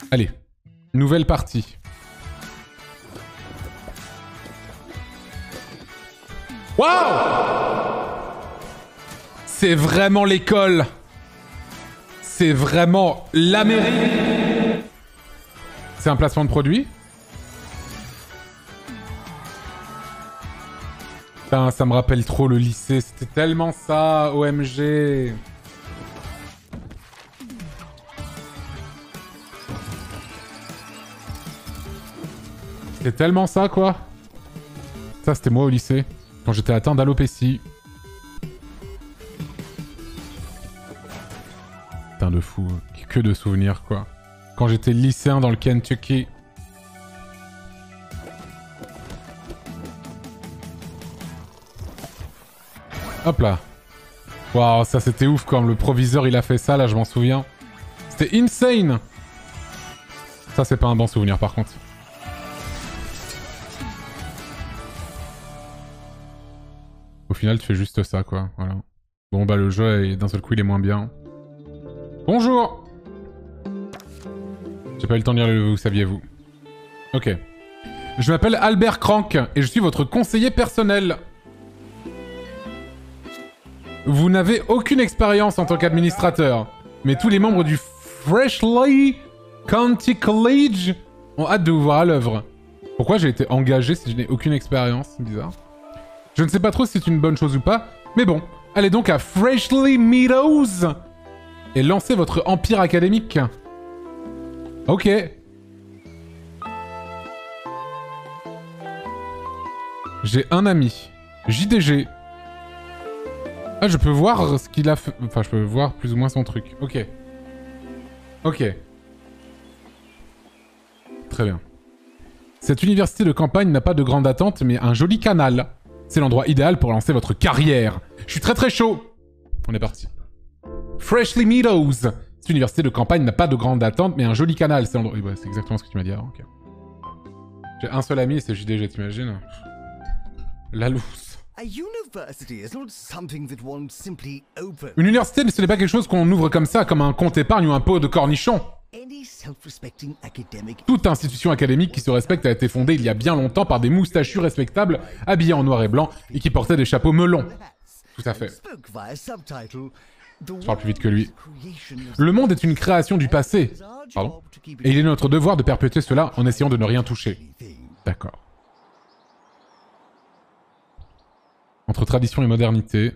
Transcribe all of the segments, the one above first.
Allez, nouvelle partie. Waouh! C'est vraiment l'école. C'est vraiment l'Amérique. C'est un placement de produit? Putain, ça me rappelle trop le lycée. C'était tellement ça, OMG. C'était tellement ça, quoi. Ça, c'était moi au lycée. Quand j'étais atteint d'alopécie. Putain de fou. Que de souvenirs, quoi. Quand j'étais lycéen dans le Kentucky. Hop là. Waouh, ça c'était ouf quand le proviseur il a fait ça, là, je m'en souviens. C'était insane. Ça, c'est pas un bon souvenir, par contre. Au final, tu fais juste ça, quoi. Voilà. Bon, bah, le jeu, d'un seul coup, il est moins bien. Bonjour! J'ai pas eu le temps de lire le vous saviez-vous. Ok. Je m'appelle Albert Crank et je suis votre conseiller personnel. Vous n'avez aucune expérience en tant qu'administrateur, mais tous les membres du Freshly County College ont hâte de vous voir à l'œuvre. Pourquoi j'ai été engagé si je n'ai aucune expérience? C'est bizarre. Je ne sais pas trop si c'est une bonne chose ou pas, mais bon, allez donc à Freshly Meadows et lancez votre empire académique. Ok. J'ai un ami. JDG. Ah, je peux voir ce qu'il a fait. Enfin, je peux voir plus ou moins son truc. Ok. Ok. Très bien. Cette université de campagne n'a pas de grande attente, mais un joli canal. C'est l'endroit idéal pour lancer votre carrière. Je suis très très chaud. On est parti. Freshly Meadows. Cette université de campagne n'a pas de grande attente, mais un joli canal. C'est l'endroit... Ouais, c'est exactement ce que tu m'as dit avant. Okay. J'ai un seul ami et c'est JDG, t'imagines? La loose. Une université, ce n'est pas quelque chose qu'on ouvre comme ça, comme un compte épargne ou un pot de cornichon. Toute institution académique qui se respecte a été fondée il y a bien longtemps par des moustachus respectables, habillés en noir et blanc, et qui portaient des chapeaux melons. Tout à fait. Je parle plus vite que lui. Le monde est une création du passé. Pardon. Et il est notre devoir de perpétuer cela en essayant de ne rien toucher. D'accord. Entre tradition et modernité.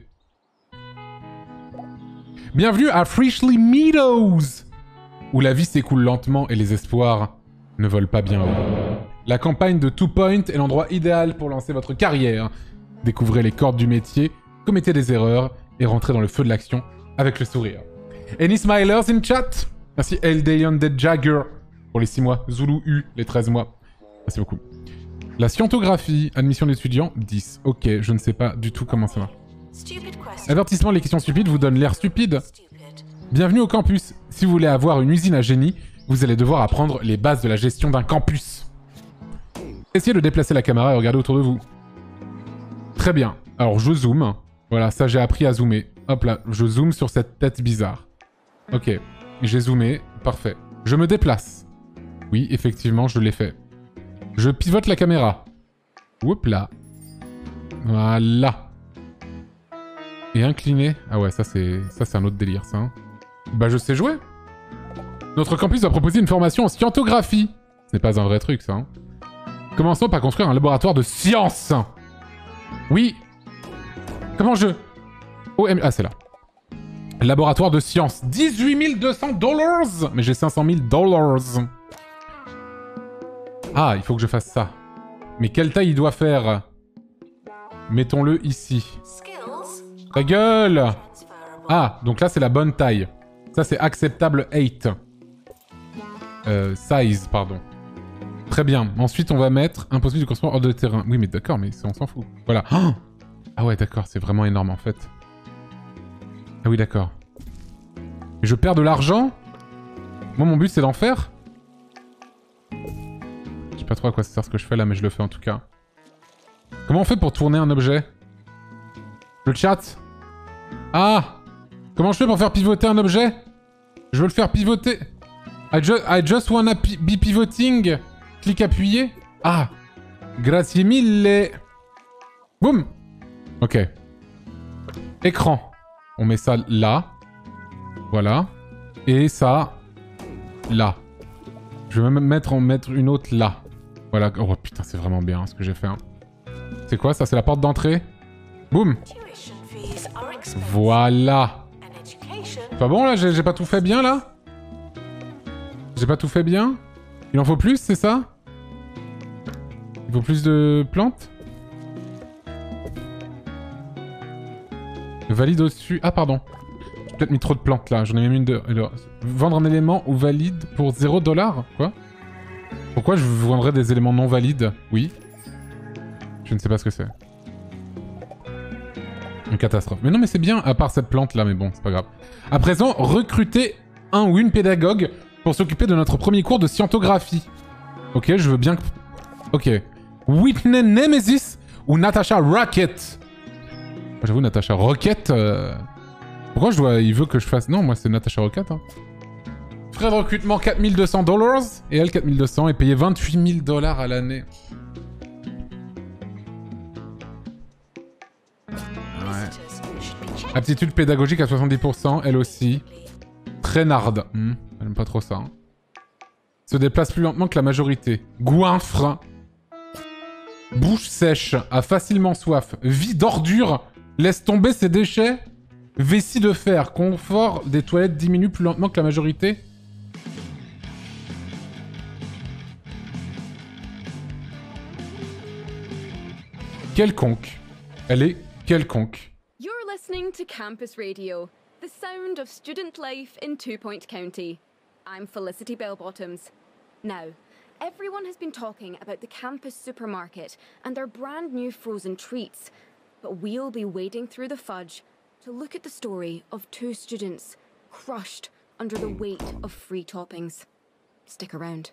Bienvenue à Freshly Meadows, où la vie s'écoule lentement et les espoirs ne volent pas bien haut. La campagne de Two Point est l'endroit idéal pour lancer votre carrière. Découvrez les cordes du métier, commettez des erreurs et rentrez dans le feu de l'action avec le sourire. Any smilers in chat? Merci Eldeon Dead Jagger pour les 6 mois. Zulu U, les 13 mois. Merci beaucoup. La scientographie, admission d'étudiants, 10. Ok, je ne sais pas du tout comment ça va. Avertissement, les questions stupides vous donnent l'air stupide. Bienvenue au campus. Si vous voulez avoir une usine à génie, vous allez devoir apprendre les bases de la gestion d'un campus. Essayez de déplacer la caméra et regardez autour de vous. Très bien. Alors, je zoome. Voilà, ça j'ai appris à zoomer. Hop là, je zoome sur cette tête bizarre. Ok, j'ai zoomé. Parfait. Je me déplace. Oui, effectivement, je l'ai fait. Je pivote la caméra. Oups là. Voilà. Et incliné. Ah ouais, ça c'est un autre délire, ça. Hein. Bah je sais jouer. Notre campus va proposer une formation en scientographie. Ce n'est pas un vrai truc, ça. Hein. Commençons par construire un laboratoire de science. Oui. Comment je... Ah, c'est là. Laboratoire de science. 18 200 $. Mais j'ai 500 000 $. Ah, il faut que je fasse ça. Mais quelle taille il doit faire? Mettons-le ici. Ta gueule! Ah, donc là, c'est la bonne taille. Ça, c'est acceptable 8. Size, pardon. Très bien. Ensuite, on va mettre impossible de construire hors de terrain. Oui, mais d'accord, mais on s'en fout. Voilà. Oh, ah ouais, d'accord, c'est vraiment énorme, en fait. Ah oui, d'accord. Mais je perds de l'argent? Moi, mon but, c'est d'en faire? Je sais pas trop à quoi ça sert ce que je fais là, mais je le fais en tout cas. Comment on fait pour tourner un objet? Le chat? Ah! Comment je fais pour faire pivoter un objet? Je veux le faire pivoter. I just wanna be pivoting. Clic appuyé. Ah. Grazie mille. Boum. Ok. Écran. On met ça là. Voilà. Et ça... là. Je vais même mettre une autre là. Voilà. Oh putain, c'est vraiment bien hein, ce que j'ai fait. Hein. C'est quoi ça? C'est la porte d'entrée? Boum. Voilà. Pas bon là? J'ai pas tout fait bien là? J'ai pas tout fait bien? Il en faut plus, c'est ça? Il faut plus de plantes? Valide au-dessus. Ah pardon. J'ai peut-être mis trop de plantes là. J'en ai même une de... Vendre un élément ou valide pour 0$? Quoi? Pourquoi je vendrais des éléments non valides? Oui. Je ne sais pas ce que c'est. Une catastrophe. Mais non mais c'est bien, à part cette plante là, mais bon, c'est pas grave. À présent, recrutez un ou une pédagogue pour s'occuper de notre premier cours de scientographie. Ok, je veux bien que... Ok. Whitney Nemesis ou Natasha Rocket? J'avoue, Natasha Rocket... Pourquoi je dois... Il veut que je fasse... Non, moi c'est Natasha Rocket. Hein. Frais de recrutement 4200$. Et elle 4200 et payer 28 000$ à l'année. Ouais. Aptitude pédagogique à 70%, elle aussi. Traînarde. Elle aime pas trop ça. Hein. Se déplace plus lentement que la majorité. Goinfre. Bouche sèche. A facilement soif. Vie d'ordure. Laisse tomber ses déchets. Vessie de fer. Confort des toilettes diminue plus lentement que la majorité. Quelconque. Elle est quelconque. You're listening to Campus Radio, the sound of student life in Two Point County. I'm Felicity Bellbottoms. Now, everyone has been talking about the campus supermarket and their brand new frozen treats, but we'll be wading through the fudge to look at the story of two students crushed under the weight of free toppings. Stick around.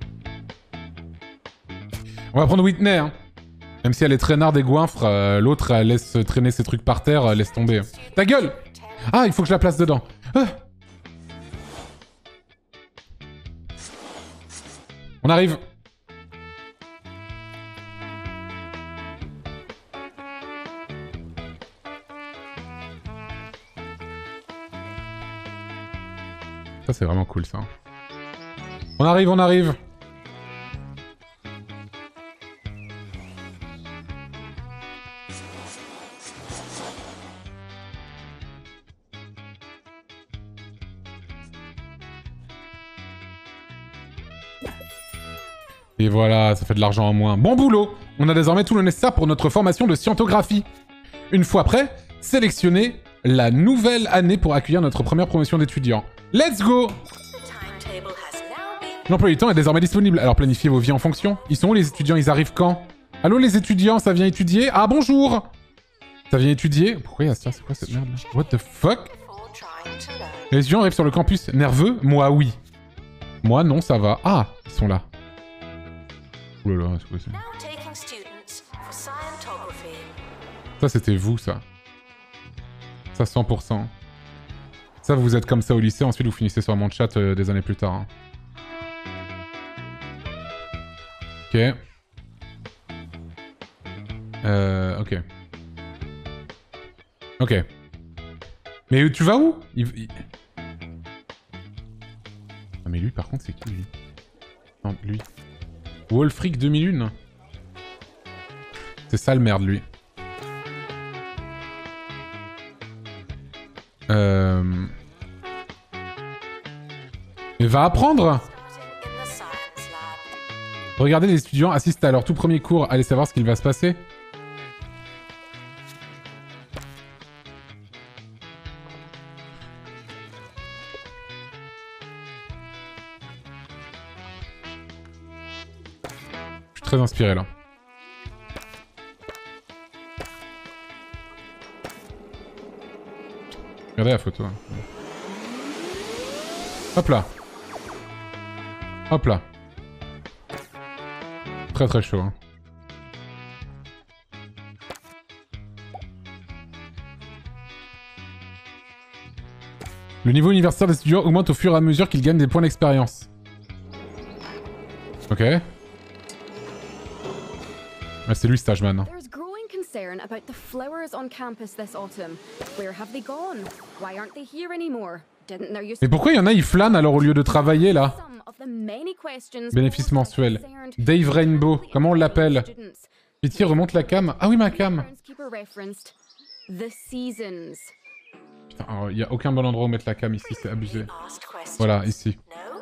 On va prendre Whitney, hein. Même si elle est traînarde et goinfre, l'autre elle laisse traîner ses trucs par terre, laisse tomber. Ta gueule! Ah, il faut que je la place dedans. Ah. On arrive. Ça c'est vraiment cool ça. On arrive, on arrive. Et voilà, ça fait de l'argent en moins. Bon boulot! On a désormais tout le nécessaire pour notre formation de scientographie. Une fois prêt, sélectionnez la nouvelle année pour accueillir notre première promotion d'étudiants. Let's go! L'emploi du temps est désormais disponible, alors planifiez vos vies en fonction. Ils sont où les étudiants? Ils arrivent quand? Allô les étudiants, ça vient étudier? Ah bonjour! Ça vient étudier? Pourquoi il y a ça? C'est quoi cette merde là? What the fuck? Les étudiants arrivent sur le campus. Nerveux? Moi oui. Moi non, ça va. Ah, ils sont là. Oulala, c'est quoi ça? Ça c'était vous ça. Ça 100%. Ça vous êtes comme ça au lycée, ensuite vous finissez sur mon chat des années plus tard. Hein. Ok. Ok. Ok. Mais tu vas où? Ah mais lui par contre c'est qui lui? Non, lui. Wolfric 2001. C'est ça le merde lui. Mais va apprendre! Regardez les étudiants assistent à leur tout premier cours, allez savoir ce qu'il va se passer. Je suis très inspiré là. Regardez la photo. Hein. Hop là. Hop là. Très très chaud. Hein. Le niveau universitaire des étudiants augmente au fur et à mesure qu'ils gagnent des points d'expérience. Ok. Ah, c'est lui, Stageman. There's growing concern about the flowers on campus this autumn. Where have they gone? Why aren't they here anymore? Didn't there used to Mais pourquoi il y en a, ils flânent alors au lieu de travailler là? Some of the many questions Bénéfice mensuel. Dave Rainbow, comment on l'appelle? Pitié, remonte la cam. Ah oui, ma cam. The seasons. Putain, il y a aucun bon endroit où mettre la cam ici, c'est abusé. Voilà, ici.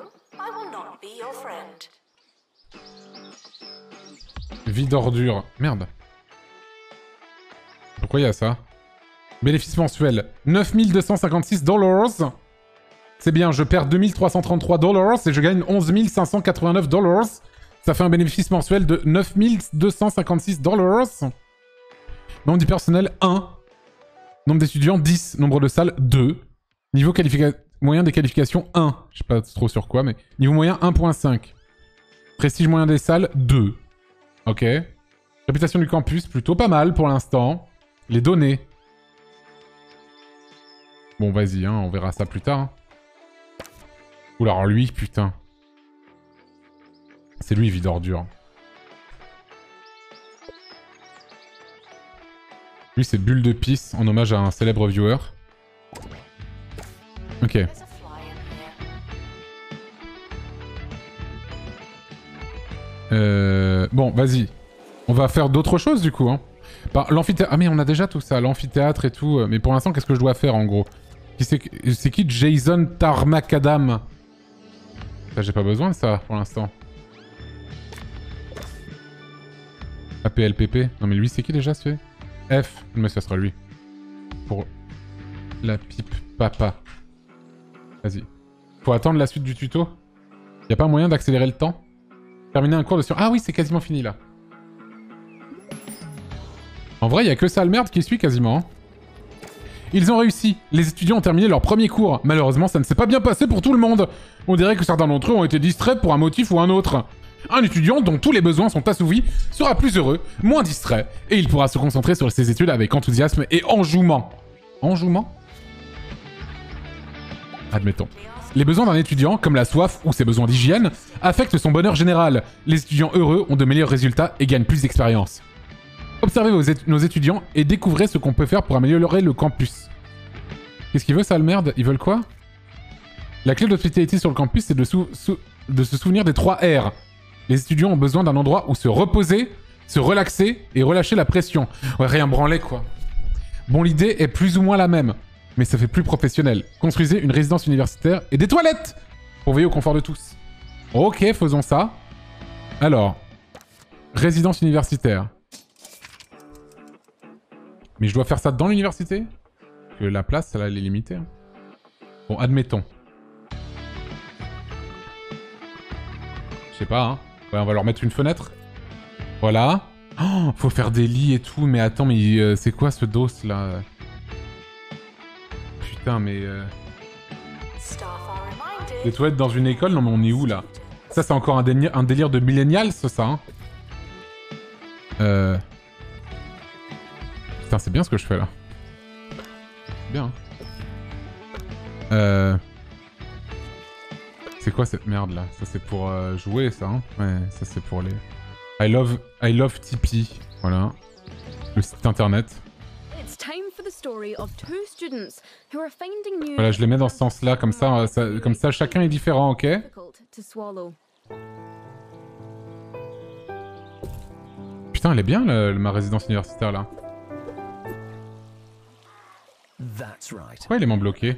Vie d'ordure. Merde. Pourquoi il y a ça? Bénéfice mensuel. 9256 $. C'est bien, je perds 2333 $ et je gagne 11 589 $. Ça fait un bénéfice mensuel de 9256 $. Nombre du personnel, 1. Nombre d'étudiants, 10. Nombre de salles, 2. Niveau moyen des qualifications, 1. Je sais pas trop sur quoi, mais... Niveau moyen, 1.5. Prestige moyen des salles, 2. Ok. Réputation du campus, plutôt pas mal pour l'instant. Les données. Bon, vas-y, hein, on verra ça plus tard. Hein. Oula, alors lui, putain. C'est lui, vie d'ordure. Lui, c'est Bulle de Pisse, en hommage à un célèbre viewer. Ok. Bon, vas-y. On va faire d'autres choses, du coup. Hein. L'amphithéâtre... Ah, mais on a déjà tout ça, l'amphithéâtre et tout. Mais pour l'instant, qu'est-ce que je dois faire, en gros? C'est qui Jason Tarmakadam? Ça, j'ai pas besoin de ça, pour l'instant. APLPP. Non, mais lui, c'est qui déjà, ce fait? F. Mais ça sera lui. Pour la pipe papa. Vas-y. Faut attendre la suite du tuto. Y a pas moyen d'accélérer le temps? Terminer un cours de science. Ah oui, c'est quasiment fini, là. En vrai, y a que ça le merde qui suit quasiment. Hein. Ils ont réussi. Les étudiants ont terminé leur premier cours. Malheureusement, ça ne s'est pas bien passé pour tout le monde. On dirait que certains d'entre eux ont été distraits pour un motif ou un autre. Un étudiant dont tous les besoins sont assouvis sera plus heureux, moins distrait, et il pourra se concentrer sur ses études avec enthousiasme et enjouement. Enjouement? Admettons. Les besoins d'un étudiant, comme la soif ou ses besoins d'hygiène, affectent son bonheur général. Les étudiants heureux ont de meilleurs résultats et gagnent plus d'expérience. Observez nos étudiants et découvrez ce qu'on peut faire pour améliorer le campus. Qu'est-ce qu'ils veulent, ça, le merde? Ils veulent quoi? La clé de l'hospitalité sur le campus, c'est de se souvenir des 3 R. Les étudiants ont besoin d'un endroit où se reposer, se relaxer et relâcher la pression. Ouais, rien branler, quoi. Bon, l'idée est plus ou moins la même, mais ça fait plus professionnel. Construisez une résidence universitaire et des toilettes pour veiller au confort de tous. Ok, faisons ça. Alors, résidence universitaire. Mais je dois faire ça dans l'université? Parce que la place, elle est limitée. Hein. Bon, admettons. Je sais pas, hein. Ouais, on va leur mettre une fenêtre. Voilà. Oh, faut faire des lits et tout. Mais attends, mais c'est quoi ce dos, là? Putain, mais... Des toilettes dans une école? Non, mais on est où, là? Ça, c'est encore un délire de millennials, ça, hein. Putain, c'est bien ce que je fais, là. Bien. C'est quoi cette merde là? Ça c'est pour jouer ça, hein? Ouais, ça c'est pour les... I love Tipeee. Voilà. Le site internet. Voilà, je les mets dans ce sens-là, comme ça chacun est différent, ok? Putain, elle est bien ma résidence universitaire là. Pourquoi il est bloqué?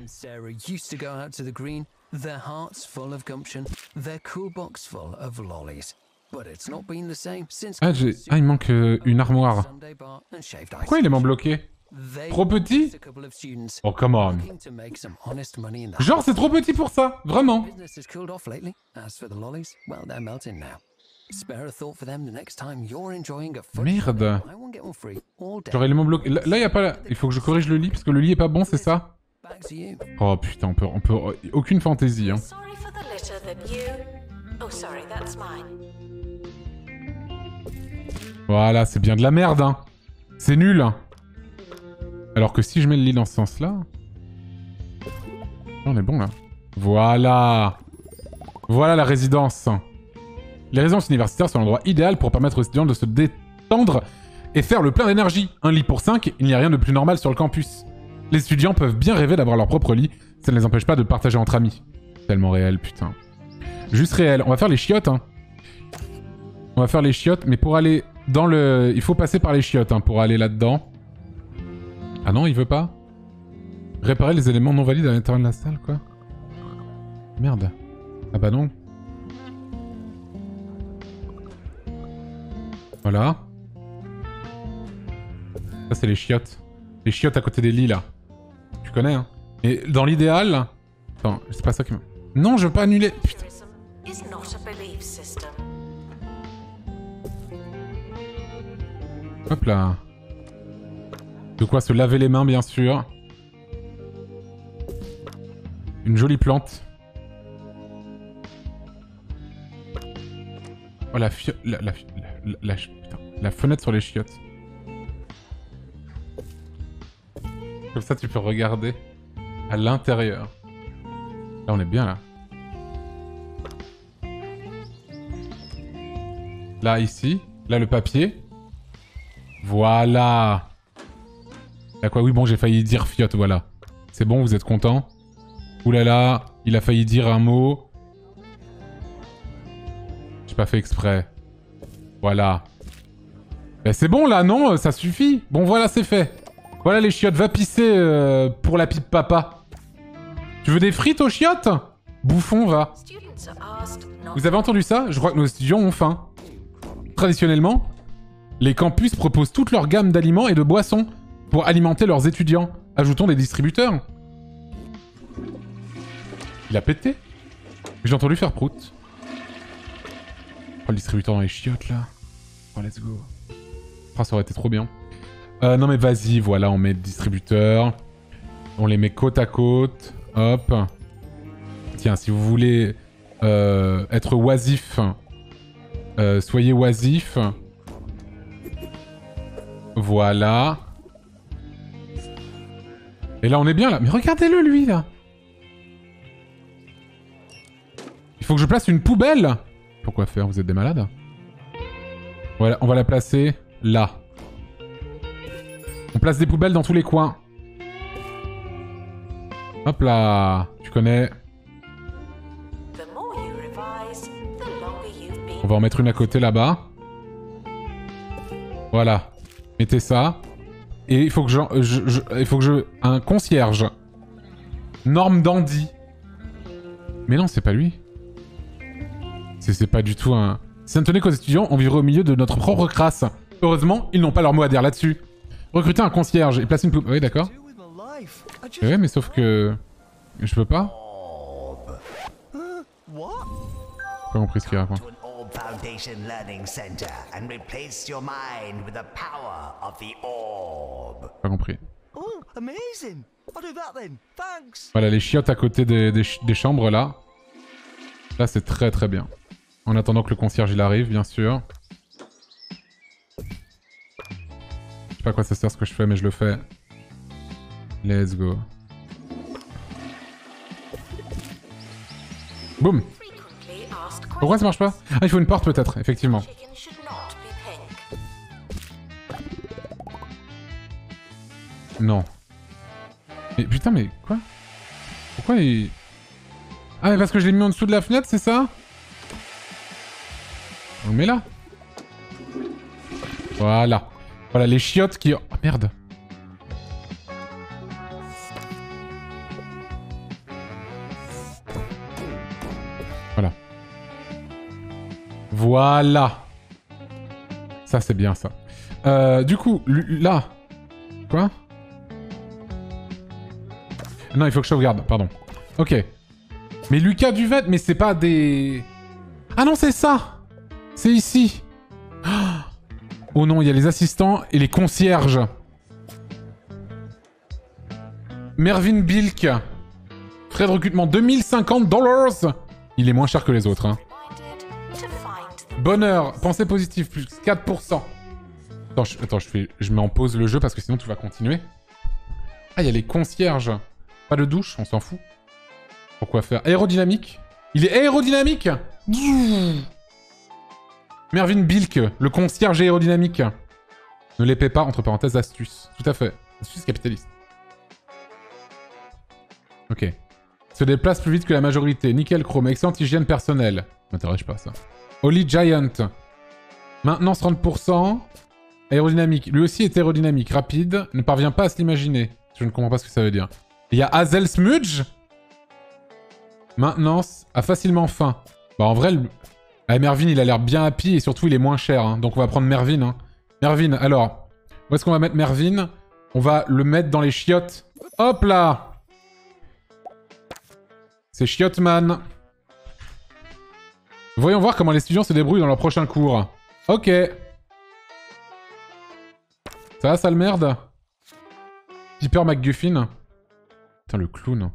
Their hearts full of gumption, their cool box full of lollies. But it's not been the same since... Ah, il manque une armoire. Pourquoi il est bloqué? Trop petit? Oh, come on. Genre, c'est trop petit pour ça, vraiment. Merde. Genre, élément bloqué. Là, il y a pas... Il faut que je corrige le lit, parce que le lit est pas bon, c'est ça? Oh putain, on peut... Aucune fantaisie, hein. Voilà, c'est bien de la merde, hein. C'est nul, hein. Alors que si je mets le lit dans ce sens-là... On est bon là. Voilà. Voilà la résidence. Les résidences universitaires sont l'endroit idéal pour permettre aux étudiants de se détendre et faire le plein d'énergie. Un lit pour 5, il n'y a rien de plus normal sur le campus. Les étudiants peuvent bien rêver d'avoir leur propre lit, ça ne les empêche pas de le partager entre amis. Tellement réel, putain. Juste réel. On va faire les chiottes, hein. On va faire les chiottes, mais pour aller dans le... Il faut passer par les chiottes, hein, pour aller là-dedans. Ah non, il veut pas? Réparer les éléments non valides à l'intérieur de la salle, quoi. Merde. Ah bah non. Voilà. Ça, c'est les chiottes. Les chiottes à côté des lits, là. Tu connais, hein. Et dans l'idéal... Attends, c'est pas ça qui m'a... Non, je veux pas annuler. Putain. Hop là. De quoi se laver les mains, bien sûr. Une jolie plante. Oh, la fenêtre sur les chiottes. Comme ça, tu peux regarder à l'intérieur. Là, on est bien, là. Là, ici. Là, le papier. Voilà. Là, quoi? Oui, bon, j'ai failli dire fiotte, voilà. C'est bon, vous êtes content? Ouh là là, il a failli dire un mot. J'ai pas fait exprès. Voilà. Ben, c'est bon, là, non? Ça suffit. Bon, voilà, c'est fait. Voilà les chiottes, va pisser pour la pipe papa. Tu veux des frites aux chiottes? Bouffon, va. Vous avez entendu ça? Je crois que nos étudiants ont faim. Traditionnellement, les campus proposent toute leur gamme d'aliments et de boissons pour alimenter leurs étudiants. Ajoutons des distributeurs. Il a pété? J'ai entendu faire prout. Oh, le distributeur dans les chiottes, là. Oh, let's go. Oh, ça aurait été trop bien. Non mais vas-y, voilà, on met le distributeur. On les met côte à côte. Hop. Tiens, si vous voulez être oisif, soyez oisif. Voilà. Et là, on est bien, là. Mais regardez-le, lui, là. Il faut que je place une poubelle. Pourquoi faire? Vous êtes des malades? Voilà, on va la placer là. On place des poubelles dans tous les coins. Hop là. Tu connais. On va en mettre une à côté là-bas. Voilà. Mettez ça. Et il faut que un concierge. Norme Dandy. Mais non, c'est pas lui. C'est pas du tout un... Si ça ne tenait qu'aux étudiants, on vivrait au milieu de notre propre crasse. Heureusement, ils n'ont pas leur mot à dire là-dessus. Recruter un concierge et placer une poubelle... Oui, d'accord. Ouais, mais sauf que... Je peux pas. Pas compris ce qu'il raconte. Pas compris. Voilà, les chiottes à côté des chambres, là. Là, c'est très très bien. En attendant que le concierge il arrive, bien sûr. Je sais pas à quoi ça sert ce que je fais, mais je le fais. Let's go. Boum. Pourquoi ça marche pas? Ah, il faut une porte peut-être, effectivement. Non. Mais putain, mais quoi? Pourquoi il... Ah, mais parce que je l'ai mis en dessous de la fenêtre, c'est ça? On le met là. Voilà. Voilà, les chiottes qui... Oh, merde. Voilà. Voilà. Ça, c'est bien, ça. Du coup, là... Quoi? Non, il faut que je sauvegarde, pardon. Ok. Mais Lucas Duvet, mais c'est pas des... Ah non, c'est ça! C'est ici! Oh non, il y a les assistants et les concierges. Mervyn Bilk. Frais de recrutement, 2050 $. Il est moins cher que les autres, hein. Bonheur, pensée positive, plus 4%. Attends, je mets en pause le jeu parce que sinon tu vas continuer. Ah, il y a les concierges. Pas de douche, on s'en fout. Pourquoi faire? Aérodynamique? Il est aérodynamique? Mervyn Bilk, le concierge aérodynamique. Ne l'épée pas, entre parenthèses, astuce. Tout à fait. Astuce capitaliste. Ok. Se déplace plus vite que la majorité. Nickel chrome. Excellente hygiène personnelle. M'intéresse pas, ça. Holy Giant. Maintenance 30%. Aérodynamique. Lui aussi est aérodynamique. Rapide. Ne parvient pas à se l'imaginer. Je ne comprends pas ce que ça veut dire. Il y a Hazel Smudge. Maintenance. A facilement faim. Bah en vrai, Mervyn il a l'air bien happy et surtout il est moins cher. Hein. Donc on va prendre Mervyn. Hein. Mervyn, alors. Où est-ce qu'on va mettre Mervyn? On va le mettre dans les chiottes. Hop là! C'est Chiotman. Voyons voir comment les étudiants se débrouillent dans leur prochain cours. Ok. Ça va, sale merde? Piper McGuffin. Putain, le clown.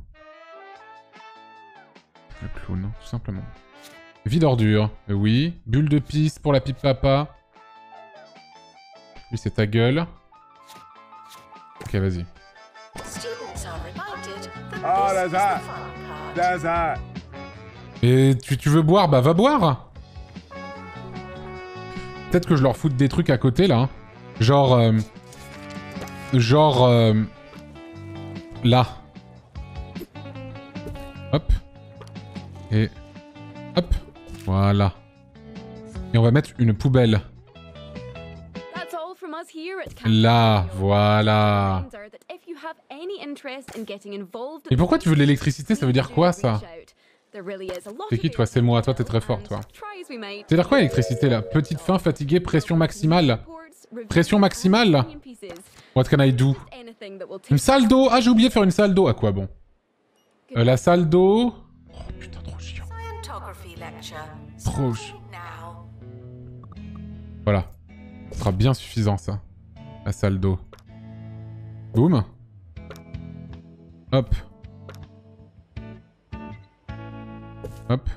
Le clown, tout simplement. Vie d'ordure. Oui. Bulle de pisse pour la pipe papa. Lui, c'est ta gueule. Ok, vas-y. Oh, there's that. There's that. Et tu veux boire? Bah, va boire. Peut-être que je leur foute des trucs à côté, là. Genre... là. Hop. Et... hop. Voilà. Et on va mettre une poubelle. Là, voilà. Et pourquoi tu veux de l'électricité? Ça veut dire quoi, ça? C'est qui, toi? C'est moi. Toi, t'es très fort, toi. Ça veut dire quoi, l'électricité, là? Petite faim, fatigué, pression maximale. Pression maximale? What can I do? Une salle d'eau? Ah, j'ai oublié de faire une salle d'eau. À quoi bon? La salle d'eau... oh, putain, trop chiant. Trop chiant. Voilà. Ce sera bien suffisant, ça. La salle d'eau. Boum. Hop. Hop.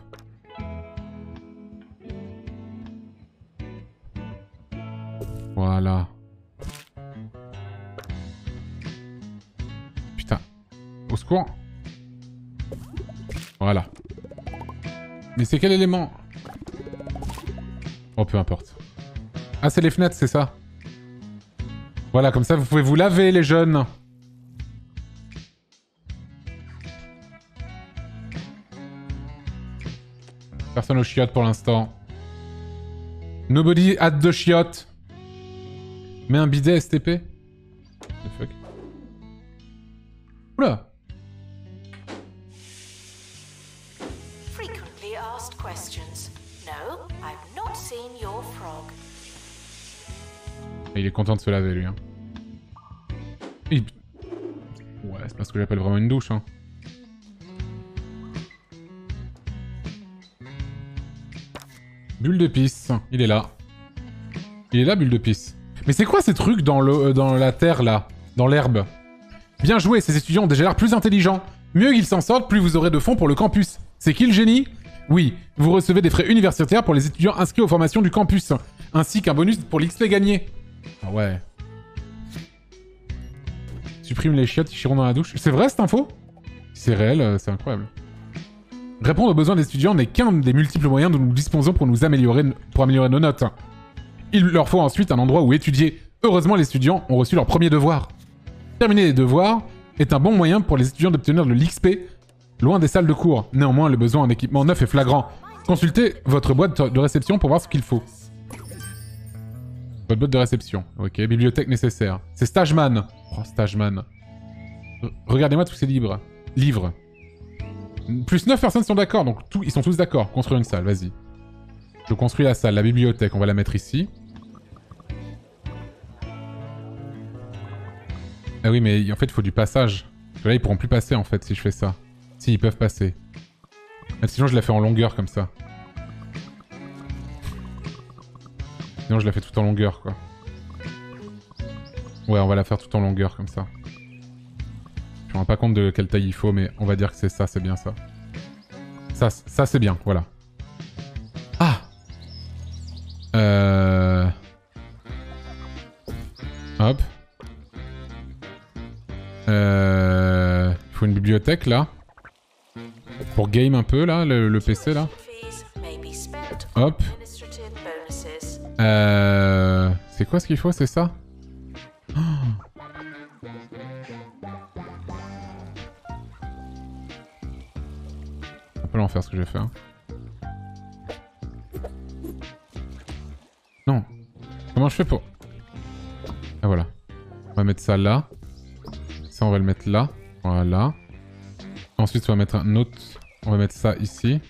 Voilà. Putain. Au secours. Voilà. Mais c'est quel élément? Oh, peu importe. Ah, c'est les fenêtres, c'est ça? Voilà, comme ça, vous pouvez vous laver, les jeunes. Personne aux chiottes pour l'instant. Nobody at the chiottes. Mets un bidet STP. What the fuck? Oula. Frequently asked questions. No, I've not seen your frog. Il est content de se laver, lui. Hein. Ouais, c'est pas ce que j'appelle vraiment une douche. Hein. Bulle de pisse. Il est là. Il est là, bulle de pisse. Mais c'est quoi ces trucs dans la terre, là? Dans l'herbe? Bien joué, ces étudiants ont déjà l'air plus intelligents. Mieux qu'ils s'en sortent, plus vous aurez de fonds pour le campus. C'est qui le génie? Oui, vous recevez des frais universitaires pour les étudiants inscrits aux formations du campus. Ainsi qu'un bonus pour l'XP gagné. Ah ouais. Supprime les chiottes qui chieront dans la douche. C'est vrai cette info? Si c'est réel, c'est incroyable. Répondre aux besoins des étudiants n'est qu'un des multiples moyens dont nous disposons pour améliorer nos notes. Il leur faut ensuite un endroit où étudier. Heureusement, les étudiants ont reçu leur premier devoir. Terminer les devoirs est un bon moyen pour les étudiants d'obtenir de l'XP loin des salles de cours. Néanmoins, le besoin en équipement neuf est flagrant. Consultez votre boîte de réception pour voir ce qu'il faut. Votre boîte de réception. Ok, bibliothèque nécessaire. C'est Stageman. Oh, Stageman. Regardez-moi tous ces livres. Plus 9 personnes sont d'accord, donc ils sont tous d'accord. Construire une salle, vas-y. Je construis la salle, la bibliothèque, on va la mettre ici. Ah oui, mais en fait, il faut du passage. Parce que là, ils pourront plus passer, en fait, si je fais ça. Si, ils peuvent passer. Mais sinon, je la fais en longueur, comme ça. Sinon, je la fais tout en longueur, quoi. Ouais, on va la faire tout en longueur, comme ça. Je me rends pas compte de quelle taille il faut, mais on va dire que c'est ça, c'est bien ça. Ça c'est bien, voilà. Ah! Hop. Il faut une bibliothèque, là. Pour game un peu, là, le PC, là. Hop. C'est quoi ce qu'il faut, c'est ça? Oh. On va pas l'en faire ce que je vais faire. Non. Comment je fais pour... Ah voilà. On va mettre ça là. Ça on va le mettre là. Voilà. Ensuite on va mettre un autre... On va mettre ça ici.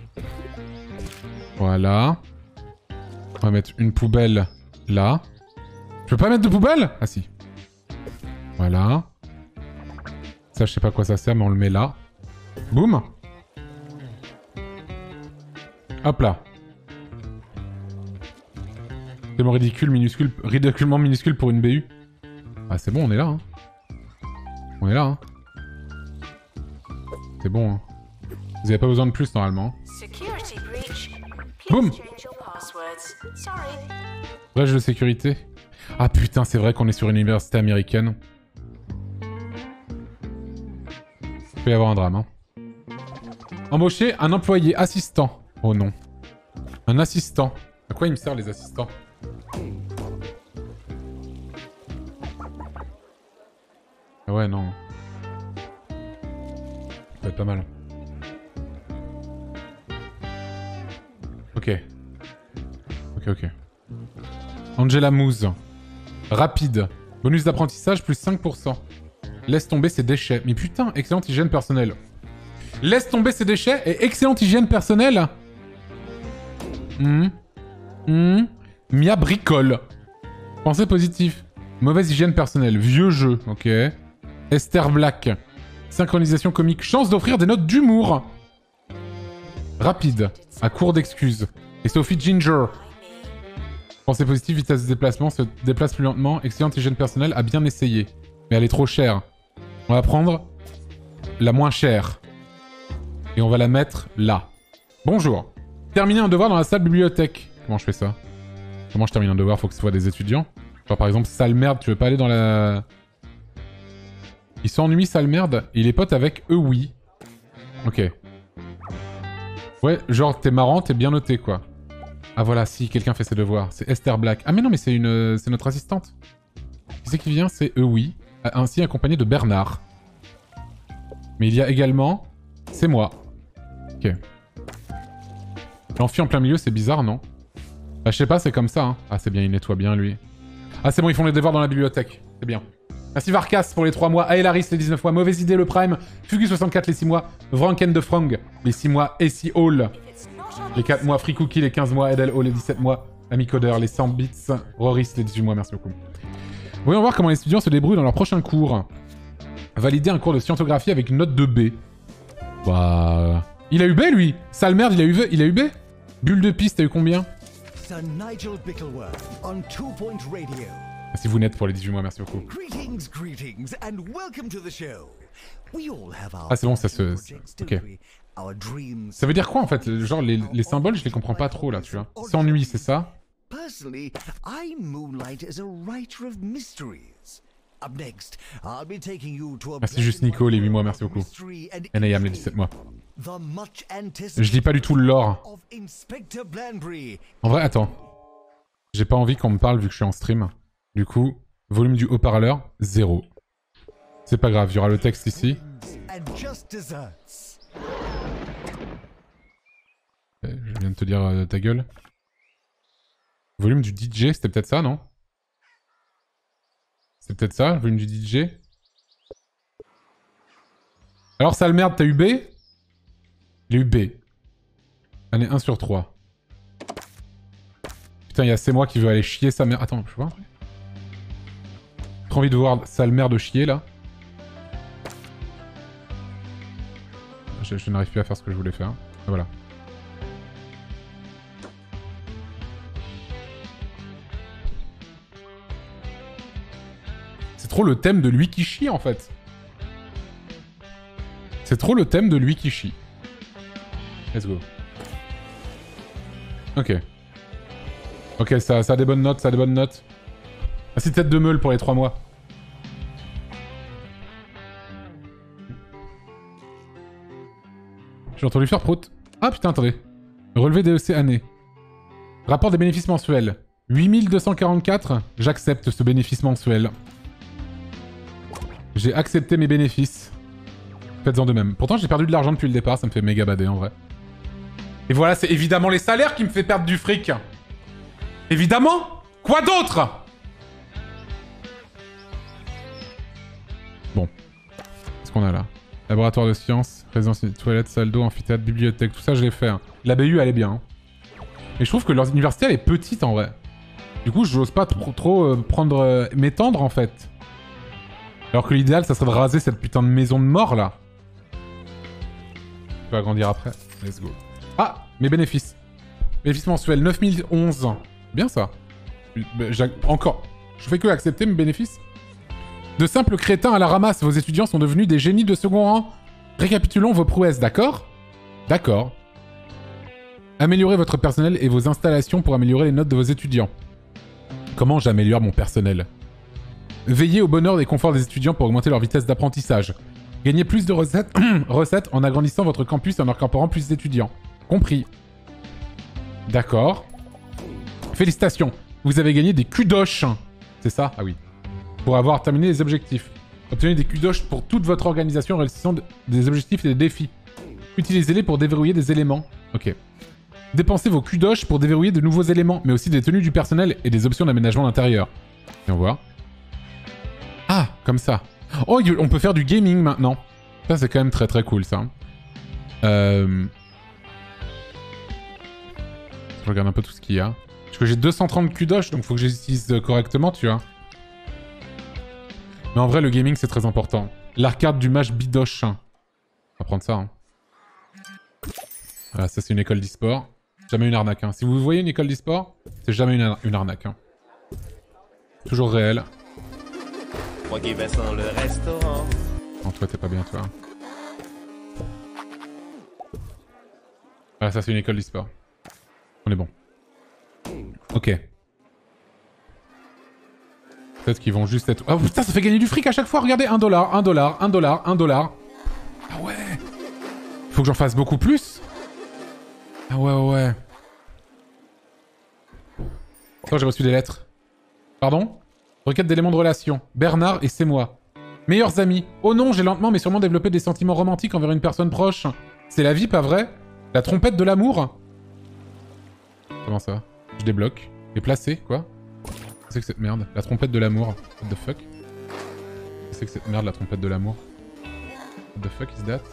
Voilà. On va mettre une poubelle là. Je peux pas mettre de poubelle? Ah si. Voilà. Ça je sais pas à quoi ça sert mais on le met là. Boum. Hop là. C'est mon ridiculement minuscule pour une BU. Ah c'est bon, on est là. Hein. On est là. Hein. C'est bon. Hein. Vous avez pas besoin de plus normalement. Boum. Brèche de sécurité. Ah putain, c'est vrai qu'on est sur une université américaine. Il peut y avoir un drame. Hein. Embaucher un employé assistant. Oh non. Un assistant. À quoi il me sert les assistants? Ah ouais, non. Ça va être pas mal. Ok. Ok. Angela Moose. Rapide. Bonus d'apprentissage plus 5%. Laisse tomber ses déchets. Mais putain, excellente hygiène personnelle. Laisse tomber ses déchets et excellente hygiène personnelle. Mia bricole. Pensée positive. Mauvaise hygiène personnelle. Vieux jeu. Ok. Esther Black. Synchronisation comique. Chance d'offrir des notes d'humour. Rapide. À court d'excuses. Et Sophie Ginger. Pensée positive, vitesse de déplacement, se déplace plus lentement. Excellente hygiène personnelle, a bien essayé. Mais elle est trop chère. On va prendre la moins chère. Et on va la mettre là. Bonjour. Terminer un devoir dans la salle bibliothèque. Comment je fais ça? Comment je termine un devoir? Faut que ce soit des étudiants. Genre par exemple, sale merde, tu veux pas aller dans la... Il s'ennuie, sale merde. Et il est pote avec eux, oui. Ok. Ouais, genre t'es marrant, t'es bien noté quoi. Ah voilà, si, quelqu'un fait ses devoirs. C'est Esther Black. Ah mais non, mais c'est notre assistante. Qui c'est qui vient? C'est eux, oui. Ainsi accompagné de Bernard. Mais il y a également... C'est moi. Ok. L'amphi en plein milieu, c'est bizarre, non? Bah je sais pas, c'est comme ça, hein. Ah c'est bien, il nettoie bien, lui. Ah c'est bon, ils font les devoirs dans la bibliothèque. C'est bien. Merci Varkas pour les 3 mois. Aelaris les 19 mois. Mauvaise idée le Prime. Fugu64 les 6 mois. Vranken de Frong les 6 mois. Essie Hall les 4 mois. Free Cookie les 15 mois. Edel Hall les 17 mois. Ami Coder les 100 bits. Roris les 18 mois. Merci beaucoup. Voyons voir comment les étudiants se débrouillent dans leur prochain cours. Valider un cours de scientographie avec une note de B. Bah... Il a eu B lui. Sale merde, il a eu B. Bulle de piste, t'as eu combien? Merci vous n'êtes pour les 18 mois, merci beaucoup. Ah c'est bon, ça se... Ok. Ça veut dire quoi en fait? Genre les symboles, je les comprends pas trop là, tu vois. S'ennuie, c'est ça? Merci juste Nico, les 8 mois, merci beaucoup. NAM les 17 mois. Je lis pas du tout le lore. En vrai, attends. J'ai pas envie qu'on me parle vu que je suis en stream. Du coup, volume du haut-parleur, 0. C'est pas grave, il y aura le texte ici. Je viens de te dire ta gueule. Volume du DJ, c'était peut-être ça, non? C'est peut-être ça, le volume du DJ. Alors, sale merde, t'as eu B? Il a eu B. Allez, 1 sur 3. Putain, il y a c'est moi qui veut aller chier sa mère. Attends, je vois un truc. J'ai trop envie de voir sale merde chier, là. Je n'arrive plus à faire ce que je voulais faire. Ah, voilà. C'est trop le thème de lui qui chie, en fait. C'est trop le thème de lui qui chie. Let's go. Ok. Ok, ça a des bonnes notes, ça a des bonnes notes. Merci tête de meule pour les 3 mois. J'ai entendu faire prout. Ah putain, attendez. Relevé DEC année. Rapport des bénéfices mensuels. 8244. J'accepte ce bénéfice mensuel. J'ai accepté mes bénéfices. Faites-en de même. Pourtant, j'ai perdu de l'argent depuis le départ. Ça me fait méga bader, en vrai. Et voilà, c'est évidemment les salaires qui me fait perdre du fric. Évidemment. Quoi d'autre? Bon. Qu'est-ce qu'on a là? Laboratoire de sciences, résidence, toilette, salle d'eau, amphithéâtre, bibliothèque. Tout ça, je l'ai fait. Hein. La BU, elle est bien. Hein. Et je trouve que leur université, elle est petite, en vrai. Du coup, je n'ose pas trop m'étendre, en fait. Alors que l'idéal, ça serait de raser cette putain de maison de mort, là. Je peux agrandir après. Let's go. Ah, mes bénéfices. Bénéfices mensuels, 9011. Bien, ça. Encore. Je fais que accepter mes bénéfices. De simples crétins à la ramasse, vos étudiants sont devenus des génies de second rang. Récapitulons vos prouesses, d'accord? D'accord. Améliorez votre personnel et vos installations pour améliorer les notes de vos étudiants. Comment j'améliore mon personnel? Veillez au bonheur et confort des étudiants pour augmenter leur vitesse d'apprentissage. Gagnez plus de recettes en agrandissant votre campus et en incorporant plus d'étudiants. Compris. D'accord. Félicitations. Vous avez gagné des kudosh. C'est ça? Ah oui. Pour avoir terminé les objectifs. Obtenez des kudosh pour toute votre organisation en réussissant des objectifs et des défis. Utilisez-les pour déverrouiller des éléments. Ok. Dépensez vos kudosh pour déverrouiller de nouveaux éléments, mais aussi des tenues du personnel et des options d'aménagement d'intérieur. Et on voit. Ah, comme ça. Oh, on peut faire du gaming maintenant. Ça, c'est quand même très très cool, ça. Je regarde un peu tout ce qu'il y a. Parce que j'ai 230 kudosh, donc faut que je les utilise correctement, tu vois. Mais en vrai, le gaming, c'est très important. L'arcade du match bidoche. On va prendre ça. Hein. Voilà, ça, c'est une école d'e-sport. Jamais une arnaque. Hein. Si vous voyez une école d'e-sport, c'est jamais une arnaque. Hein. Toujours réel. Moi qui vais sans le restaurant. Non, toi, t'es pas bien, toi. Voilà, ça, c'est une école d'e-sport. On est bon. Ok. Peut-être qu'ils vont juste être... Oh putain, ça fait gagner du fric à chaque fois. Regardez, 1$, 1$, 1$, 1$. Ah ouais. Faut que j'en fasse beaucoup plus. Ah ouais. Attends, j'ai reçu des lettres. Pardon? Requête d'éléments de relation. Bernard et c'est moi. Meilleurs amis. Oh non, j'ai lentement mais sûrement développé des sentiments romantiques envers une personne proche. C'est la vie, pas vrai? La trompette de l'amour? Comment ça? Je débloque. Déplacer, quoi? Qu'est-ce que c'est que cette merde? La trompette de l'amour. What the fuck? Qu'est-ce que c'est que cette merde, la trompette de l'amour? What the fuck is that?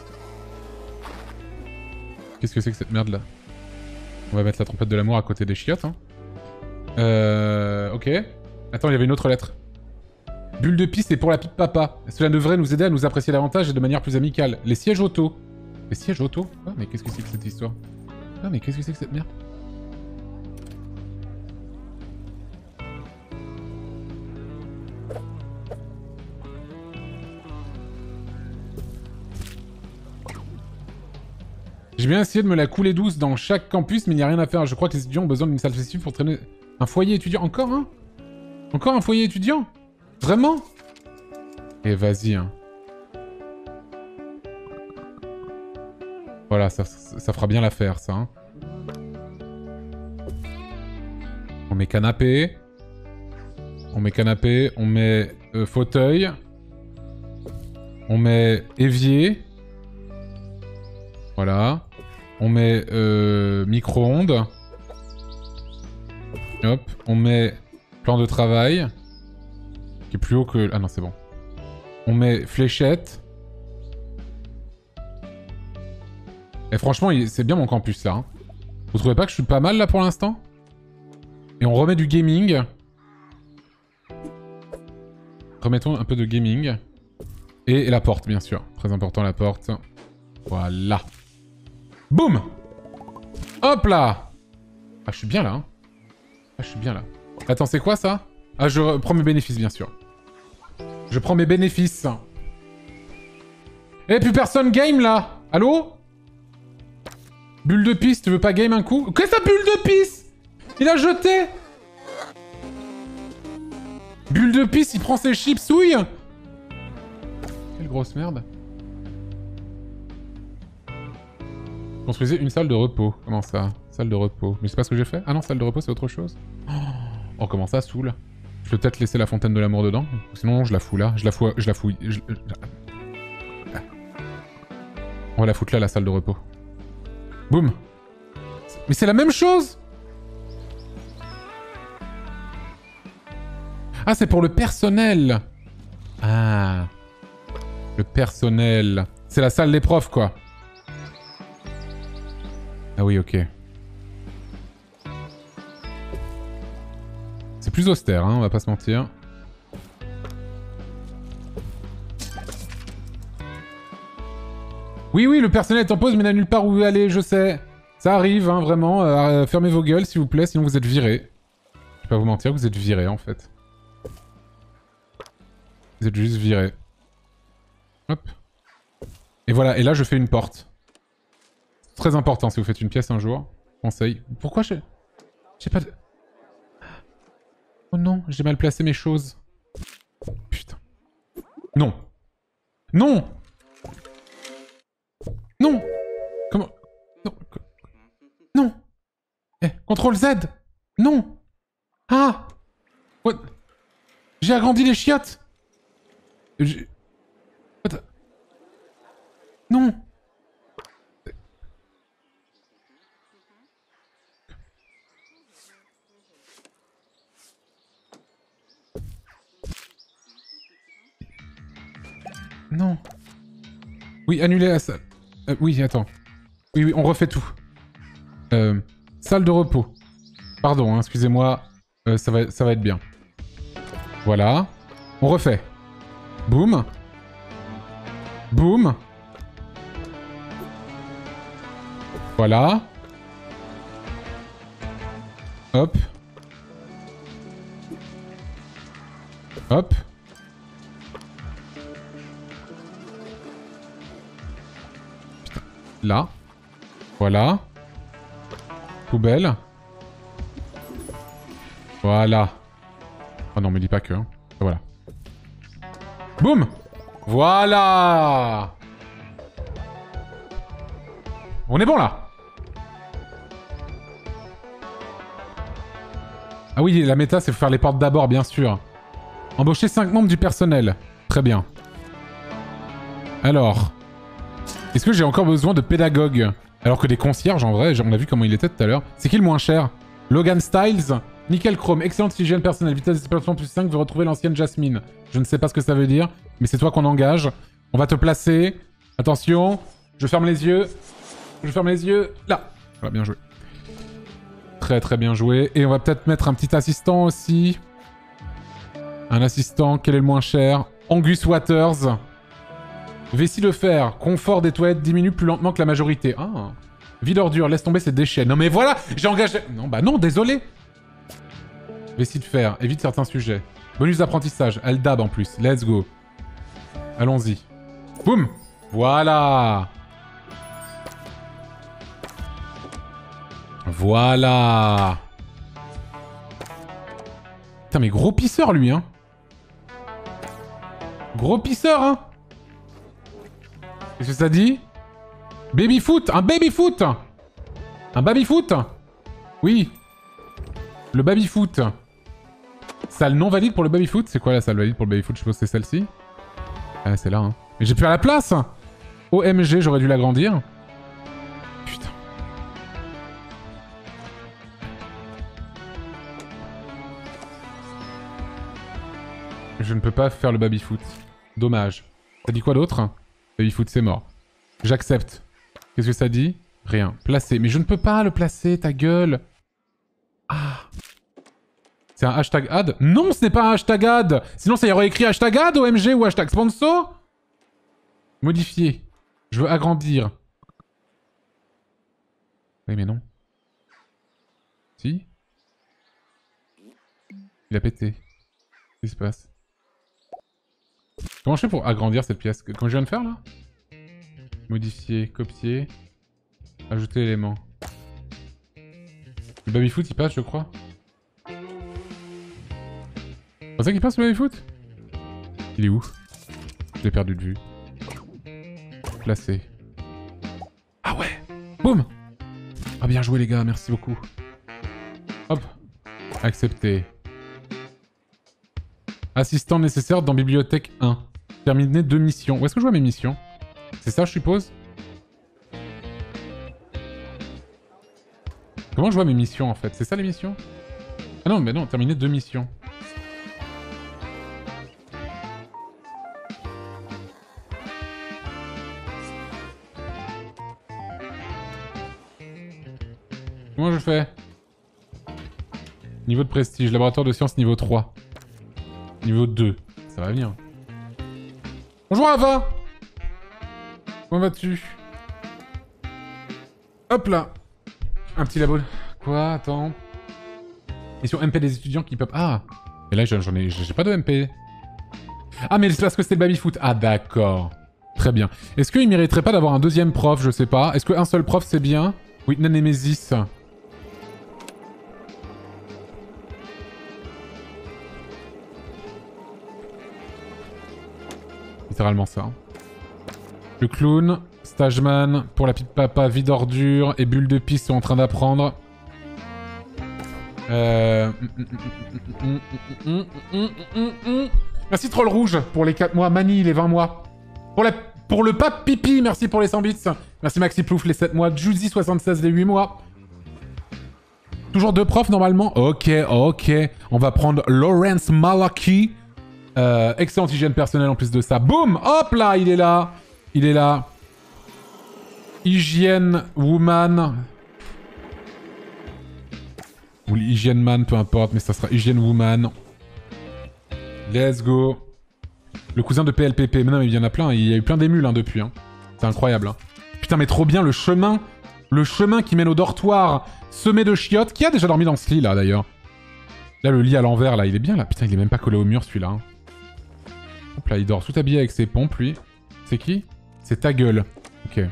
Qu'est-ce que c'est que cette merde, là? On va mettre la trompette de l'amour à côté des chiottes, hein. Ok. Attends, il y avait une autre lettre. Bulle de piste et pour la pipe papa. Cela devrait nous aider à nous apprécier davantage et de manière plus amicale. Les sièges auto. Les sièges auto? Ah, mais qu'est-ce que c'est que cette histoire? Ah, mais qu'est-ce que c'est que cette merde? J'ai bien essayé de me la couler douce dans chaque campus, mais il n'y a rien à faire. Je crois que les étudiants ont besoin d'une salle festive pour traîner... Un foyer étudiant? Encore un? Encore un foyer étudiant? Vraiment? Et vas-y, hein. Voilà, ça fera bien l'affaire, ça. Hein. On met canapé. On met canapé. On met fauteuil. On met évier. Voilà. On met micro-ondes. Hop. On met plan de travail. Qui est plus haut que... Ah non, c'est bon. On met fléchette. Et franchement, c'est bien mon campus, là. Hein. Vous trouvez pas que je suis pas mal, là, pour l'instant? Et on remet du gaming. Remettons un peu de gaming. Et la porte, bien sûr. Très important, la porte. Voilà. Boum! Hop là! Ah, je suis bien là, hein. Ah, je suis bien là. Attends, c'est quoi, ça? Ah, je prends mes bénéfices, bien sûr. Je prends mes bénéfices. Eh, plus personne game, là! Allô? Bulle de pisse, tu veux pas game un coup? Qu'est-ce que ça, bulle de pisse? Il a jeté! Bulle de pisse, il prend ses chipsouilles! Quelle grosse merde. Construisez une salle de repos. Comment ça? Salle de repos. Mais c'est pas ce que j'ai fait? Ah non, salle de repos c'est autre chose. Oh, comment ça saoule? Je peux peut-être laisser la fontaine de l'amour dedans. Sinon, je la fous là. Je la fouille. On va la foutre là, la salle de repos. Boum. Mais c'est la même chose! Ah, c'est pour le personnel. Ah. Le personnel. C'est la salle des profs, quoi. Ah oui, ok. C'est plus austère, hein, on va pas se mentir. Oui, oui, le personnel est en pause, mais n'a nulle part où aller, je sais. Ça arrive, hein, vraiment. Fermez vos gueules, s'il vous plaît, sinon vous êtes virés. Je vais pas vous mentir, vous êtes virés, en fait. Vous êtes juste virés. Hop. Et voilà, et là, je fais une porte. C'est très important, si vous faites une pièce un jour. Conseil. Pourquoi j'ai pas de... Oh non, j'ai mal placé mes choses. Putain. Non. Non. Non. Comment... Non. Non. Eh, CTRL Z. Non. Ah. What? J'ai agrandi les chiottes. What? Non. Non. Oui, annuler la salle. Oui, attends. Oui, oui, on refait tout. Salle de repos. Pardon, hein, excusez-moi. Ça va être bien. Voilà. On refait. Boum. Boum. Voilà. Hop. Hop. Putain. Là. Voilà. Poubelle. Voilà. Oh non, me dis pas que. Hein. Voilà. Boum. Voilà. On est bon là. Ah oui, la méta, c'est faire les portes d'abord, bien sûr. Embaucher 5 membres du personnel. Très bien. Alors. Est-ce que j'ai encore besoin de pédagogues? Alors que des concierges, en vrai, on a vu comment il était tout à l'heure. C'est qui le moins cher? Logan Styles. Nickel chrome. Excellente hygiène personnelle. Vitesse d'exploitation plus 5. Veut retrouver l'ancienne Jasmine. Je ne sais pas ce que ça veut dire. Mais c'est toi qu'on engage. On va te placer. Attention. Je ferme les yeux. Je ferme les yeux. Là. Voilà, bien joué. Très très bien joué. Et on va peut-être mettre un petit assistant aussi. Un assistant. Quel est le moins cher? Angus Waters. Vessie de fer. Confort des toilettes diminue plus lentement que la majorité. Ah. Vide ordure. Laisse tomber ses déchets. Non mais voilà. J'ai engagé... Non bah non, désolé. Vessie de fer. Évite certains sujets. Bonus d'apprentissage. LDAB en plus. Let's go. Allons-y. Boum. Voilà. Voilà. Putain, mais gros pisseur, lui, hein. Gros pisseur, hein. Qu'est-ce que ça dit? Baby-foot. Un baby-foot. Un baby-foot. Oui. Le baby-foot. Salle non valide pour le baby-foot. C'est quoi la salle valide pour le baby-foot? Je suppose que c'est celle-ci. Ah, c'est là, hein. Mais j'ai plus à la place. OMG, j'aurais dû l'agrandir. Putain. Je ne peux pas faire le baby-foot. Dommage. Ça dit quoi d'autre? Baby-foot, c'est mort. J'accepte. Qu'est-ce que ça dit? Rien. Placer. Mais je ne peux pas le placer, ta gueule. Ah. C'est un hashtag ad? Non, ce n'est pas un hashtag ad. Sinon, ça y aurait écrit hashtag ad, OMG ou hashtag sponsor. Modifier. Je veux agrandir. Oui, mais non. Si? Il a pété. Qu'est-ce qui se passe? Comment je fais pour agrandir cette pièce? Comment je viens de faire, là? Modifier, copier. Ajouter l'élément. Le baby-foot, il passe, je crois. C'est pour ça qu'il passe, le baby-foot? Il est où? Je l'ai perdu de vue. Placer. Ah ouais! Boum! Boum. Ah, bien joué les gars, merci beaucoup. Hop. Accepté. Assistant nécessaire dans bibliothèque 1. Terminer 2 missions. Où est-ce que je vois mes missions? C'est ça, je suppose? Comment je vois mes missions, en fait? C'est ça, les missions? Ah non, mais non, terminer 2 missions. Comment je fais? Niveau de prestige, laboratoire de sciences niveau 3. Niveau 2. Ça va venir. Bonjour Ava! Comment vas-tu? Hop là! Un petit labo. Quoi? Attends. Mission MP des étudiants qui peuvent... Ah! Et là, j'ai pas de MP. Ah, mais c'est parce que c'était le baby-foot. Ah, d'accord. Très bien. Est-ce qu'il mériterait pas d'avoir un deuxième prof? Je sais pas. Est-ce qu'un seul prof, c'est bien? Oui, Nemesis. Littéralement ça. Le clown, Stageman, pour la petite papa, vie d'ordure et bulle de pisse sont en train d'apprendre. Merci Troll Rouge pour les 4 mois. Mani, les 20 mois. Pour le pape Pipi, merci pour les 100 bits. Merci Maxi Plouf, les 7 mois. Juicy 76, les 8 mois. Toujours 2 profs normalement. Ok, ok. On va prendre Lawrence Malaki. Excellente hygiène personnelle en plus de ça. Boum! Hop là, il est là. Il est là. Hygiène woman. Ou hygiène man, peu importe, mais ça sera hygiène woman. Let's go. Le cousin de PLPP. Mais non, mais il y en a plein. Il y a eu plein d'émules hein, depuis. Hein. C'est incroyable. Hein. Putain, mais trop bien le chemin. Le chemin qui mène au dortoir semé de chiottes. Qui a déjà dormi dans ce lit là d'ailleurs? Là, le lit à l'envers là, il est bien là. Putain, il est même pas collé au mur celui-là. Hein. Hop là, il dort tout habillé avec ses pompes lui. C'est qui? C'est ta gueule. Ok.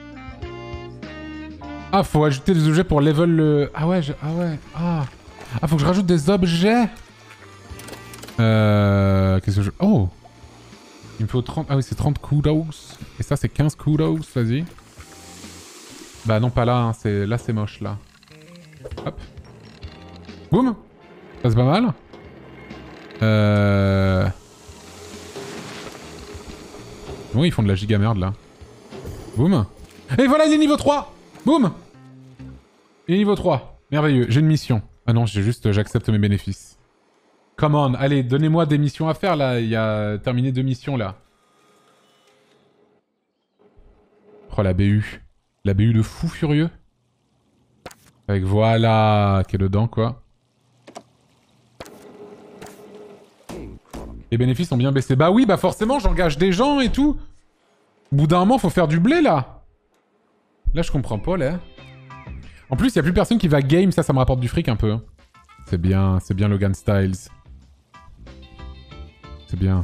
Ah, faut ajouter des objets pour level le... Ah ouais, ah ouais. Ah, faut que je rajoute des objets. Qu'est-ce que je... Oh, il me faut 30... Ah oui, c'est 30 kudos. Et ça, c'est 15 kudos, vas-y. Bah non, pas là, hein. Là, c'est moche, là. Hop. Boum. Ça, c'est pas mal. Bon, ils font de la giga merde, là. Boum. Et voilà, il est niveau 3. Boum. Il est niveau 3. Merveilleux. J'ai une mission. Ah non, j'accepte mes bénéfices. Come on, allez, donnez-moi des missions à faire, là. Il y a terminé 2 missions, là. Oh, la BU. La BU de fou furieux. Avec voilà, qui est dedans, quoi. Les bénéfices ont bien baissé. Bah oui, bah forcément, j'engage des gens et tout. Au bout d'un moment, faut faire du blé, là. Là, je comprends pas, là. En plus, il y a plus personne qui va game, ça me rapporte du fric un peu. C'est bien Logan Styles. C'est bien.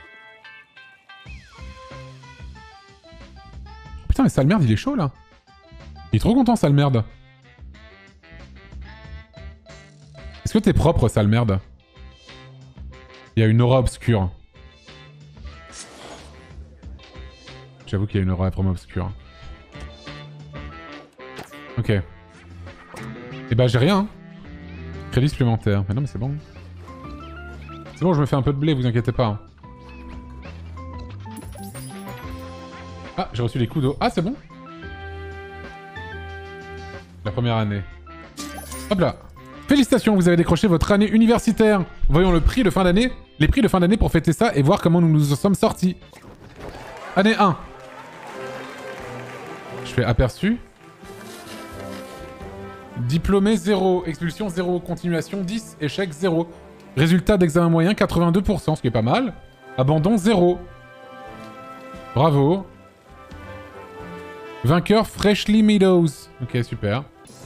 Putain, mais sale merde, il est chaud, là. Il est trop content, sale merde. Est-ce que t'es propre, sale merde? Il y a une aura obscure. J'avoue qu'il y a une aura vraiment obscure. Ok. Et bah j'ai rien. Hein. Crédit supplémentaire. Mais non mais c'est bon. C'est bon, je me fais un peu de blé, vous inquiétez pas. Hein. Ah, j'ai reçu les coups d'eau. Ah, c'est bon. La première année. Hop là. Félicitations, vous avez décroché votre année universitaire. Voyons le prix de fin d'année. Les prix de fin d'année pour fêter ça et voir comment nous nous en sommes sortis. Année 1. Je fais aperçu. Diplômé 0, expulsion 0, continuation 10, échec 0. Résultat d'examen moyen 82%, ce qui est pas mal. Abandon 0. Bravo. Vainqueur Freshly Meadows. Ok, super.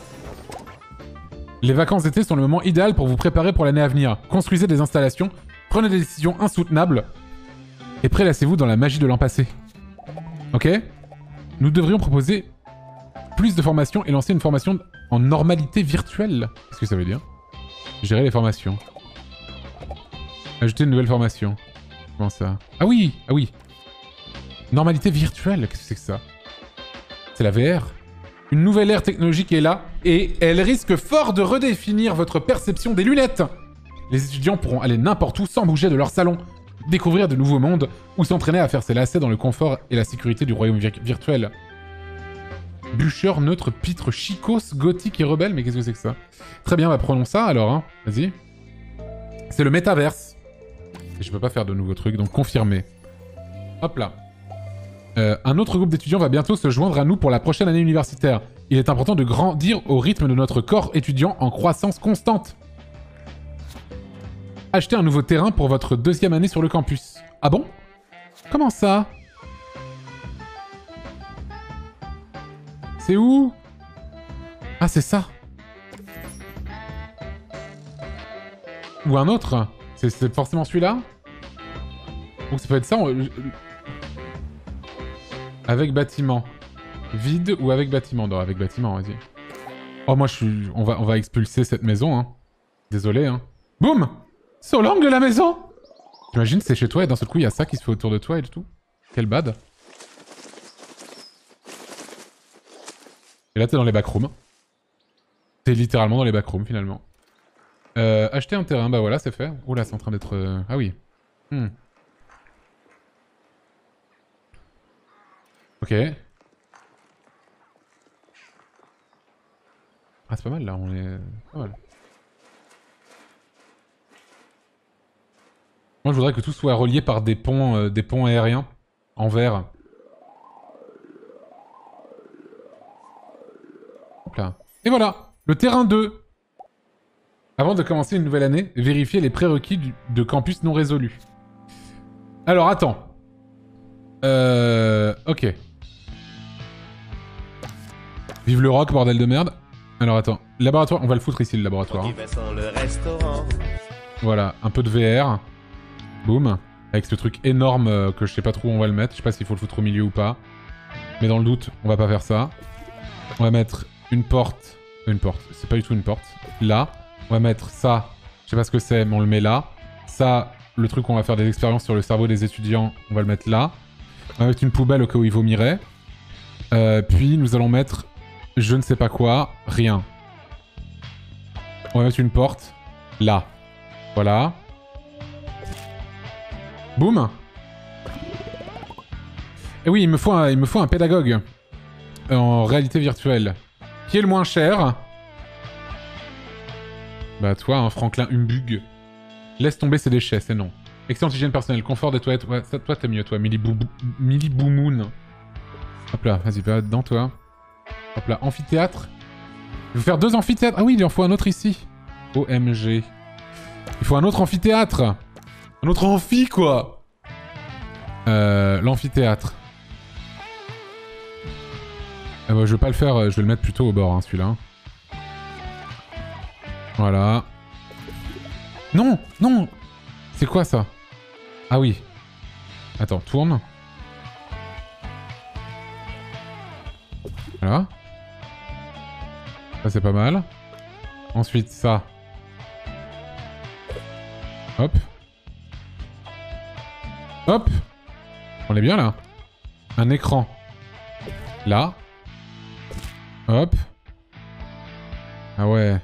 Les vacances d'été sont le moment idéal pour vous préparer pour l'année à venir. Construisez des installations, prenez des décisions insoutenables et prélassez-vous dans la magie de l'an passé. Ok? Nous devrions proposer plus de formations et lancer une formation en normalité virtuelle. Qu'est-ce que ça veut dire? Gérer les formations. Ajouter une nouvelle formation. Comment ça? Ah oui! Ah oui! Normalité virtuelle, qu'est-ce que c'est que ça? C'est la VR? Une nouvelle ère technologique est là, et elle risque fort de redéfinir votre perception des lunettes. Les étudiants pourront aller n'importe où sans bouger de leur salon, découvrir de nouveaux mondes, ou s'entraîner à faire ses lacets dans le confort et la sécurité du royaume virtuel. Bûcheur, neutre, pitre, chicos, gothique et rebelle, mais qu'est-ce que c'est que ça? Très bien, bah prenons ça alors, hein. Vas-y. C'est le métaverse. Et je peux pas faire de nouveaux trucs, donc confirmé. Hop là. Un autre groupe d'étudiants va bientôt se joindre à nous pour la prochaine année universitaire. Il est important de grandir au rythme de notre corps étudiant en croissance constante. Achetez un nouveau terrain pour votre 2e année sur le campus. Ah bon? Comment ça? C'est où? Ah, c'est ça. Ou un autre? C'est forcément celui-là? Ou ça peut être ça? Avec bâtiment. Vide ou avec bâtiment? Non, avec bâtiment, vas-y. Oh, moi, on va expulser cette maison, hein. Désolé, hein. Boum! Sur l'angle de la maison! T'imagines, c'est chez toi et d'un seul coup, il y a ça qui se fait autour de toi et tout. Quel bad. Et là, t'es dans les backrooms. T'es littéralement dans les backrooms, finalement. Acheter un terrain, bah voilà, c'est fait. Oh là, c'est en train d'être... Ah oui. Ok. Ah, c'est pas mal, là. On est... Pas mal. Moi, je voudrais que tout soit relié par des ponts aériens en verre. Hop là. Et voilà, le terrain 2. Avant de commencer une nouvelle année, vérifiez les prérequis de campus non résolus. Alors, attends. Ok. Vive le rock, bordel de merde. Alors, attends. Laboratoire, on va le foutre ici, le laboratoire. Voilà, un peu de VR. Boum. Avec ce truc énorme que je sais pas trop où on va le mettre. Je sais pas s'il faut le foutre au milieu ou pas. Mais dans le doute, on va pas faire ça. On va mettre une porte. Une porte. C'est pas du tout une porte. Là. On va mettre ça. Je sais pas ce que c'est, mais on le met là. Ça, le truc où on va faire des expériences sur le cerveau des étudiants, on va le mettre là. On va mettre une poubelle au cas où ils vomiraient. Puis nous allons mettre... Je ne sais pas quoi. Rien. On va mettre une porte. Là. Voilà. Boum. Et oui, il me faut un pédagogue. En réalité virtuelle. Qui est le moins cher? Bah toi, hein, Franklin Humbug. Laisse tomber ses déchets, c'est non. Excellente hygiène personnelle, confort des toilettes. Ouais, ça, toi t'es mieux, toi. Millie Boomoon. Hop là, vas-y, va dedans, toi. Hop là, amphithéâtre. Je vais faire 2 amphithéâtres. Ah oui, il en faut un autre ici. OMG. Il faut un autre amphithéâtre. Un autre amphi, quoi. L'amphithéâtre. Bah, je vais pas le faire, je vais le mettre plutôt au bord, hein, celui-là. Voilà. Non, non. C'est quoi, ça? Ah oui. Attends, tourne. Voilà. Ça, c'est pas mal. Ensuite, ça. Hop. Hop. On est bien, là. Un écran. Là. Hop. Ah ouais.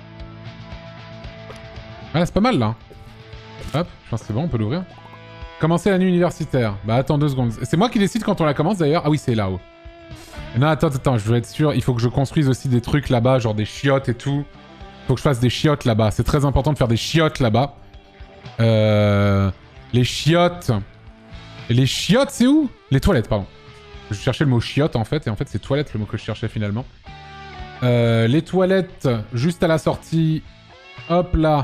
Ah, c'est pas mal, là. Hop. Je pense que c'est bon, on peut l'ouvrir. Commencer l'année universitaire. Bah, attends 2 secondes. C'est moi qui décide quand on la commence, d'ailleurs. Ah oui, c'est là-haut. Non, attends, je veux être sûr. Il faut que je construise aussi des trucs là-bas, genre des chiottes et tout. Faut que je fasse des chiottes là-bas. C'est très important de faire des chiottes là-bas. Les chiottes. Les chiottes, c'est où? Les toilettes, pardon. Je cherchais le mot chiotte, en fait. Et en fait, c'est toilette le mot que je cherchais, finalement. Les toilettes, juste à la sortie. Hop là.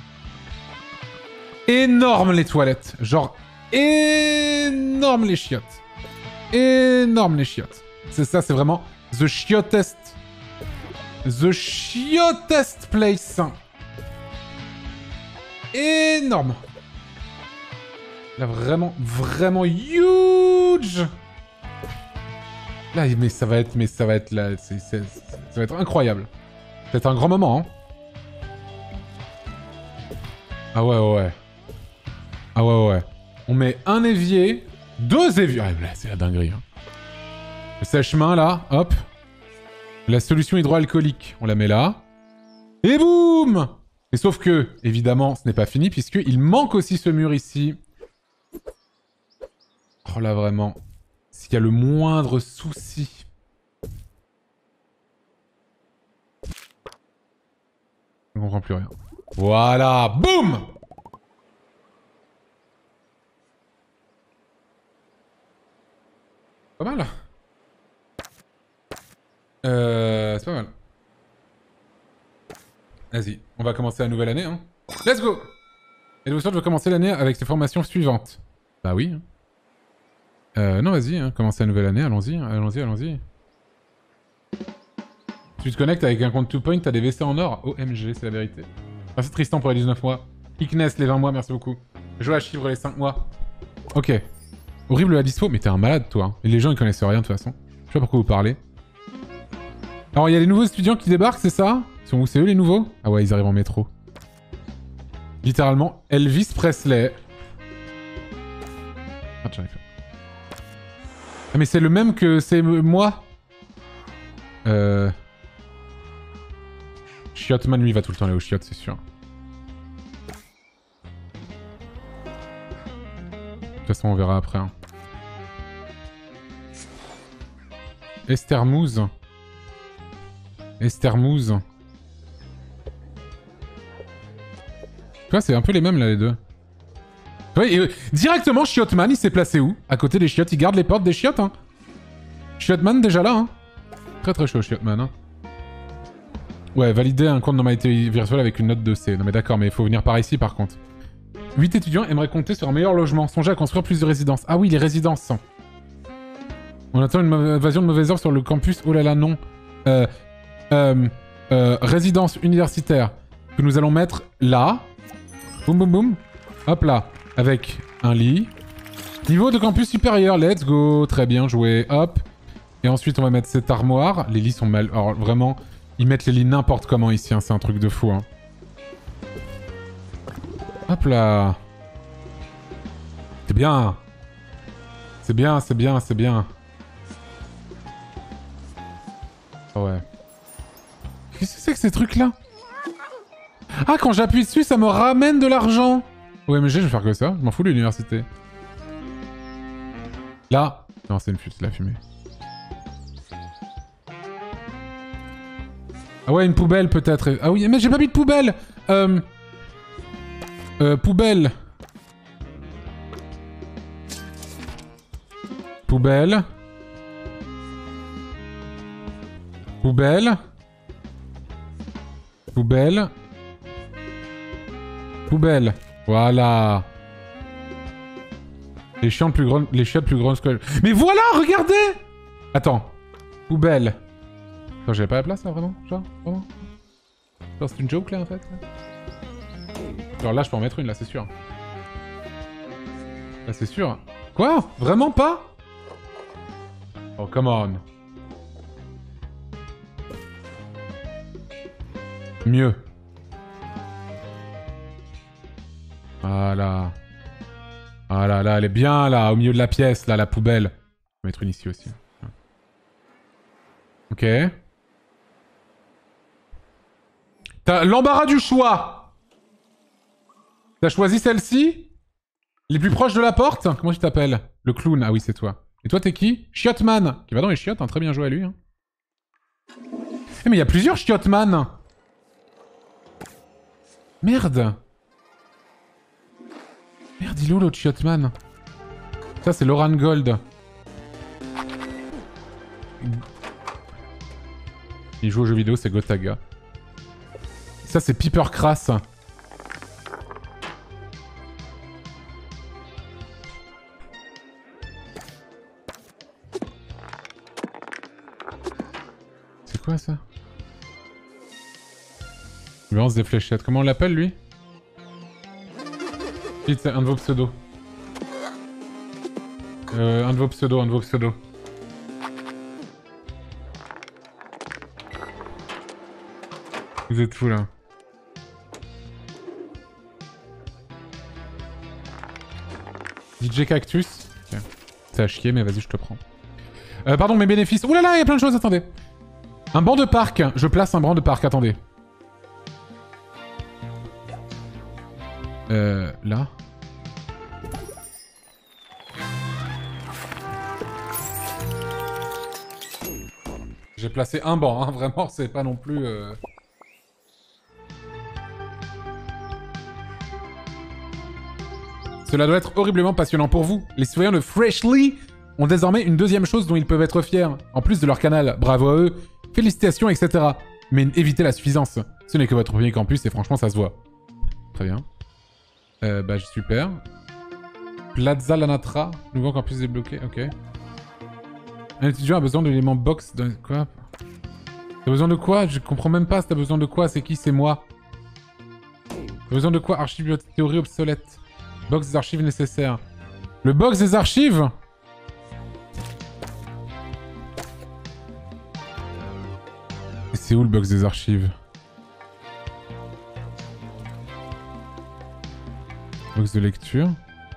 Énorme les toilettes. Genre, énorme les chiottes. Énorme les chiottes. C'est ça, c'est vraiment the chiottest. The chiottest place. Énorme. Là, vraiment, vraiment huge. Là, mais ça va être là, ça va être incroyable. C'est un grand moment, hein. Ah ouais. Ah ouais. On met un évier, 2 éviers. Ah, c'est la dinguerie, hein. Le sèche-main, là, hop. La solution hydroalcoolique, on la met là. Et boum! Et sauf que, évidemment, ce n'est pas fini, puisqu'il manque aussi ce mur ici. Oh là, vraiment. S'il y a le moindre souci... Je ne comprends plus rien. Voilà! Boum! Pas mal. C'est pas mal. Vas-y, on va commencer la nouvelle année, hein. Let's go! Et le soir, je vais commencer l'année avec ces formations suivantes. Bah oui. Non, vas-y, hein, commencer la nouvelle année, allons-y, allons-y, allons-y. Tu te connectes avec un compte 2Point, t'as des WC en or. OMG, c'est la vérité. Merci Tristan pour les 19 mois. Ickness les 20 mois, merci beaucoup. Joie à Chivre les 5 mois. Ok. Horrible la dispo, mais t'es un malade toi. Hein. Et les gens ils connaissent rien de toute façon. Je sais pas pourquoi vous parlez. Alors il y a les nouveaux étudiants qui débarquent, c'est ça? C'est eux les nouveaux? Ah ouais, ils arrivent en métro. Littéralement, Elvis Presley. Ah, j'arrive. Ah mais c'est le même que c'est moi. Chiotman lui il va tout le temps aller au chiottes, c'est sûr. De toute façon on verra après. Hein. Estermouze. Estermouze. Tu vois, c'est un peu les mêmes là les deux. Ouais, et, directement, Chiotman, il s'est placé où? À côté des chiottes, il garde les portes des chiottes, hein. Chiotman déjà là, hein. Très très chaud, Chiotman, hein. Ouais, valider un compte normalité virtuelle avec une note de C. Non mais d'accord, mais il faut venir par ici par contre. 8 étudiants aimeraient compter sur un meilleur logement. Songez à construire plus de résidences. Ah oui, les résidences. On attend une invasion de mauvaises heures sur le campus. Oh là là, non. Résidence universitaire. Que nous allons mettre là. Boum boum boum. Hop là. Avec un lit. Niveau de campus supérieur. Let's go. Très bien joué. Hop. Et ensuite, on va mettre cette armoire. Les lits sont mal... Alors vraiment, ils mettent les lits n'importe comment ici. Hein. C'est un truc de fou. Hein. Hop là. C'est bien. C'est bien, c'est bien, c'est bien. Oh ouais. Qu'est-ce que c'est que ces trucs-là? Ah, quand j'appuie dessus, ça me ramène de l'argent. Ouais, mais je vais faire que ça. Je m'en fous de l'université. Là. Non, c'est une fuse, la fumée. Ah ouais, une poubelle peut-être. Ah oui, mais j'ai pas mis de poubelle. Poubelle. Poubelle. Poubelle. Poubelle. Poubelle. Voilà. Les chiottes plus grandes que... Mais voilà, regardez. Attends. Poubelle. Attends, j'avais pas la place là, vraiment? Genre, vraiment? Genre, c'est une joke là en fait? Genre là, je peux en mettre une là, c'est sûr. Là, c'est sûr. Quoi? Vraiment pas? Oh, come on. Mieux. Voilà. Ah là là, elle est bien là, au milieu de la pièce, là, la poubelle. Je vais mettre une ici aussi. Ok. T'as l'embarras du choix. T'as choisi celle-ci? Les plus proches de la porte? Comment tu t'appelles? Le clown. Ah oui, c'est toi. Et toi, t'es qui? Chiotman. Qui va dans les chiottes, hein. Très bien joué à lui. Hein. Eh, mais il y a plusieurs Chiotman. Merde. Merde, il est où l'autre Chiotman? Ça, c'est Loran Gold. Il joue aux jeux vidéo, c'est Gotaga. Ça, c'est Piper Crass. C'est quoi ça? Il lance des fléchettes. Comment on l'appelle lui? C'est un de vos pseudos. Un de vos pseudos, Vous êtes fous là. DJ Cactus. Okay. C'est à chier, mais vas-y, je te prends. Pardon, mes bénéfices. Ouh là là, il y a plein de choses, attendez. Un banc de parc. Je place un banc de parc, attendez. Là. J'ai placé un banc, hein. Vraiment, c'est pas non plus... Cela doit être horriblement passionnant pour vous. Les citoyens de Freshly ont désormais une deuxième chose dont ils peuvent être fiers. En plus de leur canal, bravo à eux, félicitations, etc. Mais évitez la suffisance. Ce n'est que votre premier campus et franchement, ça se voit. Très bien. Bah, super. Plaza Lanatra, nouveau campus débloqué, ok. Un étudiant a besoin de l'élément box de... Quoi? T'as besoin de quoi? Je comprends même pas si t'as besoin de quoi, c'est qui? C'est moi. T'as besoin de quoi? Archive théorie obsolète. Box des archives nécessaires. Le box des archives? Et c'est où le box des archives? Box de lecture.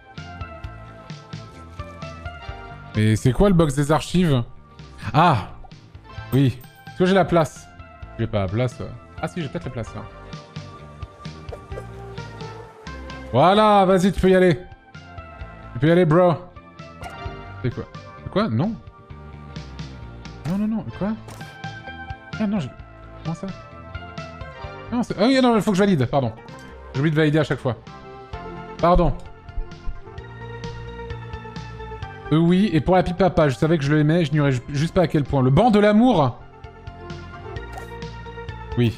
Et c'est quoi le box des archives? Ah! Oui. Est-ce que j'ai la place? J'ai pas la place. Ah si, j'ai peut-être la place là. Voilà, vas-y, tu peux y aller. Tu peux y aller, bro. C'est quoi? C'est quoi? Non. Non, non, non. Quoi? Ah non, j'ai... Comment ça? Non, c'est... Ah oui, non, il faut que je valide, pardon. J'ai oublié de valider à chaque fois. Pardon. Oui, et pour la pipe papa, je savais que je l'aimais, je n'ignorais juste pas à quel point. Le banc de l'amour? Oui.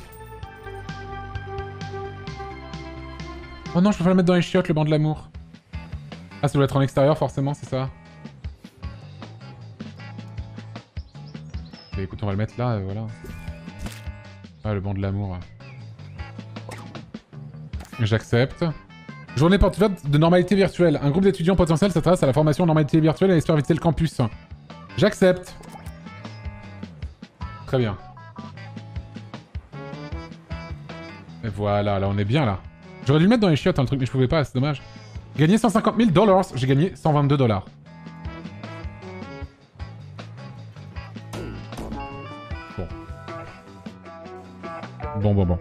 Oh non, je peux pas le mettre dans les chiottes, le banc de l'amour. Ah, ça doit être en extérieur, forcément, c'est ça? Et écoute, on va le mettre là, voilà. Ah, le banc de l'amour. J'accepte. Journée porte ouverte de normalité virtuelle. Un groupe d'étudiants potentiels s'intéresse à la formation en normalité virtuelle et espère visiter le campus. J'accepte. Très bien. Et voilà, là on est bien là. J'aurais dû le mettre dans les chiottes, hein, le truc, mais je pouvais pas, c'est dommage. Gagner 150 000 $, j'ai gagné 122 $. Bon. Bon.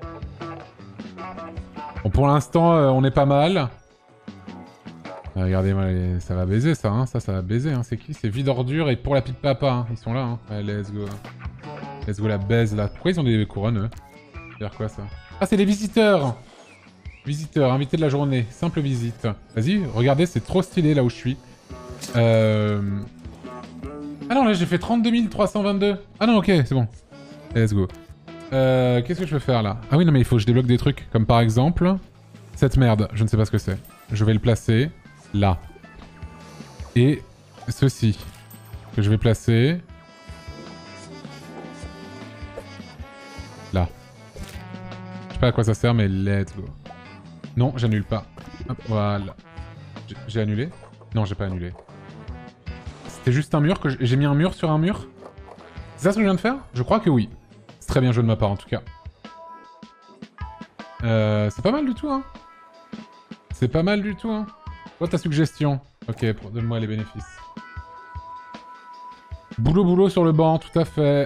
Bon, pour l'instant, on est pas mal. Regardez-moi, ça va baiser ça, hein. Ça va baiser, hein. C'est qui? C'est Vide Ordure et Pour la Pipe Papa, hein. Ils sont là, hein. Allez, let's go. Let's go la baise, là. Pourquoi ils ont des couronnes, eux? Ça veut dire quoi, ça? Ah, c'est les visiteurs! Visiteurs, invités de la journée. Simple visite. Vas-y, regardez, c'est trop stylé, là où je suis. Ah non, là, j'ai fait 32 322. Ah non, ok, c'est bon. Let's go. Qu'est-ce que je peux faire là? Ah oui, non, mais il faut que je débloque des trucs. Comme par exemple, cette merde. Je ne sais pas ce que c'est. Je vais le placer là. Et ceci. Que je vais placer là. Je sais pas à quoi ça sert, mais let's go. Non, j'annule pas. Hop, voilà. J'ai annulé? Non, j'ai pas annulé. C'était juste un mur que j'ai mis un mur sur un mur? C'est ça ce que je viens de faire? Je crois que oui. C'est très bien joué de ma part en tout cas. C'est pas mal du tout, hein. C'est pas mal du tout, hein. Quoi ta suggestion? Ok, donne-moi les bénéfices. Boulot sur le banc, tout à fait.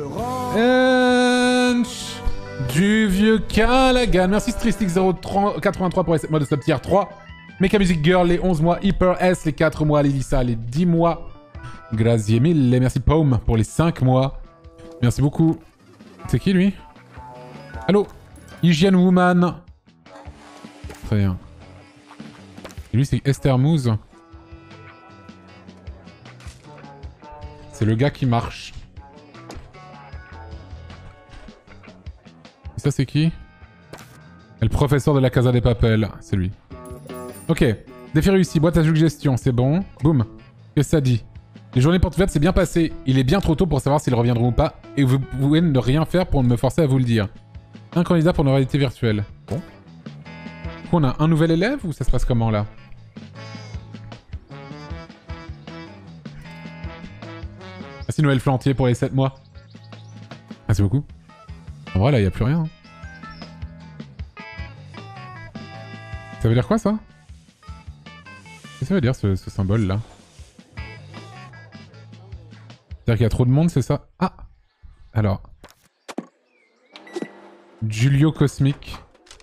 Du vieux Callaghan. Merci Stristic083 pour les 7 mois de sub tier 3. Mecha Music Girl, les 11 mois. Hyper S, les 4 mois. Lelissa, les 10 mois. Grazie mille. Merci Paume pour les 5 mois. Merci beaucoup. C'est qui lui? Allô? Hygiene Woman. Très bien. Et lui c'est Esther Mouze. C'est le gars qui marche. Et ça c'est qui? Et le professeur de la Casa des Papel. C'est lui. Ok. Défi réussi. Boîte à suggestions. C'est bon. Boum. Qu'est-ce que ça dit? Les journées portes ouvertes, c'est bien passé. Il est bien trop tôt pour savoir s'ils reviendront ou pas. Et vous pouvez ne rien faire pour me forcer à vous le dire. Un candidat pour une réalité virtuelle. Bon. On a un nouvel élève ou ça se passe comment là? Merci Noël Flantier pour les 7 mois. Merci beaucoup. En vrai là, il n'y a plus rien. Ça veut dire quoi ça? Qu'est-ce que ça veut dire ce symbole là? C'est-à-dire qu'il y a trop de monde, c'est ça? Ah! Alors. Julio Cosmic.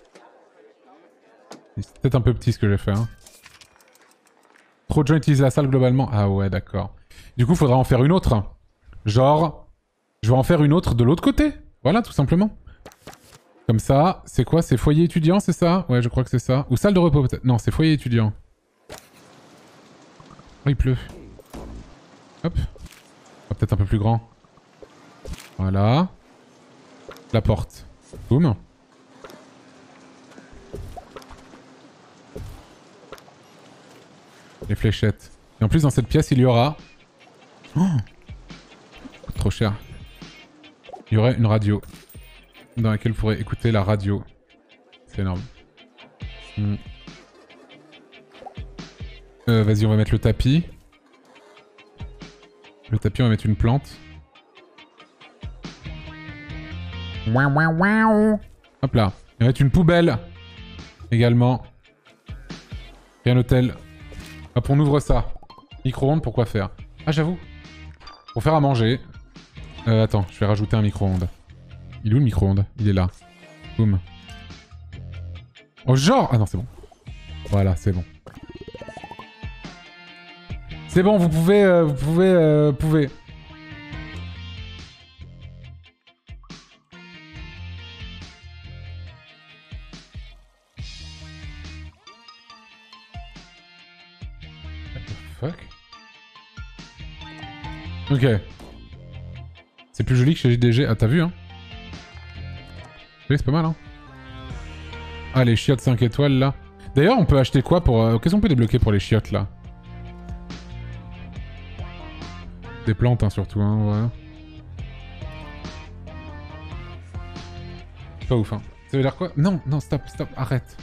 C'est peut-être un peu petit ce que j'ai fait. Hein. Trop de gens utilisent la salle globalement. Ah ouais, d'accord. Du coup, faudra en faire une autre. Genre, je vais en faire une autre de l'autre côté. Voilà, tout simplement. Comme ça, c'est quoi? C'est foyer étudiant, c'est ça? Ouais, je crois que c'est ça. Ou salle de repos peut-être. Non, c'est foyer étudiant. Oh, il pleut. Hop. Oh, peut-être un peu plus grand. Voilà. La porte. Boum. Les fléchettes. Et en plus, dans cette pièce, il y aura... Oh, trop cher. Il y aurait une radio. Dans laquelle vous pourrez écouter la radio. C'est énorme. Vas-y, on va mettre le tapis. Le tapis, on va mettre une plante. Hop là. On va mettre une poubelle. Également. Et un hôtel. Hop, on ouvre ça. Micro-ondes, pourquoi faire? Ah, j'avoue. Pour faire à manger. Attends, je vais rajouter un micro-ondes. Il est où le micro-ondes? Il est là. Boum. Oh, genre! Ah non, c'est bon. Voilà, c'est bon. C'est bon, vous pouvez... pouvez. What the fuck? Ok. C'est plus joli que chez JDG. Ah, t'as vu, hein? Oui, c'est pas mal, hein? Ah, les chiottes 5 étoiles, là. D'ailleurs, on peut acheter quoi pour... Qu'est-ce qu'on peut débloquer pour les chiottes, là? Des plantes, hein, surtout, hein, ouais. Pas ouf, hein. Ça veut dire quoi? Non, non, stop, stop, arrête.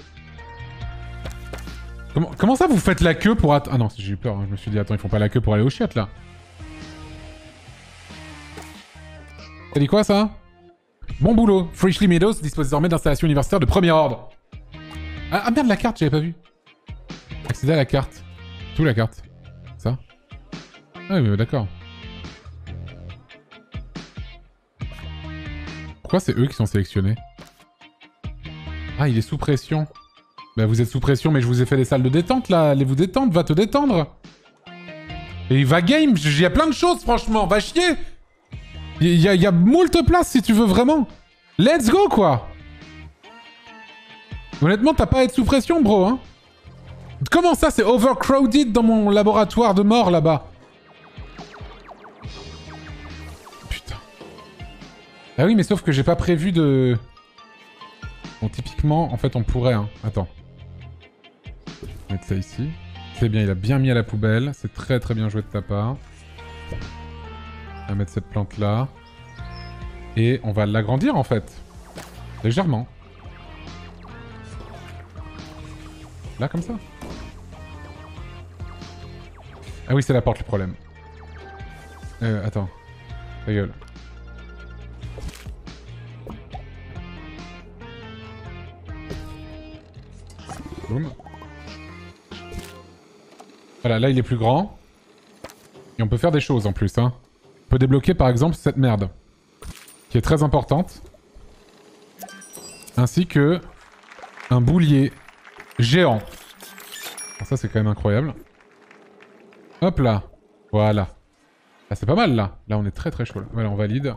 Comment ça, vous faites la queue pour... Ah non, j'ai eu peur, hein. Je me suis dit, attends, ils font pas la queue pour aller aux chiottes, là. T'as dit quoi, ça? Bon boulot. Freshly Meadows dispose désormais d'installations universitaires de premier ordre. Ah merde, la carte, j'avais pas vu. Accéder à la carte. Tout la carte. Ça? Ah oui, mais d'accord. Pourquoi c'est eux qui sont sélectionnés? Ah, il est sous pression. Bah vous êtes sous pression, mais je vous ai fait des salles de détente, là. Allez vous détendre, va te détendre. Et va game, il y a plein de choses, franchement. Va chier. Il y a moult place si tu veux vraiment. Let's go, quoi. Honnêtement, t'as pas à être sous pression, bro, hein. Comment ça, c'est overcrowded dans mon laboratoire de mort, là-bas? Putain. Ah oui, mais sauf que j'ai pas prévu de... Bon, typiquement, en fait, on pourrait, hein. Attends. On va mettre ça ici. C'est bien, il a bien mis à la poubelle. C'est très très bien joué de ta part. On va mettre cette plante là. Et on va l'agrandir en fait. Légèrement. Là comme ça. Ah oui, c'est la porte le problème. Attends. Ta gueule. Boum. Voilà, là il est plus grand. Et on peut faire des choses en plus, hein. On peut débloquer par exemple cette merde. Qui est très importante. Ainsi que... un boulier géant. Alors ça c'est quand même incroyable. Hop là. Voilà. Ah, c'est pas mal là. Là on est très très chaud. Là. Voilà, on valide.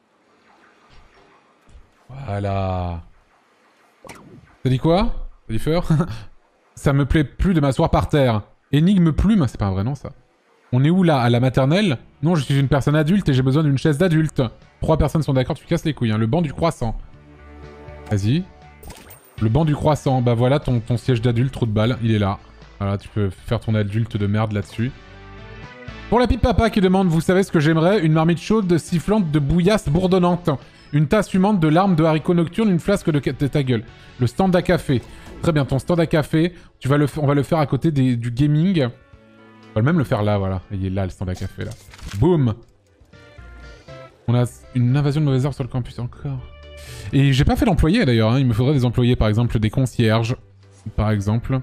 Voilà. T'as dit quoi? T'as dit feur? Ça me plaît plus de m'asseoir par terre. Énigme plume. C'est pas un vrai nom ça. On est où là? À la maternelle? Non, je suis une personne adulte et j'ai besoin d'une chaise d'adulte. 3 personnes sont d'accord, tu casses les couilles. Hein. Le banc du croissant. Vas-y. Le banc du croissant. Bah voilà ton siège d'adulte, trou de balle. Il est là. Voilà, tu peux faire ton adulte de merde là-dessus. Pour la pipe papa qui demande, vous savez ce que j'aimerais? Une marmite chaude sifflante de bouillasse bourdonnante. Une tasse fumante de larmes de haricots nocturnes, une flasque de ta gueule. Le stand à café. Très bien, ton stand à café. On va le faire à côté du gaming. On va même le faire là, voilà. Il est là, le stand à café, là. Boum. On a une invasion de mauvaises herbes sur le campus, encore. Et j'ai pas fait d'employés, d'ailleurs. Hein. Il me faudrait des employés, par exemple, des concierges. Par exemple.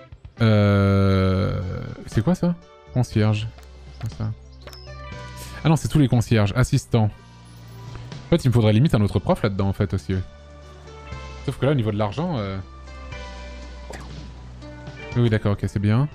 C'est quoi, ça? Concierge. Ça. Ah non, c'est tous les concierges. Assistants. En fait, il me faudrait limite un autre prof là-dedans, en fait, aussi. Sauf que là, au niveau de l'argent... Oui, d'accord, ok, c'est bien.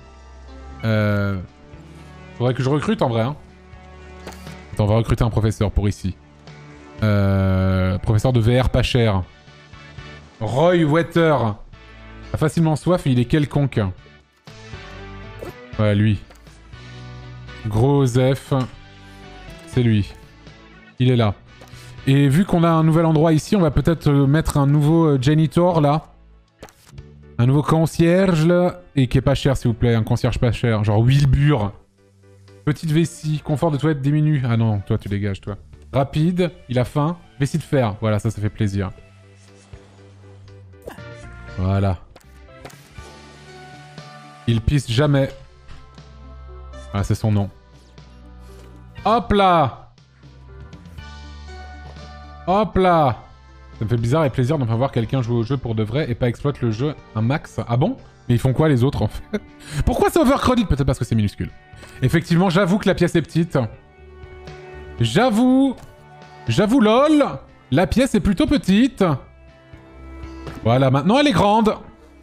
Faudrait que je recrute, en vrai, hein. Attends, on va recruter un professeur pour ici. Professeur de VR pas cher. Roy Wetter. A facilement soif et il est quelconque. Voilà, lui. Gros F. C'est lui. Il est là. Et vu qu'on a un nouvel endroit ici, on va peut-être mettre un nouveau janitor, là. Un nouveau concierge, là. Et qui est pas cher, s'il vous plaît. Un concierge pas cher. Genre Wilbur. Petite vessie. Confort de toilette diminue. Ah non, toi, tu dégages, toi. Rapide. Il a faim. Vessie de fer. Voilà, ça fait plaisir. Voilà. Il pisse jamais. Voilà, c'est son nom. Hop là! Hop là! Ça me fait bizarre et plaisir d'enfin voir quelqu'un jouer au jeu pour de vrai et pas exploite le jeu un max. Ah bon? Mais ils font quoi les autres en fait? Pourquoi c'est overcrowded? Peut-être parce que c'est minuscule. Effectivement, j'avoue que la pièce est petite. J'avoue lol! La pièce est plutôt petite. Voilà, maintenant elle est grande.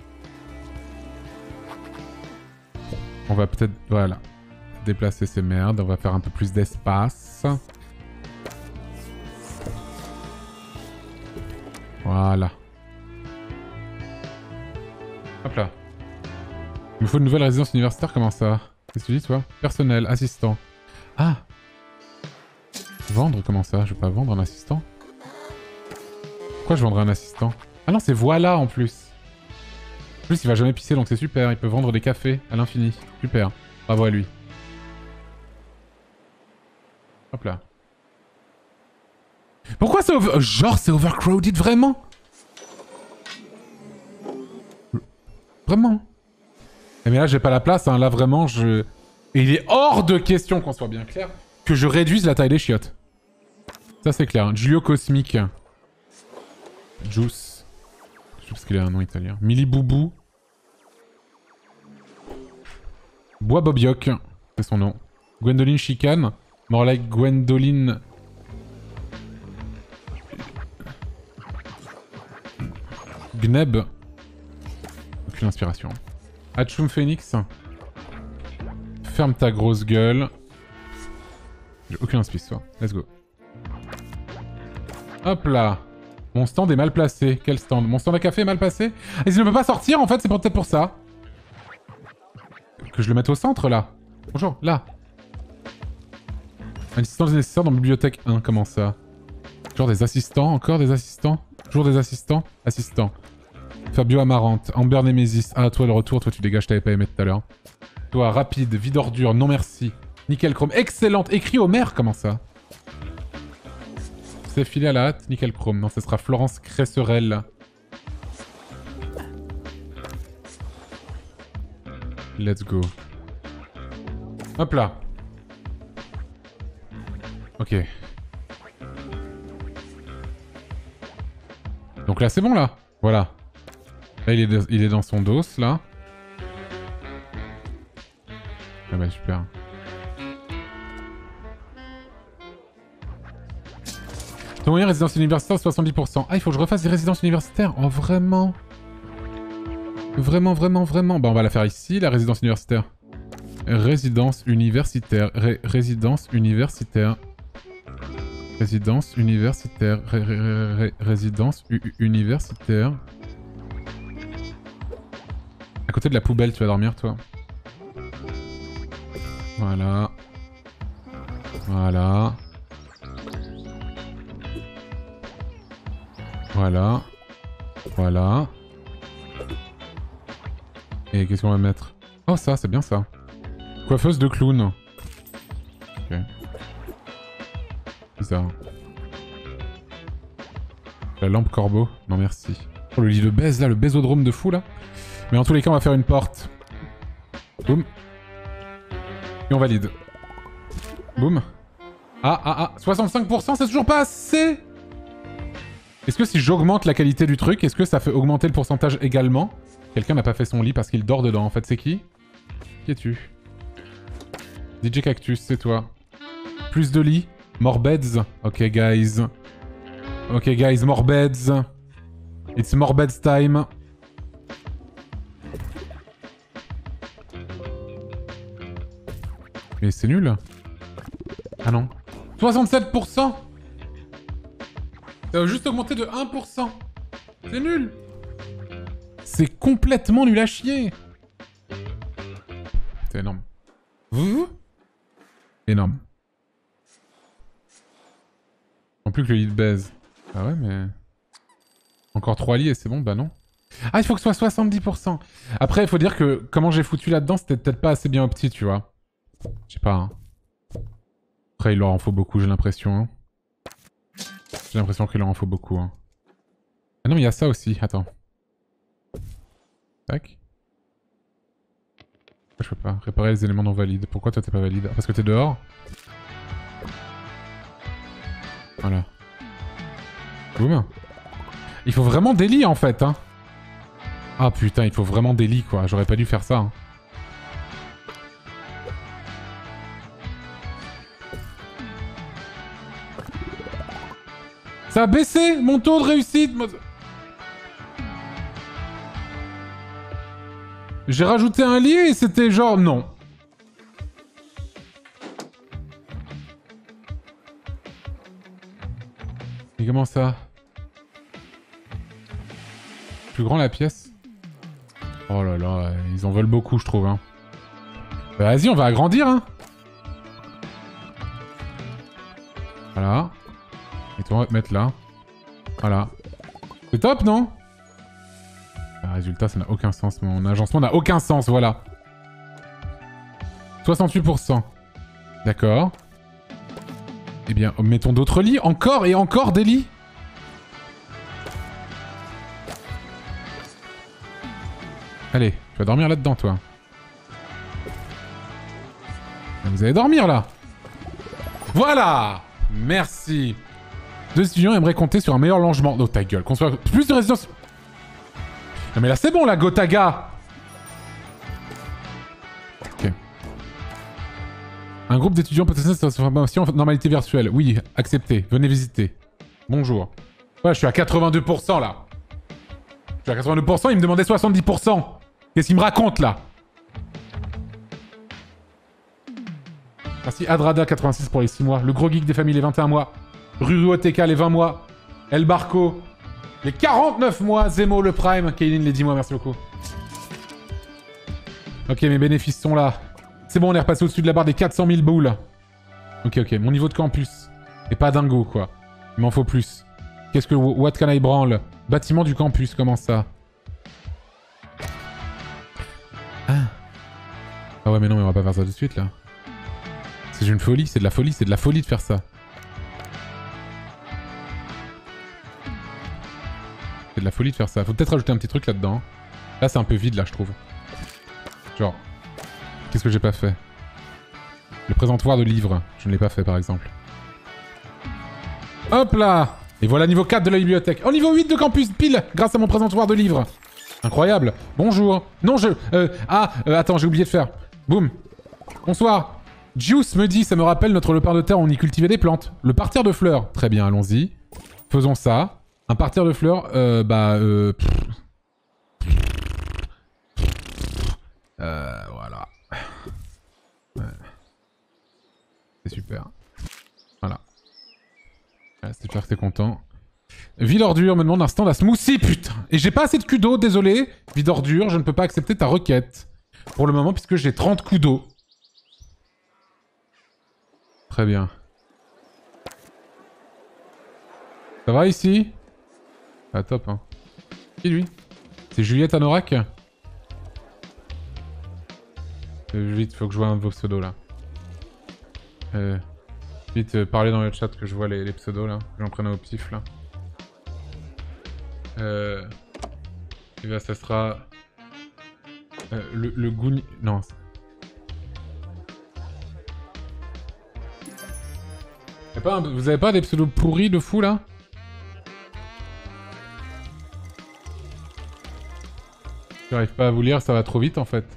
On va peut-être... Voilà. Déplacer ces merdes. On va faire un peu plus d'espace. Voilà. Hop là. Il me faut une nouvelle résidence universitaire, comment ça? Qu'est-ce que tu dis, toi? Personnel, assistant. Ah! Vendre, comment ça? Je vais pas vendre un assistant? Pourquoi je vendrais un assistant? Ah non, c'est voilà en plus. En plus, il va jamais pisser, donc c'est super. Il peut vendre des cafés à l'infini. Super. Bravo à lui. Hop là. Pourquoi c'est genre c'est overcrowded vraiment? Vraiment? Mais là j'ai pas la place, hein. Là vraiment je... Et il est hors de question qu'on soit bien clair que je réduise la taille des chiottes. Ça c'est clair. Giulio Cosmic. Juice. Je sais parce qu'il a un nom italien. Millie Boubou. Bois Bobioc. C'est son nom. Gwendoline Chicane. More like Gwendoline... Gneb. Aucune inspiration. Hatchoum Phoenix. Ferme ta grosse gueule. J'ai aucune inspiration. Let's go. Hop là. Mon stand est mal placé. Quel stand? Mon stand à café est mal placé? Et s'il ne peut pas sortir, en fait, c'est peut-être pour ça. Que je le mette au centre, là. Bonjour, là. Assistance nécessaire dans bibliothèque 1, comment ça? Genre des assistants, encore des assistants? Toujours des assistants? Assistants. Fabio Amarante, Amber Nemesis. Ah, toi le retour, toi tu dégages, t'avais pas aimé tout à l'heure. Toi, rapide, vide ordure, non merci. Nickel Chrome, excellente, écrit au maire, comment ça? C'est filé à la hâte, Nickel Chrome. Non, ce sera Florence Cresserelle. Let's go. Hop là. Ok. Donc là, c'est bon, là. Voilà. Là, il est dans son dos, là. Ah bah, super. Ton moyen résidence universitaire, 70%. Ah, il faut que je refasse des résidences universitaires. Oh, vraiment? Vraiment, vraiment, vraiment. Bah, on va la faire ici, la résidence universitaire. Résidence universitaire. Résidence universitaire. Résidence universitaire. Résidence universitaire. À côté de la poubelle, tu vas dormir, toi. Voilà. Voilà. Voilà. Voilà. Et qu'est-ce qu'on va mettre? Oh, ça, c'est bien ça. Coiffeuse de clown. Ok. Bizarre. La lampe corbeau. Non, merci. Oh, le lit de baise, là, le baisodrome de fou, là. Mais en tous les cas, on va faire une porte. Boum. Et on valide. Boum. Ah. 65%, c'est toujours pas assez. Est-ce que si j'augmente la qualité du truc, est-ce que ça fait augmenter le pourcentage également? Quelqu'un n'a pas fait son lit parce qu'il dort dedans. En fait, c'est qui? Qui es-tu? DJ Cactus, c'est toi. Plus de lits. More beds. Ok, guys. Ok, guys, more beds. It's more beds time. Mais c'est nul. Ah non. 67%. Ça va juste augmenter de 1%. C'est nul. C'est complètement nul à chier. C'est énorme. Énorme. En plus que le lit de baise. Ah ouais, mais... Encore 3 lits et c'est bon? Bah non. Ah, il faut que ce soit 70%. Après, il faut dire que comment j'ai foutu là-dedans, c'était peut-être pas assez bien opti, tu vois. Je sais pas, hein. Après, il leur en faut beaucoup, j'ai l'impression. Hein. J'ai l'impression qu'il leur en faut beaucoup. Hein. Ah non, il y a ça aussi. Attends. Tac. Je peux pas. Réparer les éléments non valides. Pourquoi toi t'es pas valide? Parce que t'es dehors? Voilà. Boum. Il faut vraiment des lits en fait, hein. Ah putain, il faut vraiment des lits quoi. J'aurais pas dû faire ça. Hein. Ça a baissé mon taux de réussite. J'ai rajouté un lit et c'était genre non. Et comment ça? Plus grand la pièce? Oh là là, ils en veulent beaucoup je trouve. Hein. Bah, vas-y, on va agrandir. Hein. Voilà. Et toi, on va te mettre là. Voilà. C'est top, non? Résultat, ça n'a aucun sens. Mon agencement n'a aucun sens, voilà. 68%. D'accord. Eh bien, mettons d'autres lits. Encore et encore des lits. Allez, tu vas dormir là-dedans, toi. Vous allez dormir, là. Voilà. Merci. 2 étudiants aimeraient compter sur un meilleur logement. Oh, ta gueule. Construire plus de résidences... Non mais là c'est bon la Gotaga. Ok. Un groupe d'étudiants potentiels sur formation en normalité virtuelle. Oui, accepté. Venez visiter. Bonjour. Ouais, je suis à 82% là. Je suis à 82%, il me demandait 70%. Qu'est-ce qu'il me raconte là? Merci Adrada 86 pour les 6 mois. Le gros geek des familles les 21 mois. Ruru OTK les 20 mois. El Barco les 49 mois, Zemo le Prime, Kaylin les 10 mois, merci beaucoup. Ok, mes bénéfices sont là. C'est bon, on est repassé au-dessus de la barre des 400 000 boules. Ok, ok, mon niveau de campus. Et pas dingo, quoi. Il m'en faut plus. Qu'est-ce que... What can I branle? Bâtiment du campus, comment ça? Ah ouais, mais non, mais on va pas faire ça tout de suite, là. C'est une folie, c'est de la folie, c'est de la folie de faire ça. C'est de la folie de faire ça. Faut peut-être rajouter un petit truc là-dedans. Là, c'est un peu vide, là, je trouve. Genre... Qu'est-ce que j'ai pas fait? Le présentoir de livres. Je ne l'ai pas fait, par exemple. Hop là! Et voilà niveau 4 de la bibliothèque. Oh, niveau 8 de campus, pile! Grâce à mon présentoir de livres. Incroyable. Bonjour. Non, je... attends, j'ai oublié de faire. Boum. Bonsoir. Juice me dit, ça me rappelle notre lopin de terre, on y cultivait des plantes. Le parterre de fleurs. Très bien, allons-y. Faisons ça. Un parterre de fleurs, voilà. Ouais. C'est super. Voilà. Ouais, j'espère que t'es content. Vide ordure me demande un stand à smoothie, putain. Et j'ai pas assez de coups d'eau, désolé. Vide ordure, je ne peux pas accepter ta requête. Pour le moment, puisque j'ai 30 coups d'eau. Très bien. Ça va ici? Ah top hein. Qui lui? C'est Juliette Anorak? Vite, faut que je vois un de vos pseudos là. Vite, parlez dans le chat que je vois les pseudos là. J'en prenne au pif là. Et là ça sera... le Gouni... Non. Vous avez pas des pseudos pourris de fou là? J'arrive pas à vous lire, ça va trop vite en fait.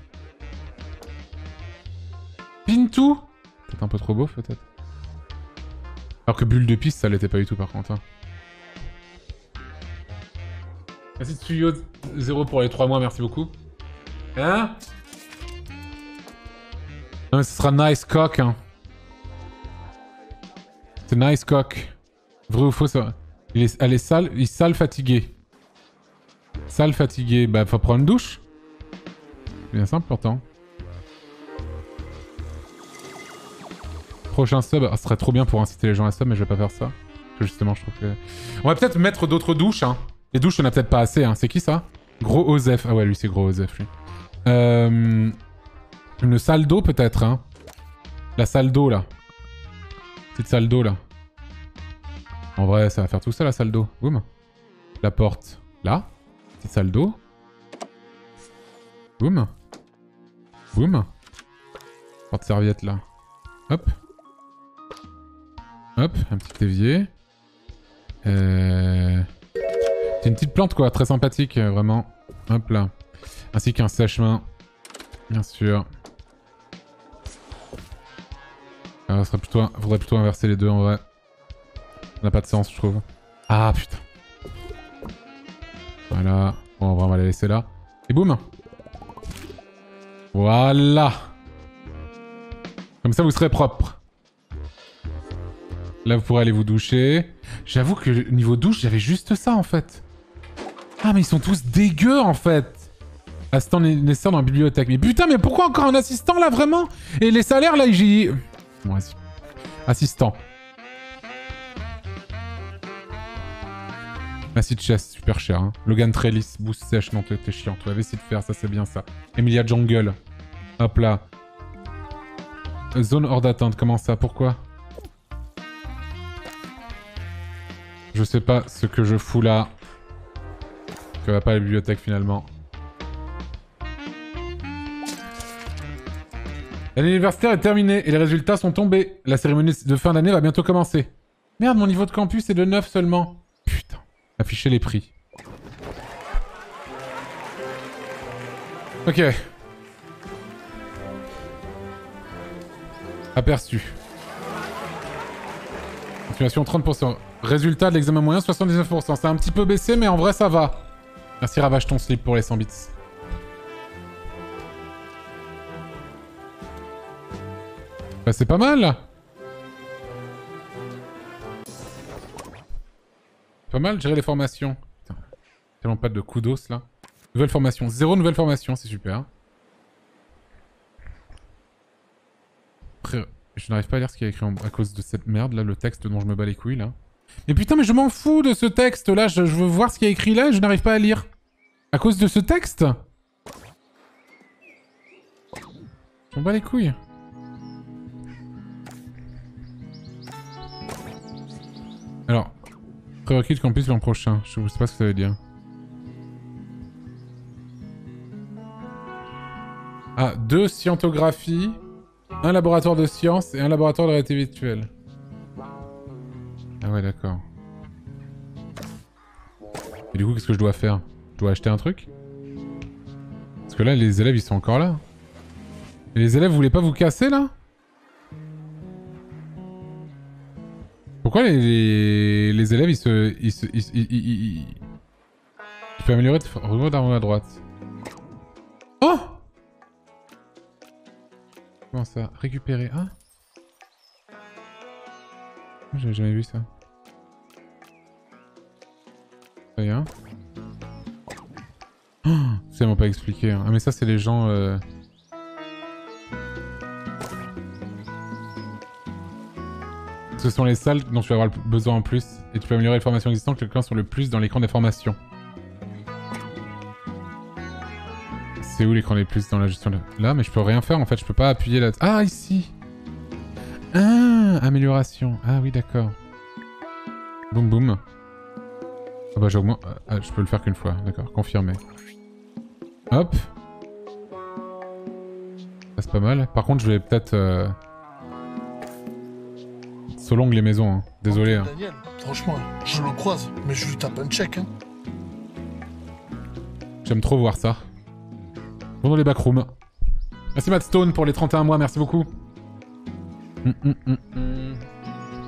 Pintou? Peut-être un peu trop beau peut-être. Alors que bulle de piste ça l'était pas du tout par contre. Hein. Merci Studio 0 pour les 3 mois, merci beaucoup. Hein? Non mais ce sera nice cock, hein. C'est nice cock. Vrai ou faux ça? Elle est sale, il est sale fatigué. Sale fatigué, bah faut prendre une douche. C'est bien simple pourtant. Prochain sub, ah, ce serait trop bien pour inciter les gens à sub, mais je vais pas faire ça. Parce que justement, je trouve que... On va peut-être mettre d'autres douches, hein. Les douches, on a peut-être pas assez, hein. C'est qui ça? Gros Osef. Ah ouais, lui, c'est Gros Osef, lui. Une salle d'eau, peut-être, hein. La salle d'eau, là. Petite salle d'eau, là. En vrai, ça va faire tout ça, la salle d'eau. Boum. La porte, là. Petite salle d'eau. Boum. Boum. Porte-serviette, là. Hop. Hop, un petit évier. C'est une petite plante quoi, très sympathique, vraiment. Hop là. Ainsi qu'un sèche-main. Bien sûr. Alors, faudrait plutôt inverser les deux en vrai. Ça n'a pas de sens, je trouve. Ah putain. Voilà. Bon, en vrai, on va la laisser là. Et boum. Voilà. Comme ça, vous serez propre. Là, vous pourrez aller vous doucher. J'avoue que niveau douche, j'avais juste ça, en fait. Ah, mais ils sont tous dégueux, en fait. Assistant nécessaire dans la bibliothèque. Mais putain, mais pourquoi encore un assistant, là, vraiment? Et les salaires, là, j'ai... Bon, vas-y. Assistant. Acid chest, super cher. Hein. Logan Trellis, boost sèche. Non, t'es chiant. Tu avais essayé de faire ça, c'est bien ça. Emilia Jungle. Hop là. Zone hors d'atteinte, comment ça? Pourquoi? Je sais pas ce que je fous là. Que va pas à la bibliothèque finalement. L'année universitaire est terminée et les résultats sont tombés. La cérémonie de fin d'année va bientôt commencer. Merde, mon niveau de campus est de 9 seulement. Putain. Afficher les prix. Ok. Aperçu. Continuation 30%. Résultat de l'examen moyen 79%. C'est un petit peu baissé mais en vrai ça va. Merci Ravage ton slip pour les 100 bits. Bah c'est pas mal. Pas mal, gérer les formations. Putain, tellement pas de kudos là. Nouvelle formation. 0 nouvelle formation, c'est super. Après, je n'arrive pas à lire ce qu'il y a écrit à cause de cette merde là, le texte dont je me bats les couilles là. Mais putain, mais je m'en fous de ce texte là, je veux voir ce qu'il y a écrit là et je n'arrive pas à lire. À cause de ce texte? Je m'en bats les couilles. Alors, prérequis de campus l'an prochain, je sais pas ce que ça veut dire. Ah, 2 scientographies, un laboratoire de sciences et un laboratoire de réalité virtuelle. Ah ouais, d'accord. Et du coup, qu'est-ce que je dois faire? Je dois acheter un truc? Parce que là, les élèves, ils sont encore là. Et les élèves, vous voulez pas vous casser, là? Pourquoi les élèves, ils peux améliorer... Remove d'arme à droite. Oh! Comment ça? Récupérer, hein? J'avais jamais vu ça. Rien. Oh, ça m'a pas expliqué. Hein. Ah mais ça c'est les gens... Ce sont les salles dont tu vas avoir besoin en plus. Et tu peux améliorer les formations existantes quelqu'un sur le plus dans l'écran des formations. C'est où l'écran des plus dans la gestion de... Là, mais je peux rien faire en fait. Je peux pas appuyer là... Ah, ici. Ah, amélioration. Ah oui, d'accord. Boum boum. Ah bah j'augmente... Ah, je peux le faire qu'une fois. D'accord, confirmé. Hop. Ça c'est pas mal. Par contre, je vais peut-être... Solong les maisons, hein. Désolé. Hein. Daniel, franchement, je le croise, mais je lui tape un check. Hein. J'aime trop voir ça. Bon dans les backrooms. Merci Matt Stone pour les 31 mois, merci beaucoup.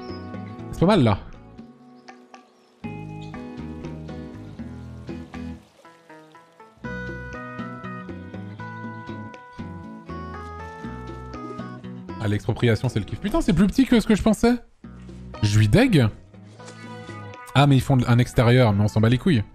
C'est pas mal là. Ah, l'expropriation, c'est le kiff. Putain, c'est plus petit que ce que je pensais. Je lui deg. Ah, mais ils font un extérieur, mais on s'en bat les couilles.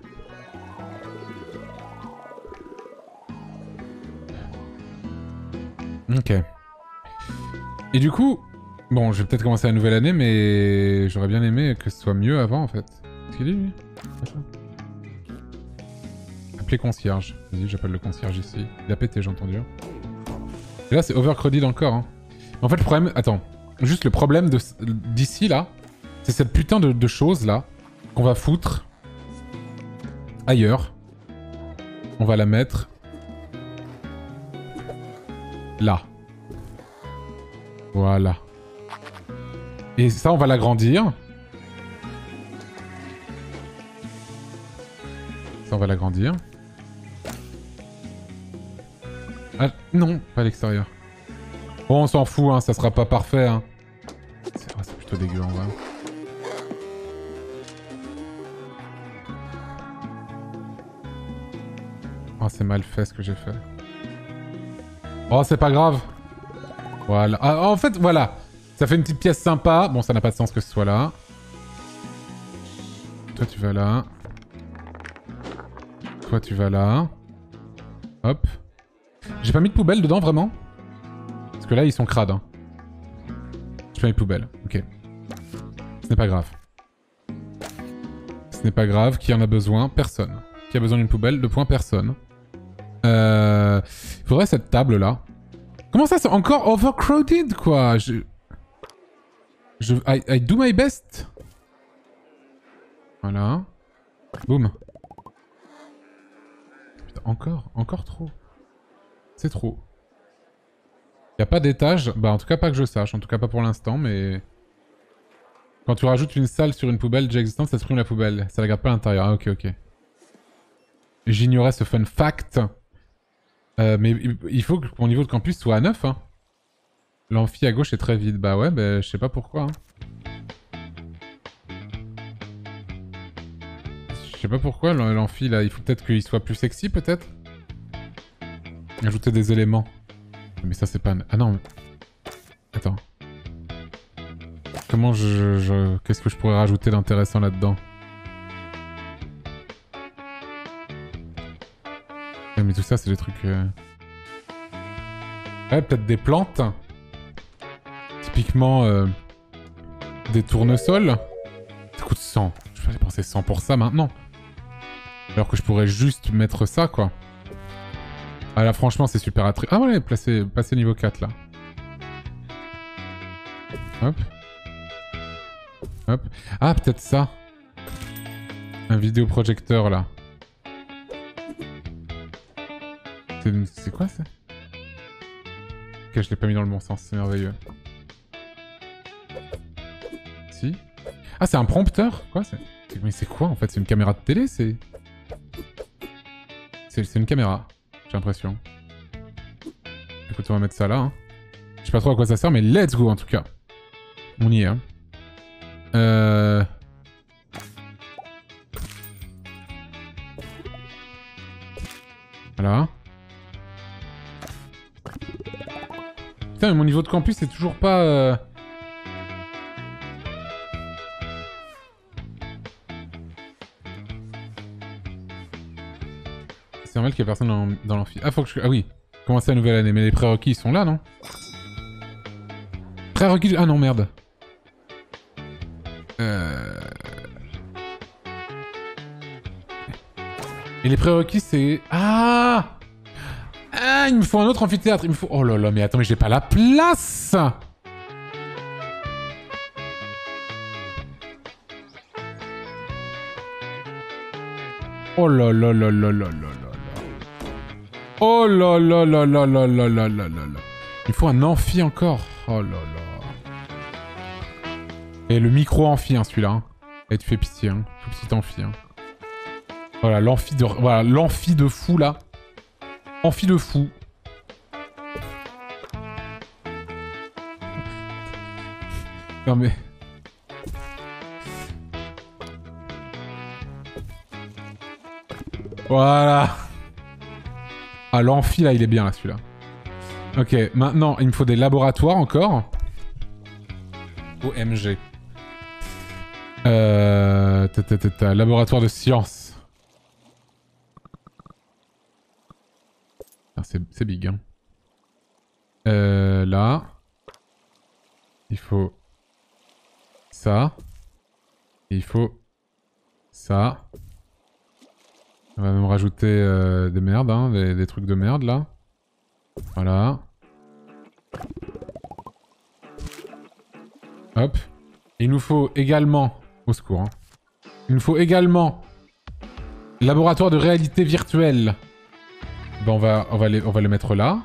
Ok. Et du coup... Bon, je vais peut-être commencer la nouvelle année, mais... J'aurais bien aimé que ce soit mieux avant, en fait. Qu'est-ce qu'il dit, lui? Appelez concierge. Vas-y, j'appelle le concierge ici. Il a pété, j'ai entendu. Et là, c'est overcrowded encore, hein. En fait, le problème... Attends. Juste le problème d'ici, là, c'est cette putain de chose, là, qu'on va foutre ailleurs. On va la mettre... là. Voilà. Et ça, on va l'agrandir. Ça, on va l'agrandir. Ah, non, pas à l'extérieur. Bon, on s'en fout, hein, ça sera pas parfait, hein. C'est plutôt dégueu, en vrai. Oh, c'est mal fait, ce que j'ai fait. Oh, c'est pas grave. Voilà. Ah, en fait, voilà. Ça fait une petite pièce sympa. Bon, ça n'a pas de sens que ce soit là. Toi, tu vas là. Toi, tu vas là. Hop. J'ai pas mis de poubelle dedans, vraiment? Parce que là, ils sont crades. Hein. J'ai pas mis de poubelle. Ok. Ce n'est pas grave. Ce n'est pas grave. Qui en a besoin? Personne. Qui a besoin d'une poubelle? De point personne. Il faudrait cette table-là. Comment ça, c'est encore overcrowded, quoi? I do my best. Voilà. Boum. Putain, encore trop. C'est trop. Y a pas d'étage. Bah, en tout cas, pas que je sache. En tout cas, pas pour l'instant, mais... Quand tu rajoutes une salle sur une poubelle déjà existante, ça supprime la poubelle. Ça la garde pas à l'intérieur. Ah, ok, ok. J'ignorais ce fun fact. Mais il faut que mon niveau de campus soit à 9, hein. L'amphi à gauche est très vide. Bah ouais, bah, je sais pas pourquoi. Hein. Je sais pas pourquoi l'amphi là. Il faut peut-être qu'il soit plus sexy, peut-être. Ajouter des éléments. Mais ça, c'est pas... Ah non. Mais... Attends. Comment qu'est-ce que je pourrais rajouter d'intéressant là-dedans? Ouais, mais tout ça, c'est des trucs... Ouais, peut-être des plantes. Typiquement... des tournesols. Ça coûte 100. Je vais dépenser 100 pour ça maintenant. Alors que je pourrais juste mettre ça, quoi. Ah là, franchement, c'est super attrayant. Ah ouais, passer niveau 4, là. Hop. Hop. Ah, peut-être ça. Un vidéoprojecteur, là. C'est quoi, ça? Ok, je l'ai pas mis dans le bon sens, c'est merveilleux. Si. Ah, c'est un prompteur? Quoi? Mais c'est quoi, en fait? C'est une caméra de télé? C'est une caméra. J'ai l'impression. Écoute, on va mettre ça là. Hein. Je sais pas trop à quoi ça sert, mais let's go en tout cas. On y est. Hein. Voilà. Putain, mais mon niveau de campus c'est toujours pas... C'est normal qu'il y ait personne dans l'amphi. Ah, faut que je... Ah oui, commencer la nouvelle année. Mais les prérequis, ils sont là, non? Prérequis... Ah non, merde. Et les prérequis, c'est... Ah! Ah, il me faut un autre amphithéâtre. Il me faut... Oh là là, mais attends, mais j'ai pas la place! Oh là là là là là là là. Oh là là là là là là là là là. Il faut un amphi encore. Oh là là. Et le micro-amphi, hein, celui-là. Hein. Et tu fais pitié, hein. Tout petit amphi, hein. Voilà, l'amphi de... Voilà, l'amphi de fou, là. Amphi de fou. Non mais... Voilà. Ah, l'amphi, là, il est bien, là, celui-là. Ok, maintenant, il me faut des laboratoires encore. OMG. Laboratoire de science. C'est big, hein. Là. Il faut... ça. Et il faut... ça. On va même rajouter des merdes, hein, des trucs de merde, là. Voilà. Hop. Il nous faut également... Au secours, hein. Il nous faut également... laboratoire de réalité virtuelle. Ben on va les mettre là.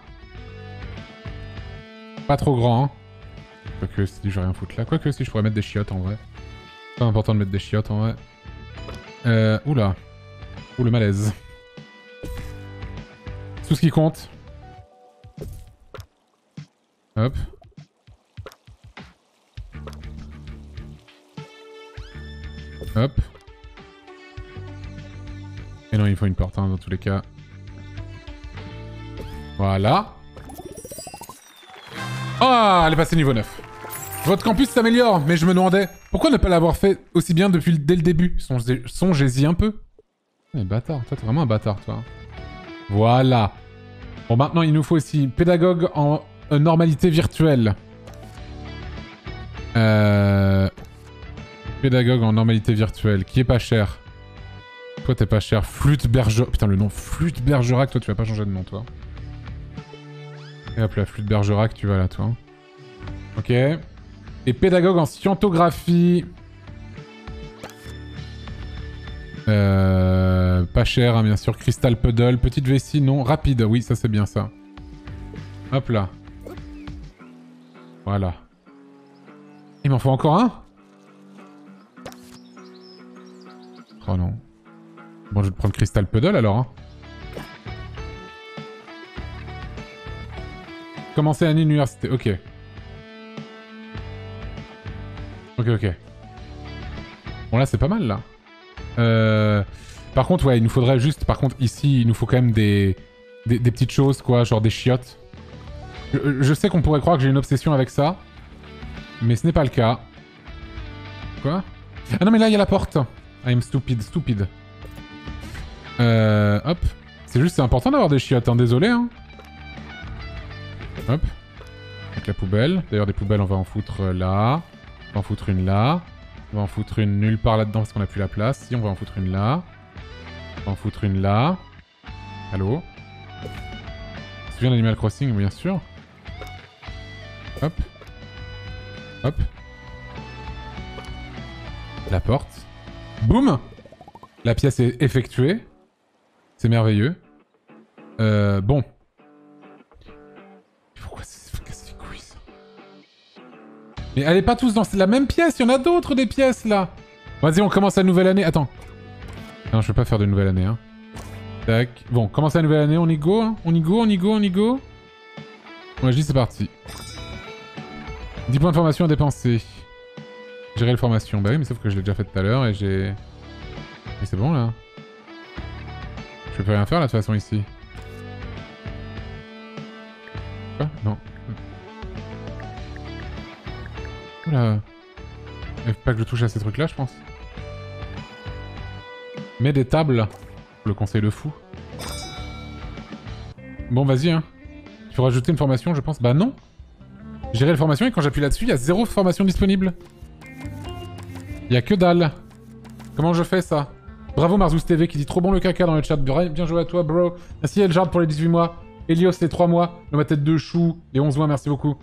Pas trop grand, hein. Quoique si je vais rien foutre là. Quoique si je pourrais mettre des chiottes en vrai. Pas important de mettre des chiottes en vrai. Oula. Ouh le malaise. Tout ce qui compte. Hop. Hop. Et non, il faut une porte hein, dans tous les cas. Voilà. Ah, elle est passée niveau 9. Votre campus s'améliore, mais je me demandais pourquoi ne pas l'avoir fait aussi bien dès le début. Songez-y un peu. Mais bâtard, toi t'es vraiment un bâtard toi. Voilà. Bon maintenant il nous faut aussi pédagogue en normalité virtuelle. Pédagogue en normalité virtuelle, qui est pas cher. Toi t'es pas cher. Flûte Bergerac. Putain le nom Flûte Bergerac, toi tu vas pas changer de nom toi. Et hop la Flûte Bergerac tu vas là toi. Ok. Et pédagogue en scientographie. Pas cher, hein, bien sûr. Crystal Puddle. Petite vessie, non. Rapide, oui, ça c'est bien ça. Hop là. Voilà. Il m'en faut encore un? Oh non. Bon, je vais prendre Crystal Puddle alors. Hein. Commencer à l'université, ok. Ok. Bon là c'est pas mal là. Par contre ouais il nous faudrait juste, par contre ici il nous faut quand même des petites choses quoi, genre des chiottes. Je sais qu'on pourrait croire que j'ai une obsession avec ça. Mais ce n'est pas le cas. Quoi? Ah non mais là il y a la porte. I'm stupid. Hop. C'est juste c'est important d'avoir des chiottes hein, désolé hein. Hop. Avec la poubelle. D'ailleurs des poubelles on va en foutre là. On va en foutre une là. On va en foutre une nulle part là-dedans parce qu'on a plus la place. Si, on va en foutre une là. On va en foutre une là. Allô? Tu te souviens d'Animal Crossing, bien sûr. Hop. Hop. La porte. Boum! La pièce est effectuée. C'est merveilleux. Bon. Pourquoi c'est casse les couilles ça? Mais elle est pas tous dans la même pièce, il y en a d'autres des pièces là. Vas-y, on commence la nouvelle année. Attends. Non, je peux pas faire de nouvelle année, hein. Tac. Bon, commence la nouvelle année, on y go, hein. On y go. Ouais, je dis c'est parti. 10 points de formation à dépenser. Gérer la formation. Bah oui, mais sauf que je l'ai déjà fait tout à l'heure et j'ai... Mais c'est bon là. Je peux plus rien faire là de toute façon ici. Quoi? Non. Oula. Il faut pas que je touche à ces trucs là je pense. Mets des tables. Le conseil de fou. Bon vas-y hein. Il faut rajouter une formation je pense. Bah non. Gérer la formation et quand j'appuie là-dessus il y a 0 formation disponible. Il y a que dalle. Comment je fais ça? Bravo Marzouz TV qui dit trop bon le caca dans le chat. Bien joué à toi bro. Merci Eljard pour les 18 mois. Elios les 3 mois. Le ma tête de chou les 11 mois merci beaucoup.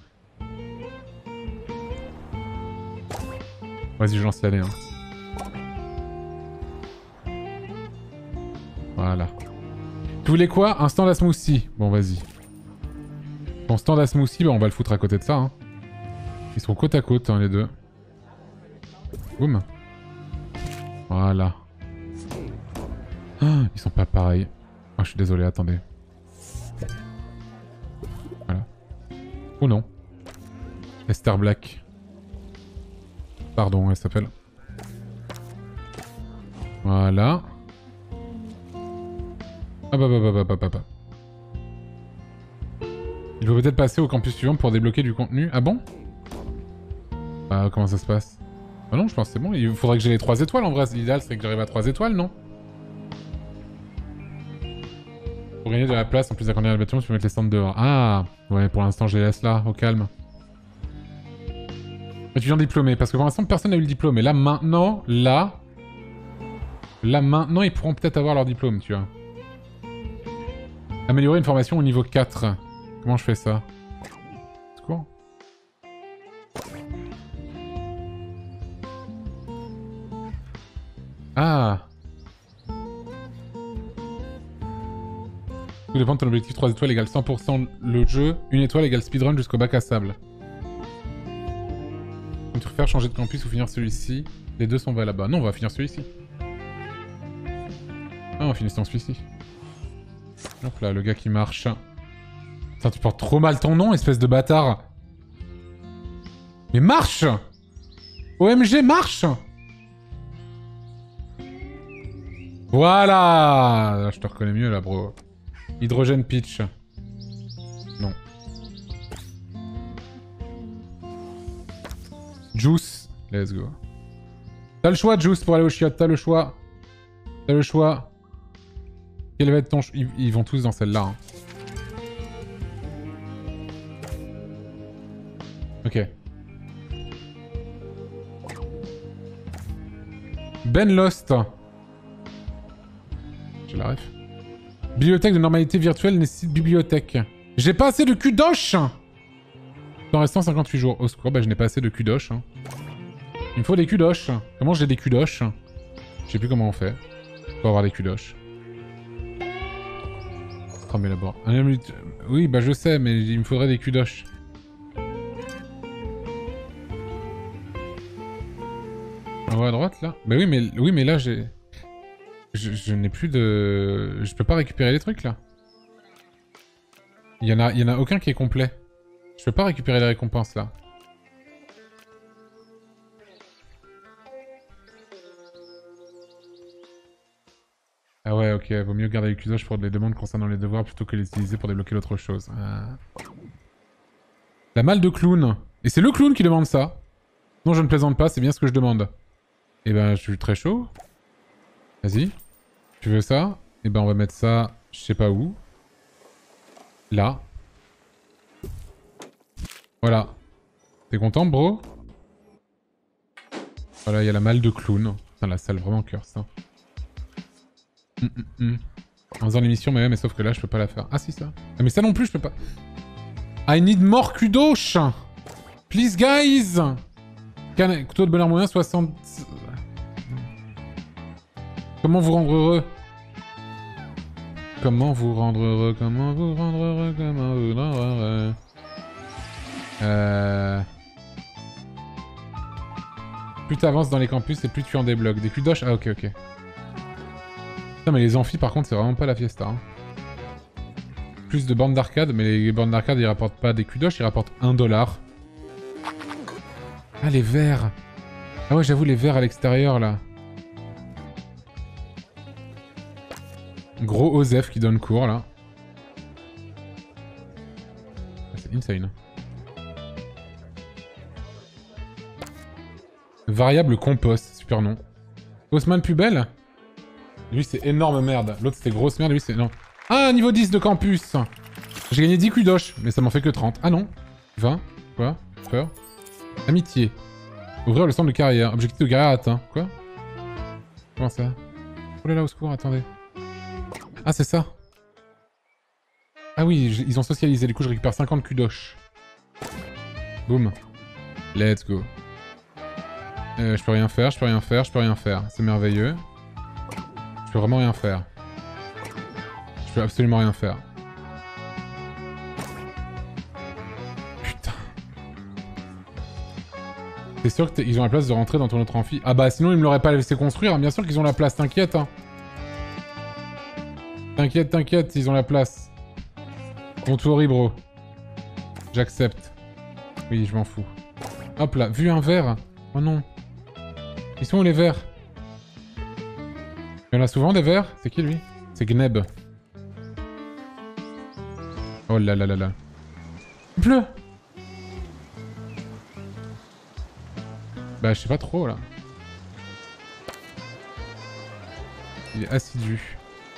Vas-y je lance l'année hein. Voilà. Tu voulais quoi? Un stand à smoothie. Bon vas-y. Ton stand à smoothie, bah, on va le foutre à côté de ça hein. Ils sont côte à côte hein, les deux. Boum. Voilà. Ah, ils sont pas pareils. Oh, je suis désolé, attendez. Voilà. Oh non. Esther Black. Pardon, elle s'appelle. Voilà. Ah bah. Il faut peut-être passer au campus suivant pour débloquer du contenu. Ah bon? Comment ça se passe? Ah non, je pense que c'est bon. Il faudrait que j'ai les 3 étoiles en vrai. L'idéal serait que j'arrive à 3 étoiles, non? Pour gagner de la place, en plus d'agrandir le bâtiment, tu peux mettre les stands dehors. Ah! Ouais, pour l'instant, je les laisse là, au calme. Étudiant diplômé, parce que pour l'instant, personne n'a eu le diplôme. Et là, maintenant, là, maintenant, ils pourront peut-être avoir leur diplôme, tu vois. Améliorer une formation au niveau 4. Comment je fais ça? Secours. Ah! Tout dépend de ton objectif. 3 étoiles égale 100% le jeu. 1 étoile égale speedrun jusqu'au bac à sable. Tu préfères changer de campus ou finir celui-ci? Les deux sont valables. Non, on va finir celui-ci. Ah, on va finir celui-ci. Hop là, le gars qui marche. Putain, tu portes trop mal ton nom, espèce de bâtard. Mais marche! OMG, marche! Voilà! Là, je te reconnais mieux, là, bro. Hydrogène pitch. Non. Juice. Let's go. T'as le choix, Juice, pour aller au chiottes. T'as le choix. T'as le choix. Quel va être ton choix? Ils vont tous dans celle-là. Hein. Ok. Ben Lost. J'ai la ref. Bibliothèque de normalité virtuelle nécessite bibliothèque. J'ai pas assez de kudosh. Il en restant 58 jours. Au secours, bah je n'ai pas assez de kudosh. Hein. Il me faut des kudosh. Comment j'ai des kudosh? Je sais plus comment on fait. Pour avoir des kudosh. Oh mais d'abord. Oui, bah je sais, mais il me faudrait des kudosh. En haut à droite, là? Bah oui, mais là, j'ai... Je n'ai plus de... Je peux pas récupérer les trucs, là. Il y en a aucun qui est complet. Je peux pas récupérer les récompenses, là. Ah ouais, ok. Vaut mieux garder les kudosh pour les demandes concernant les devoirs plutôt que les utiliser pour débloquer l'autre chose. Ah. La malle de clown. Et c'est le clown qui demande ça. Non, je ne plaisante pas, c'est bien ce que je demande. Eh ben, je suis très chaud. Vas-y. Tu veux ça? Eh ben, on va mettre ça, je sais pas où. Là. Voilà. T'es content, bro? Voilà, il y a la malle de clown. Putain, la salle vraiment cœur, ça. En faisant l'émission, mais sauf que là, je peux pas la faire. Ah, si, ça. Ah, mais ça non plus, je peux pas. I need more kudosh. Please, guys. Couteau de bonheur moyen, 60... Comment vous rendre heureux? Comment vous rendre heureux? Comment vous rendre heureux? Comment vous rendre heureux? Plus t'avances dans les campus et plus tu en débloques. Des kudosh? Ah ok, ok. Putain, mais les amphis par contre, c'est vraiment pas la fiesta. Hein. Plus de bornes d'arcade, mais les bornes d'arcade ils rapportent pas des kudosh, ils rapportent 1$. Ah, les verres! Ah ouais, j'avoue, les verres à l'extérieur là. Gros Osef qui donne cours là. Ah, c'est insane. Variable compost, super nom. Haussmann Pubelle? Lui c'est énorme merde. L'autre c'était grosse merde, lui c'est... Non. Ah, niveau 10 de campus. J'ai gagné 10 kudosh, mais ça m'en fait que 30. Ah non. 20. Quoi? Peur. Amitié. Ouvrir le centre de carrière. Objectif de carrière atteint. Quoi? Comment ça? Oh là là, au secours, attendez. Ah, c'est ça. Ah oui, ils ont socialisé. Du coup, je récupère 50 kudosh. Boum. Let's go. Je peux rien faire, je peux rien faire, je peux rien faire. C'est merveilleux. Je peux vraiment rien faire. Je peux absolument rien faire. Putain. T'es sûr qu'ils ont la place de rentrer dans ton autre amphi? Ah bah sinon ils me l'auraient pas laissé construire. Bien sûr qu'ils ont la place, t'inquiète. Hein. T'inquiète, t'inquiète, ils ont la place. Bon tour, bro. J'accepte. Oui, je m'en fous. Hop là, vu un verre. Oh non. Ils sont où les verres? Il y en a souvent des verres? C'est qui lui? C'est Gneb. Oh là là là là. Il pleut. Bah je sais pas trop là. Il est assidu.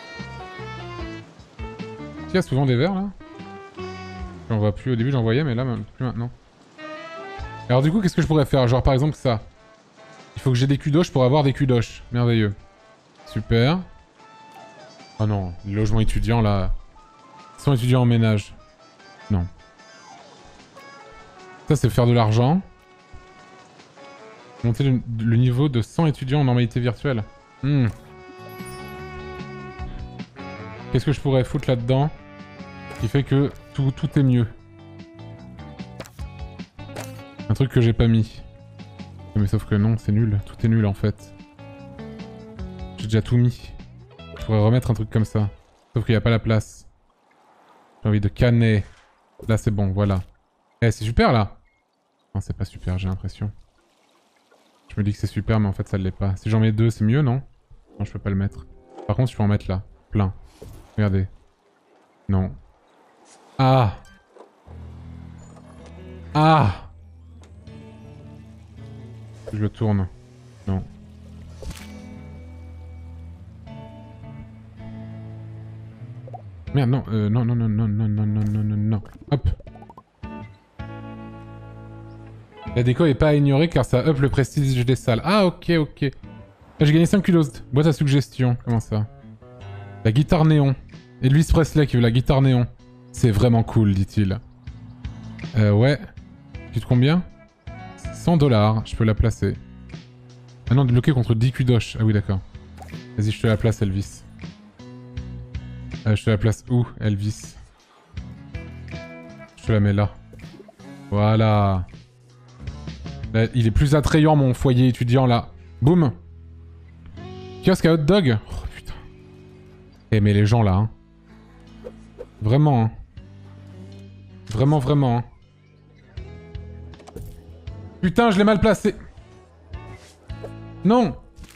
Il y a souvent des verres là. J'en vois plus. Au début j'en voyais mais là même plus maintenant. Alors du coup qu'est-ce que je pourrais faire? Genre par exemple ça. Il faut que j'ai des cudoches pour avoir des cudoches. Merveilleux. Super. Oh non, les logements étudiants là. Ils sont étudiants en ménage. Non. Ça c'est faire de l'argent. Monter le niveau de 100 étudiants en normalité virtuelle. Qu'est-ce que je pourrais foutre là-dedans qui fait que tout est mieux? Un truc que j'ai pas mis. Mais sauf que non, c'est nul. Tout est nul en fait. J'ai déjà tout mis. Je pourrais remettre un truc comme ça. Sauf qu'il n'y a pas la place. J'ai envie de canner. Là c'est bon, voilà. Eh, c'est super là. Non, c'est pas super, j'ai l'impression. Je me dis que c'est super, mais en fait ça l'est pas. Si j'en mets 2, c'est mieux, non? Non, je peux pas le mettre. Par contre, je peux en mettre là. Plein. Regardez. Non. Ah! Ah! Je le tourne. Non. Merde, non, non. Hop. La déco est pas à ignorer car ça up le prestige des salles. Ah, ok. Là, j'ai gagné 5 kudos. Boîte à suggestions. Comment ça? La guitare néon. Elvis Presley qui veut la guitare néon. C'est vraiment cool, dit-il. Ouais. Coûte combien? 100 $. Je peux la placer. Ah non, débloquer contre 10 kudosh. Ah oui, d'accord. Vas-y, je te la place, Elvis. Je te la place où, Elvis? Je te la mets là. Voilà. Là, il est plus attrayant, mon foyer étudiant, là. Boum. Kiosque à hot dog. Oh, putain. Eh, mais les gens, là, hein. Vraiment, hein. Vraiment, hein. Putain, je l'ai mal placé. Non.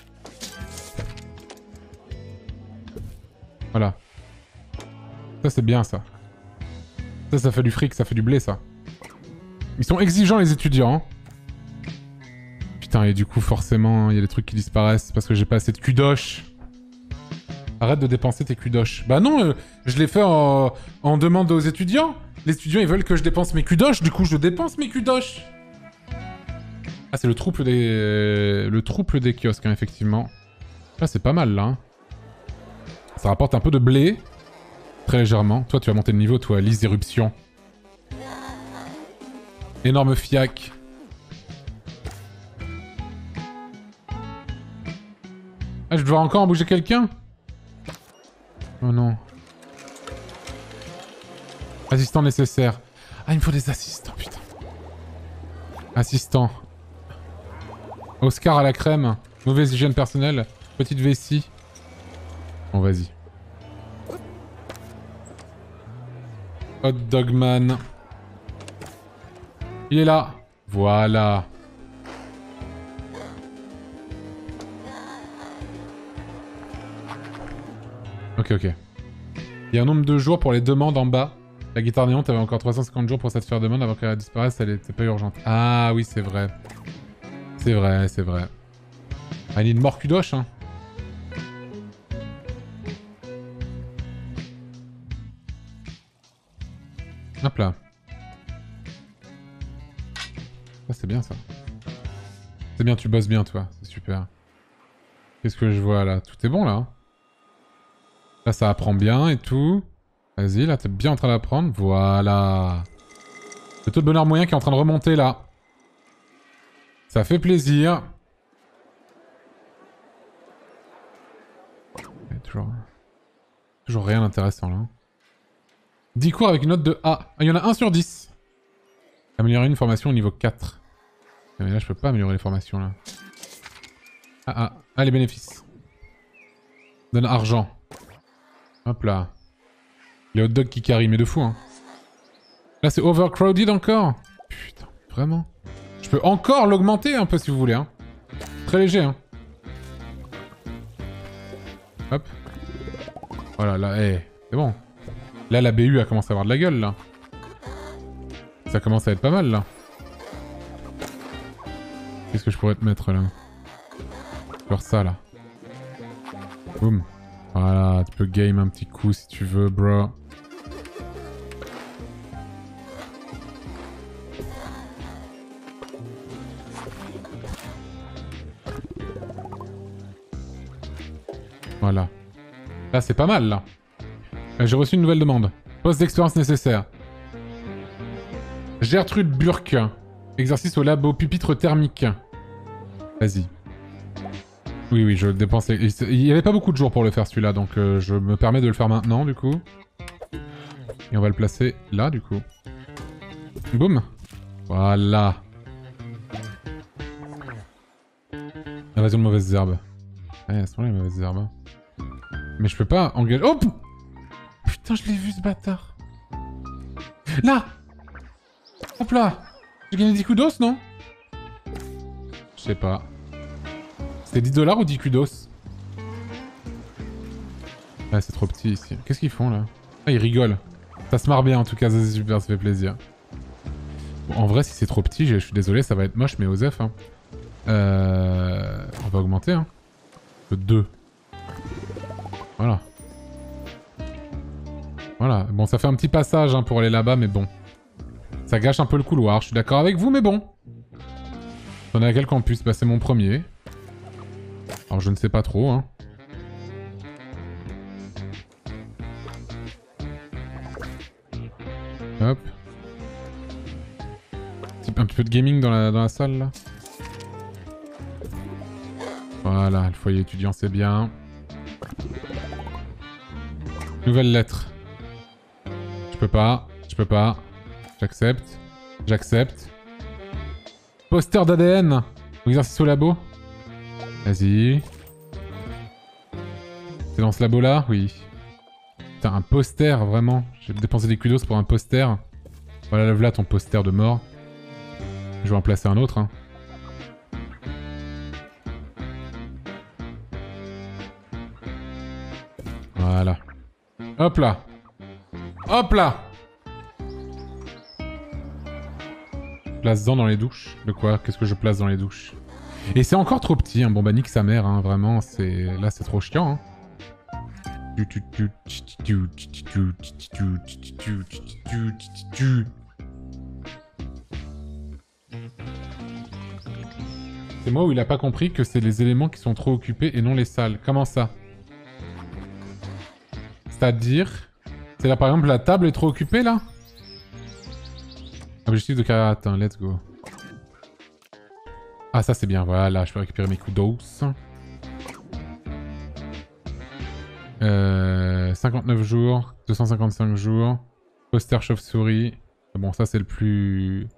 Voilà. Ça, c'est bien, ça. Ça fait du fric, ça fait du blé, ça. Ils sont exigeants, les étudiants, hein. Putain, et du coup, forcément, il y a des trucs qui disparaissent parce que j'ai pas assez de kudosh. Arrête de dépenser tes kudosh. Bah non, je l'ai fait en demande aux étudiants. Les étudiants, ils veulent que je dépense mes kudosh, du coup, je dépense mes kudosh. Ah, c'est le trouble des kiosques, hein, effectivement. Là, c'est pas mal, là. Hein. Ça rapporte un peu de blé. Très légèrement. Toi, tu vas monter le niveau, toi. Lise éruption. Énorme fiac. Ah, je dois encore en bouger quelqu'un? Oh non. Assistant nécessaire. Ah, il me faut des assistants, putain. Assistant. Oscar à la crème. Mauvaise hygiène personnelle. Petite vessie. Bon, vas-y. Hot Dog Man. Il est là. Voilà. Ok. Il y a un nombre de jours pour les demandes en bas. La guitare néon, t'avais encore 350 jours pour ça te faire demande avant qu'elle disparaisse, elle était pas urgente. Ah oui, c'est vrai. C'est vrai. Ah, il y a une mort kudosh, hein. Hop là. Ah, c'est bien ça. C'est bien, tu bosses bien toi, c'est super. Qu'est-ce que je vois là? Tout est bon là. Là ça apprend bien et tout. Vas-y, là t'es bien en train d'apprendre. Voilà. Le taux de bonheur moyen qui est en train de remonter là. Ça fait plaisir. Toujours rien d'intéressant là. 10 cours avec une note de A. Ah, il y en a 1 sur 10. Améliorer une formation au niveau 4. Mais là, je peux pas améliorer les formations, là. Ah, les bénéfices. Donne argent. Hop là. Les hot dogs qui carry, mais de fou, hein. Là, c'est overcrowded encore. Putain, vraiment. Je peux encore l'augmenter un peu, si vous voulez, hein. Très léger, hein. Hop. Voilà, là, c'est bon. Là, la BU a commencé à avoir de la gueule, là. ça commence à être pas mal là. Qu'est-ce que je pourrais te mettre là? Genre ça là. Boum. Voilà, tu peux game un petit coup si tu veux, bro. Voilà. Là, c'est pas mal, là. J'ai reçu une nouvelle demande. Poste d'expérience nécessaire. Gertrude Burke. Exercice au labo pupitre thermique. Vas-y. Oui, oui, je le dépensais. Il y avait pas beaucoup de jours pour le faire, celui-là, donc je me permets de le faire maintenant, du coup. Et on va le placer là, du coup. Boum. Voilà. Invasion de mauvaises herbes. Ouais, c'est vrai, les mauvaises herbes. Mais je peux pas engager... Oh! Putain, je l'ai vu, ce bâtard. Là! Hop là! J'ai gagné 10 kudos, non? Je sais pas. C'était 10 $ ou 10 kudos? Ouais, c'est trop petit ici. Qu'est-ce qu'ils font, là? Ah, ils rigolent. Ça se marre bien, en tout cas, c'est super, ça fait plaisir. Bon, en vrai, si c'est trop petit, je suis désolé, ça va être moche, mais Osef, hein. On va augmenter, hein. De 2. Voilà. Voilà. Bon, ça fait un petit passage hein, pour aller là-bas, mais bon. Ça gâche un peu le couloir, je suis d'accord avec vous, mais bon. J'en ai à quel campus? Bah, c'est mon premier. Alors, je ne sais pas trop, hein. Hop. Un petit peu de gaming dans la salle, là. Voilà, le foyer étudiant, c'est bien. Nouvelle lettre. Je peux pas. J'accepte. J'accepte. Poster d'ADN. Exercice au labo. Vas-y. C'est dans ce labo-là? Oui. Putain, un poster, vraiment. J'ai dépensé des kudos pour un poster. Voilà, là ton poster de mort. Je vais en placer un autre, hein. Voilà. Hop là. Hop là. Place-en dans les douches. De quoi? Qu'est-ce que je place dans les douches? Et c'est encore trop petit, hein. Bon bah nique sa mère, hein. Vraiment, c'est... Là, c'est trop chiant, hein. C'est moi où il a pas compris que c'est les éléments qui sont trop occupés et non les salles. Comment ça? C'est-à-dire... C'est là par exemple la table est trop occupée là? Objectif de carrière atteint, let's go. Ah ça c'est bien, voilà, je peux récupérer mes kudos. 59 jours, 255 jours. Poster chauve-souris. Bon ça c'est le plus...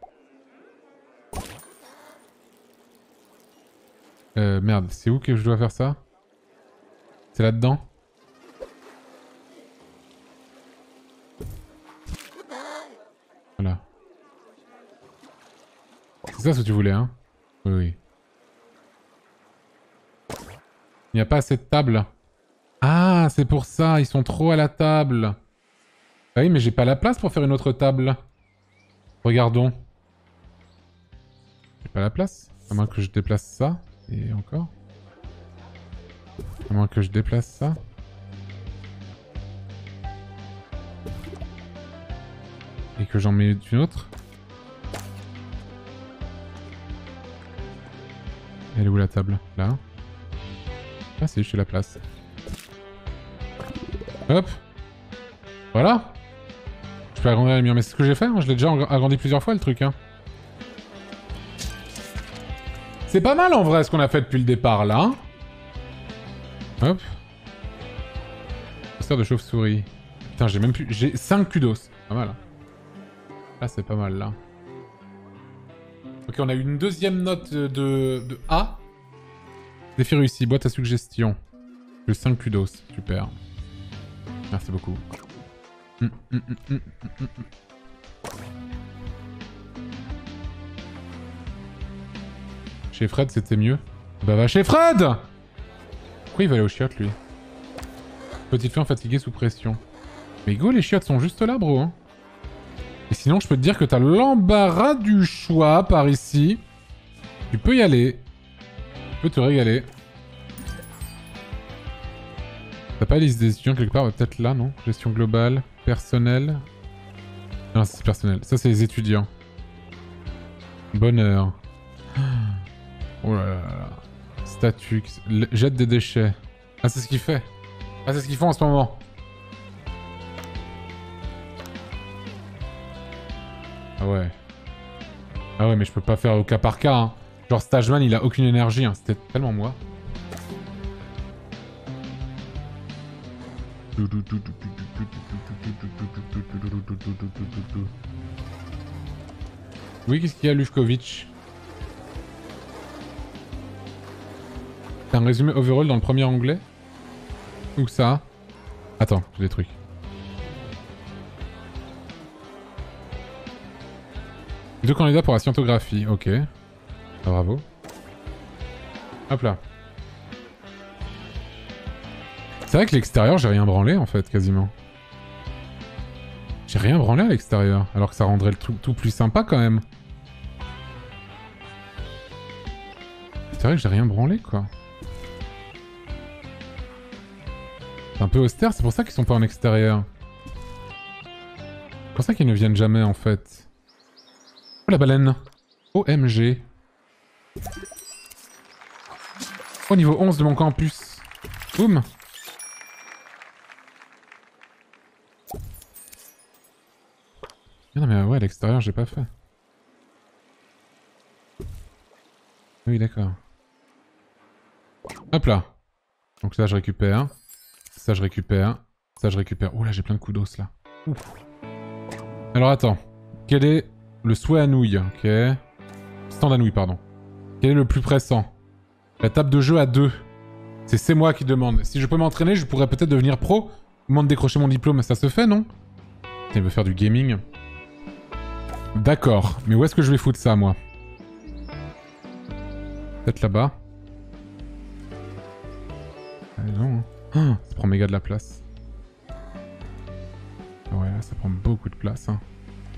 Merde, c'est où que je dois faire ça? C'est là-dedans? Voilà. C'est ça ce que tu voulais, hein? Oui, oui. Il n'y a pas assez de table. Ah, c'est pour ça, ils sont trop à la table. Ah oui, mais j'ai pas la place pour faire une autre table. Regardons. J'ai pas la place. À moins que je déplace ça. Et encore. À moins que je déplace ça. Et que j'en mets une autre. Elle est où la table? Là. Ah si, je suis la place. Hop. Voilà. Je peux agrandir les murs. Mais c'est ce que j'ai fait, hein. Je l'ai déjà agrandi plusieurs fois le truc. Hein. C'est pas mal en vrai ce qu'on a fait depuis le départ là. Hein. Hop. Poster de chauve-souris. Putain, j'ai même plus... J'ai 5 kudos. Pas mal. Hein. Là, c'est pas mal là. Ok, on a eu une deuxième note de A. Défi réussi, boîte à suggestions. J'ai 5 kudos, super. Merci beaucoup. Chez Fred, c'était mieux. Bah va chez Fred! Pourquoi il va aller aux chiottes, lui? Petite femme fatiguée sous pression. Mais go, les chiottes sont juste là, bro. Hein. Et sinon, je peux te dire que t'as l'embarras du choix par ici. Tu peux y aller. Tu peux te régaler. T'as pas la liste des étudiants quelque part? Bah, peut-être là, non? Gestion globale, personnel. Non, c'est personnel. Ça, c'est les étudiants. Bonheur. Oh là là là. Statut. Jette des déchets. Ah, c'est ce qu'il fait. Ah, c'est ce qu'ils font en ce moment. Ah ouais. Ah ouais, mais je peux pas faire au cas par cas, hein. Genre, Stageman, il a aucune énergie, hein. C'était tellement moi. Oui, qu'est-ce qu'il y a, Lufkovic? T'as un résumé overall dans le premier onglet? Où ça? Attends, j'ai des trucs. Deux candidats pour la scientographie, ok. Ah, bravo. Hop là. C'est vrai que l'extérieur, j'ai rien branlé en fait, quasiment. J'ai rien branlé à l'extérieur, alors que ça rendrait le truc tout plus sympa quand même. C'est vrai que j'ai rien branlé quoi. C'est un peu austère, c'est pour ça qu'ils sont pas en extérieur. C'est pour ça qu'ils ne viennent jamais en fait. Oh la baleine. OMG. Au niveau 11 de mon campus. Boum. Non mais ouais, à l'extérieur j'ai pas fait. Oui d'accord. Hop là. Donc là je récupère. Ça je récupère. Ça je récupère. Oh là j'ai plein de coups d'os là. Ouf. Alors attends. Quel est le souhait à nouilles? Ok. Stand à nouilles pardon. Quel est le plus pressant? La table de jeu à 2. C'est moi qui demande. Si je peux m'entraîner, je pourrais peut-être devenir pro. Au moment de décrocher mon diplôme, ça se fait non? Il veut faire du gaming. D'accord, mais où est-ce que je vais foutre ça, moi? Peut-être là-bas. Ah non. Oh, ça prend méga de la place. Ouais, ça prend beaucoup de place. Hein.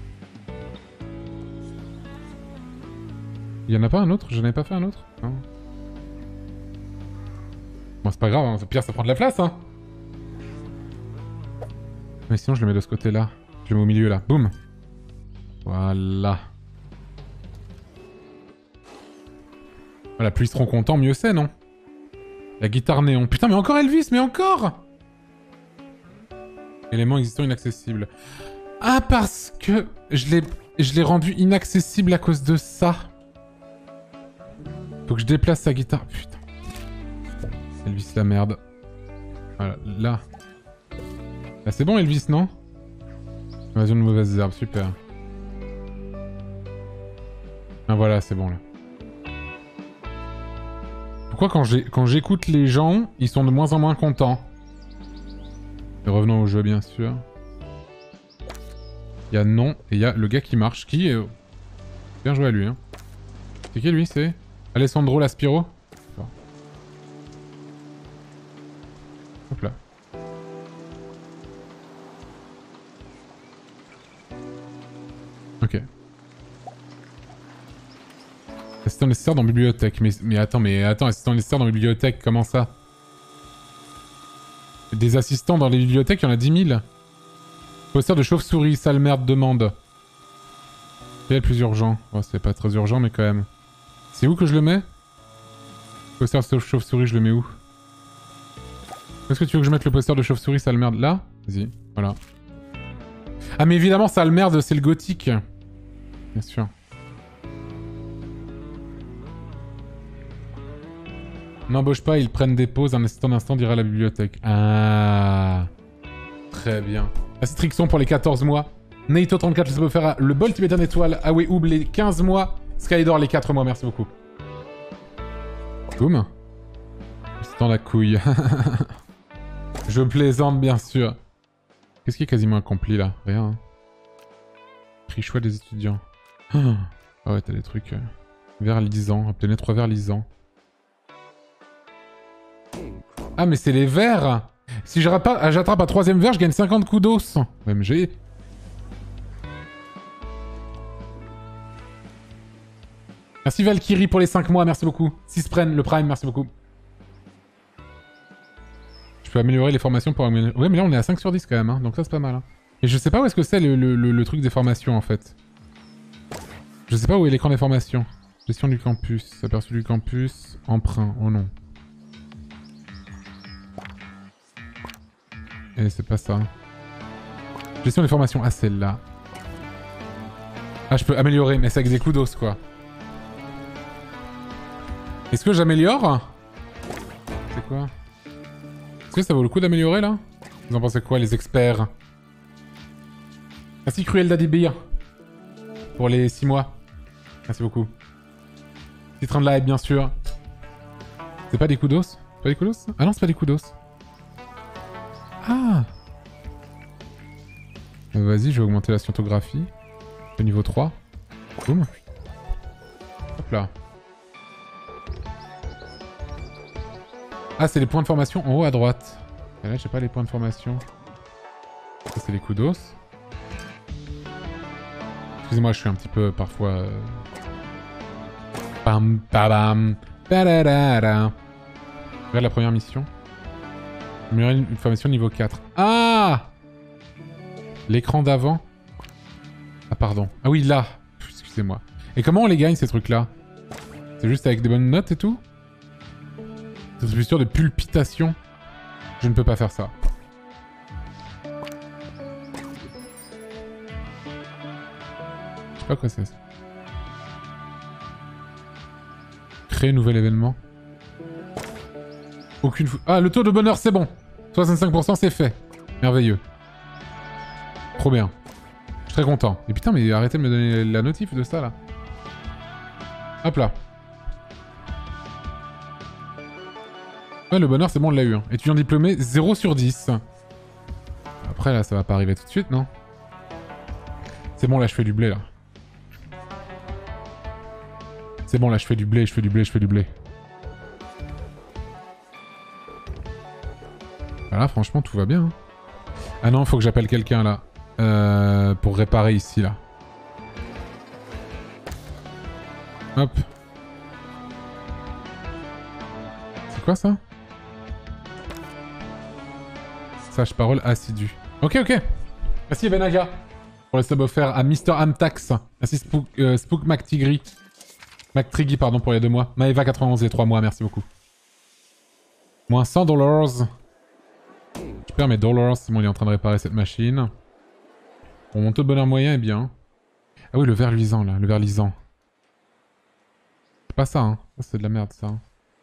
Il y en a pas un autre? Je n'avais pas fait un autre? Non. Bon, c'est pas grave, hein. Pire, ça prend de la place, hein. Mais sinon, je le mets de ce côté-là. Je le mets au milieu, là. Boum. Voilà. Voilà, plus ils seront contents, mieux c'est, non? La guitare néon. Putain, mais encore Elvis, mais encore! Élément existant inaccessible. Ah, parce que je l'ai rendu inaccessible à cause de ça. Faut que je déplace sa guitare. Putain. Elvis, la merde. Voilà, là. Là, c'est bon, Elvis, non? Invasion de mauvaises herbes, super. Ah voilà, c'est bon là. Pourquoi quand j'écoute les gens, ils sont de moins en moins contents? Et revenons au jeu bien sûr. Il y a non et il y a le gars qui marche. Qui est... Bien joué à lui hein. C'est qui lui? C'est Alessandro Laspiro. Hop là. Ok. Assistant nécessaire dans bibliothèque. Mais attends, assistant nécessaire dans bibliothèque, comment ça? Des assistants dans les bibliothèques, il y en a 10 000. Poster de chauve-souris, sale merde, demande. Quel est le plus urgent? Oh, c'est pas très urgent, mais quand même. C'est où que je le mets? Poster de chauve-souris, je le mets où? Est-ce que tu veux que je mette le poster de chauve-souris, sale merde? Là? Vas-y, voilà. Ah, mais évidemment, sale merde, c'est le gothique. Bien sûr. N'embauche pas, ils prennent des pauses, un assistant d'instant dira à la bibliothèque. Ah. Très bien. Astrixon pour les 14 mois. Naito34, je sais pas faire le bol tibétain étoile. Awe Oub les 15 mois. Skydor les 4 mois, merci beaucoup. Boum. Assistant la couille. Je plaisante, bien sûr. Qu'est-ce qui est quasiment accompli là? Rien. Hein. Prix choix des étudiants. Ah ouais, t'as des trucs. Verres lisants. Obtenez 3 verres lisants. Ah mais c'est les verres. Si j'attrape un 3ème verre, je gagne 50 coups d'os. OMG. Merci Valkyrie pour les 5 mois, merci beaucoup. Sispren, le Prime, merci beaucoup. Je peux améliorer les formations pour améliorer... Ouais, mais là on est à 5 sur 10 quand même, hein, donc ça c'est pas mal. Hein. Et je sais pas où est-ce que c'est le truc des formations en fait. Je sais pas où est l'écran des formations. Gestion du campus, aperçu du campus, emprunt, oh non. Et c'est pas ça. Gestion des formations, ah celle-là. Ah je peux améliorer, mais c'est avec des kudos quoi. Est-ce que j'améliore? C'est quoi? Est-ce que ça vaut le coup d'améliorer là? Vous en pensez quoi les experts? Merci Cruel Daddy Beer pour les 6 mois. Merci beaucoup. Petit train de live bien sûr. C'est pas des kudos? Pas des kudos? Ah non c'est pas des kudos. Ah vas-y je vais augmenter la scientographie. Au niveau 3. Boum. Hop là. Ah, c'est les points de formation en haut à droite. Et là, j'ai pas les points de formation. Ça, c'est les kudos. Excusez-moi, je suis un petit peu parfois... Pam, pam, Regarde la première mission. Améliorer une formation niveau 4. Ah! L'écran d'avant. Ah, pardon. Ah oui, là. Excusez-moi. Et comment on les gagne, ces trucs-là? C'est juste avec des bonnes notes et tout? Distributeur de pulpitation. Je ne peux pas faire ça. Je sais pas quoi c'est. Créer nouvel événement. Aucune... Ah, le taux de bonheur, c'est bon. 65%, c'est fait. Merveilleux. Trop bien. Je suis très content. Et putain, mais arrêtez de me donner la notif de ça, là. Hop là. Ouais, le bonheur, c'est bon, on l'a eu. Hein. Étudiant diplômé, 0 sur 10. Après, là, ça va pas arriver tout de suite, non? C'est bon, là, je fais du blé, là. C'est bon, là, je fais du blé, je fais du blé, je fais du blé. Voilà, franchement, tout va bien. Hein. Ah non, faut que j'appelle quelqu'un, là. Pour réparer ici, là. Hop. C'est quoi, ça? Sage parole assidue. Ok, ok. Merci Benaga pour le sub offert à Mr. Amtax. Merci Spook McTigri. McTriggy, pardon, pour les 2 mois. Maeva 91 les 3 mois, merci beaucoup. Moins $100. Je perds mes dollars, c'est bon, il est en train de réparer cette machine. Bon, mon taux de bonheur moyen est bien. Ah oui, le verre luisant, là, le verre lisant. C'est pas ça, hein. Ça, c'est de la merde, ça.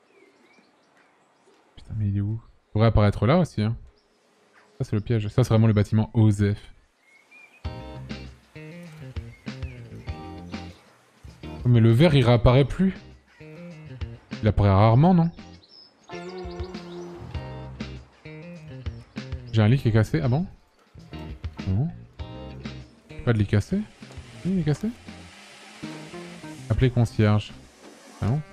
Putain, mais il est où? Il pourrait apparaître là aussi, hein. Ça, c'est le piège. Ça, c'est vraiment le bâtiment OSEF. Oh, mais le verre, il réapparaît plus. Il apparaît rarement, non? J'ai un lit qui est cassé. Ah bon? Non. Pas de lit cassé? Oui, il est cassé? Appelez concierge. Ah non?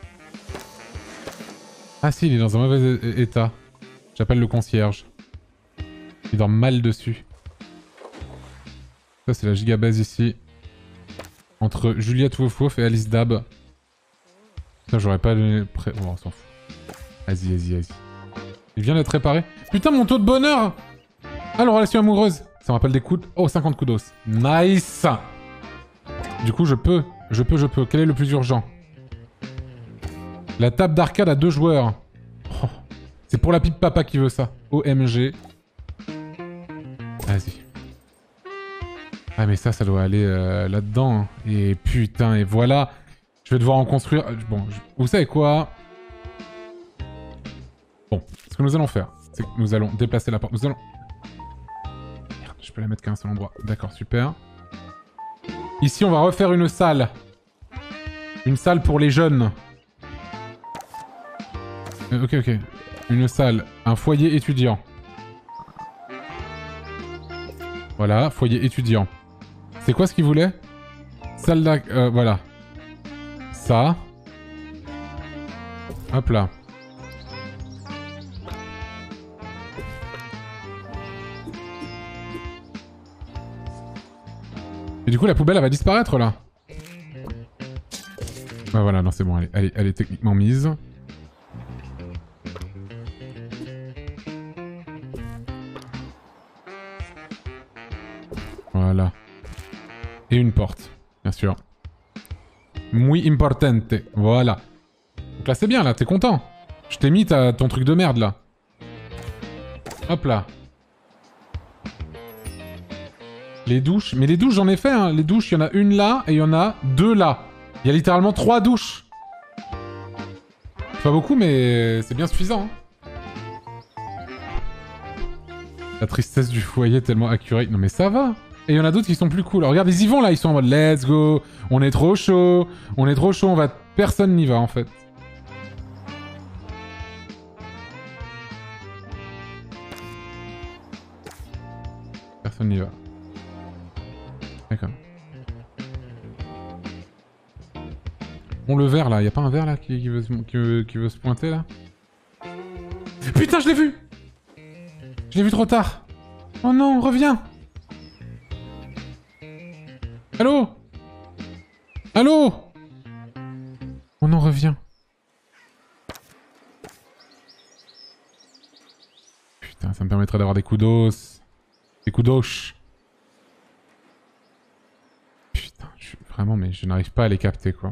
Ah si, il est dans un mauvais état. J'appelle le concierge. Il dort mal dessus. Ça, c'est la gigabase ici. Entre Juliette Wofouf et Alice Dab. Putain, j'aurais pas donné... Bon, on s'en fout. Vas-y, vas-y, vas-y. Il vient d'être réparé. Putain, mon taux de bonheur! Ah, la relation amoureuse. Ça me rappelle des coups... Oh, 50 coups d'os. Nice! Du coup, je peux. Quel est le plus urgent? La table d'arcade à 2 joueurs. Oh, c'est pour la pipe papa qui veut ça. OMG. Vas-y. Ah mais ça doit aller là-dedans. Hein. Et putain, et voilà. Je vais devoir en construire... Bon, vous savez quoi? Bon, ce que nous allons faire, c'est que nous allons déplacer la porte. Nous allons... Merde, je peux la mettre qu'à un seul endroit. D'accord, super. Ici, on va refaire une salle. Une salle pour les jeunes. Ok, ok. Une salle. Un foyer étudiant. Voilà, foyer étudiant. C'est quoi ce qu'il voulait? Salle d'accueil... voilà. Ça. Hop là. Et du coup, la poubelle, elle va disparaître, là. Bah voilà, non, c'est bon, elle est techniquement mise. Voilà. Et une porte, bien sûr. Muy importante. Voilà. Donc là, c'est bien, là, t'es content. Je t'ai mis ton truc de merde, là. Hop là. Les douches. Mais les douches, j'en ai fait, hein. Les douches, il y en a une là et il y en a 2 là. Il y a littéralement 3 douches. C'est pas beaucoup, mais c'est bien suffisant. Hein. La tristesse du foyer tellement accurate. Non mais ça va. Et il y en a d'autres qui sont plus cool. Alors, regarde, ils y vont là, ils sont en mode let's go. On est trop chaud. On est trop chaud, on va... Personne n'y va en fait. Personne n'y va. D'accord. Bon, le verre là, y a pas un verre là qui veut se pointer là? Putain, je l'ai vu! Je l'ai vu trop tard! Oh non, reviens! Allô? Allô? Oh non, reviens. Putain, ça me permettrait d'avoir des coups d'os. Des coups d'oche. Putain, vraiment, mais je n'arrive pas à les capter, quoi.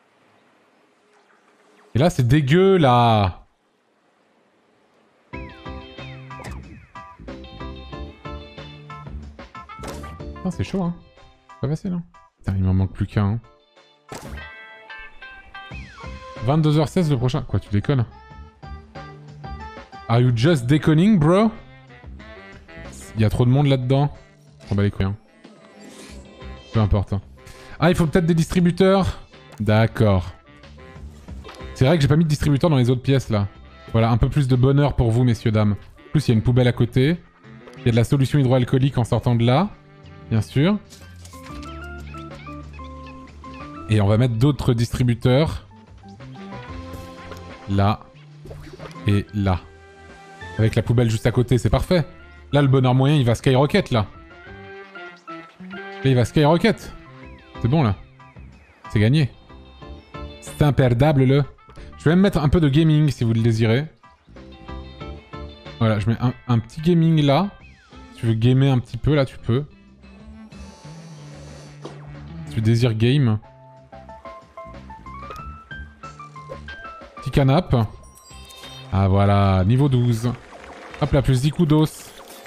Et là, c'est dégueu, là. Putain, c'est chaud, hein. Pas facile, hein. Putain, il m'en manque plus qu'un, hein. 22h16 le prochain. Quoi, tu déconnes? Are you just déconning, bro? Il y a trop de monde là-dedans. On bat les couilles, hein. Peu importe. Hein. Ah, il faut peut-être des distributeurs. D'accord. C'est vrai que j'ai pas mis de distributeur dans les autres pièces, là. Voilà, un peu plus de bonheur pour vous, messieurs, dames. En plus, il y a une poubelle à côté. Il y a de la solution hydroalcoolique en sortant de là. Bien sûr. Et on va mettre d'autres distributeurs. Là. Et là. Avec la poubelle juste à côté, c'est parfait. Là, le bonheur moyen, il va skyrocket, là. Là, il va skyrocket. C'est bon, là. C'est gagné. C'est imperdable, le. Je vais même mettre un peu de gaming, si vous le désirez. Voilà, je mets un petit gaming, là. Si tu veux gamer un petit peu, là, tu peux. Si tu désires game. Petit canap'. Ah, voilà. Niveau 12. Hop là, plus 10 coups d'os.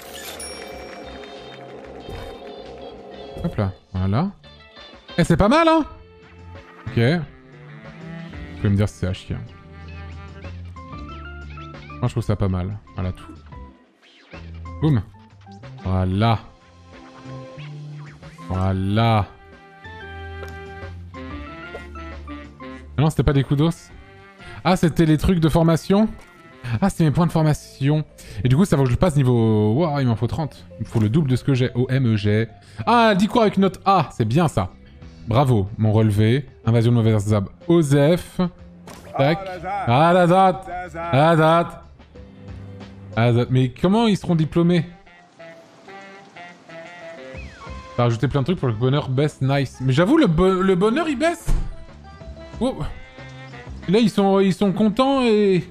Hop là, voilà. Eh, c'est pas mal, hein? Ok. Vous pouvez me dire si c'est à chier. Moi, je trouve ça pas mal. Voilà, tout. Boum. Voilà. Voilà. Ah non, c'était pas des coups d'os? Ah, c'était les trucs de formation? Ah, c'est mes points de formation. Et du coup, ça va que je passe niveau... Wow, il m'en faut 30. Il me faut le double de ce que j'ai. OMEG. Ah, elle dit quoi avec note A? C'est bien ça. Bravo, mon relevé. Invasion de mauvaises herbes. OSEF. Tac. Ah, la date. La date. Ah, la date. Mais comment ils seront diplômés? Ça va rajouter plein de trucs pour que le bonheur baisse. Nice. Mais j'avoue, le bonheur, il baisse. Oh. Et là, ils sont contents et...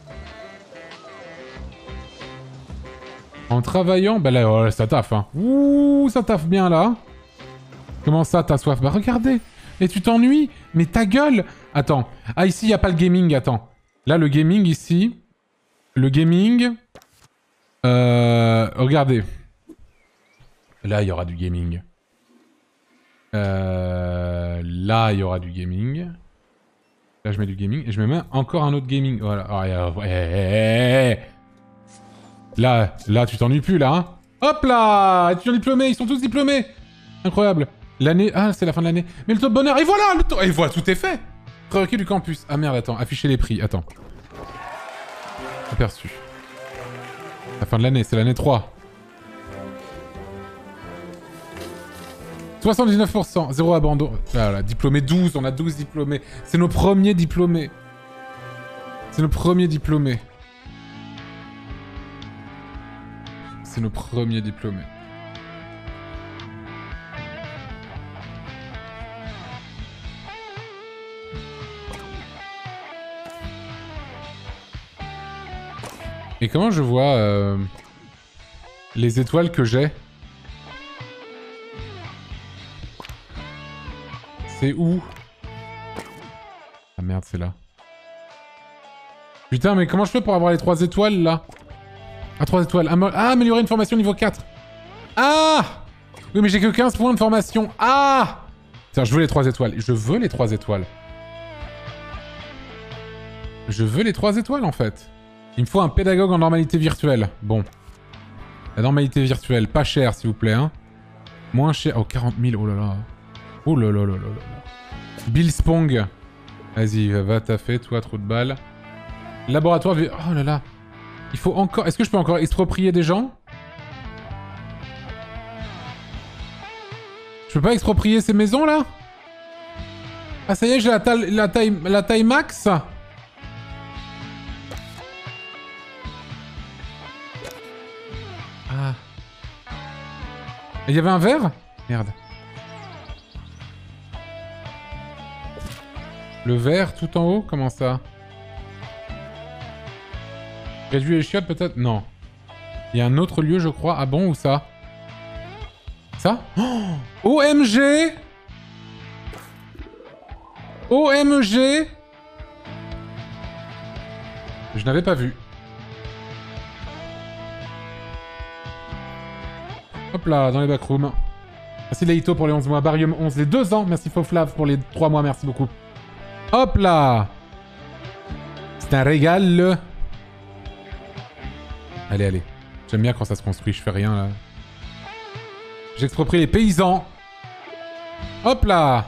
En travaillant, bah là, oh, ça taffe, hein. Ouh, ça taffe bien, là. Comment ça, t'as soif? Bah regardez. Et tu t'ennuies? Mais ta gueule! Attends. Ah, ici, il n'y a pas le gaming, attends. Là, le gaming, ici. Le gaming... regardez. Là, il y aura du gaming. Là, il y aura du gaming. Là, je mets du gaming. Et je mets même encore un autre gaming. Voilà. Oh, Là, tu t'ennuies plus, là, hein. Hop là! Étudiants diplômés, ils sont tous diplômés! Incroyable. L'année... Ah, c'est la fin de l'année. Mais le taux de bonheur, et voilà le taux... Et voilà, tout est fait! Prérequis du campus. Ah merde, attends. Afficher les prix, attends. Aperçu. La fin de l'année, c'est l'année 3. 79%, 0 abandon. Voilà, diplômé 12, on a 12 diplômés. C'est nos premiers diplômés. C'est nos premiers diplômés. C'est nos premiers diplômés. Et comment je vois les étoiles que j'ai? C'est où? Ah merde, c'est là. Putain, mais comment je fais pour avoir les 3 étoiles, là? Ah, 3 étoiles. Ah, améliorer une formation niveau 4. Ah! Oui, mais j'ai que 15 points de formation. Ah! Tiens, je veux les 3 étoiles. Je veux les 3 étoiles. Je veux les 3 étoiles, en fait. Il me faut un pédagogue en normalité virtuelle. Bon. La normalité virtuelle, pas cher, s'il vous plaît, hein. Moins cher. Oh, 40 000, oh là là. Oh là là là là là. Bill Spong. Vas-y, va taffer, toi, trou de balle. Laboratoire de... Oh là là. Il faut encore... Est-ce que je peux encore exproprier des gens? Je peux pas exproprier ces maisons, là? Ah, ça y est, j'ai la taille max? Ah. Il y avait un verre? Merde. Le verre tout en haut? Comment ça? Réduire les chiottes peut-être? Non. Il y a un autre lieu je crois. Ah bon, où ça? Ça? Oh, OMG! OMG! Je n'avais pas vu. Hop là, dans les backrooms. Merci Leito pour les 11 mois. Barium 11, les 2 ans. Merci Foflav pour les 3 mois, merci beaucoup. Hop là! C'est un régal. Allez, allez. J'aime bien quand ça se construit, je fais rien là. J'exproprie les paysans. Hop là!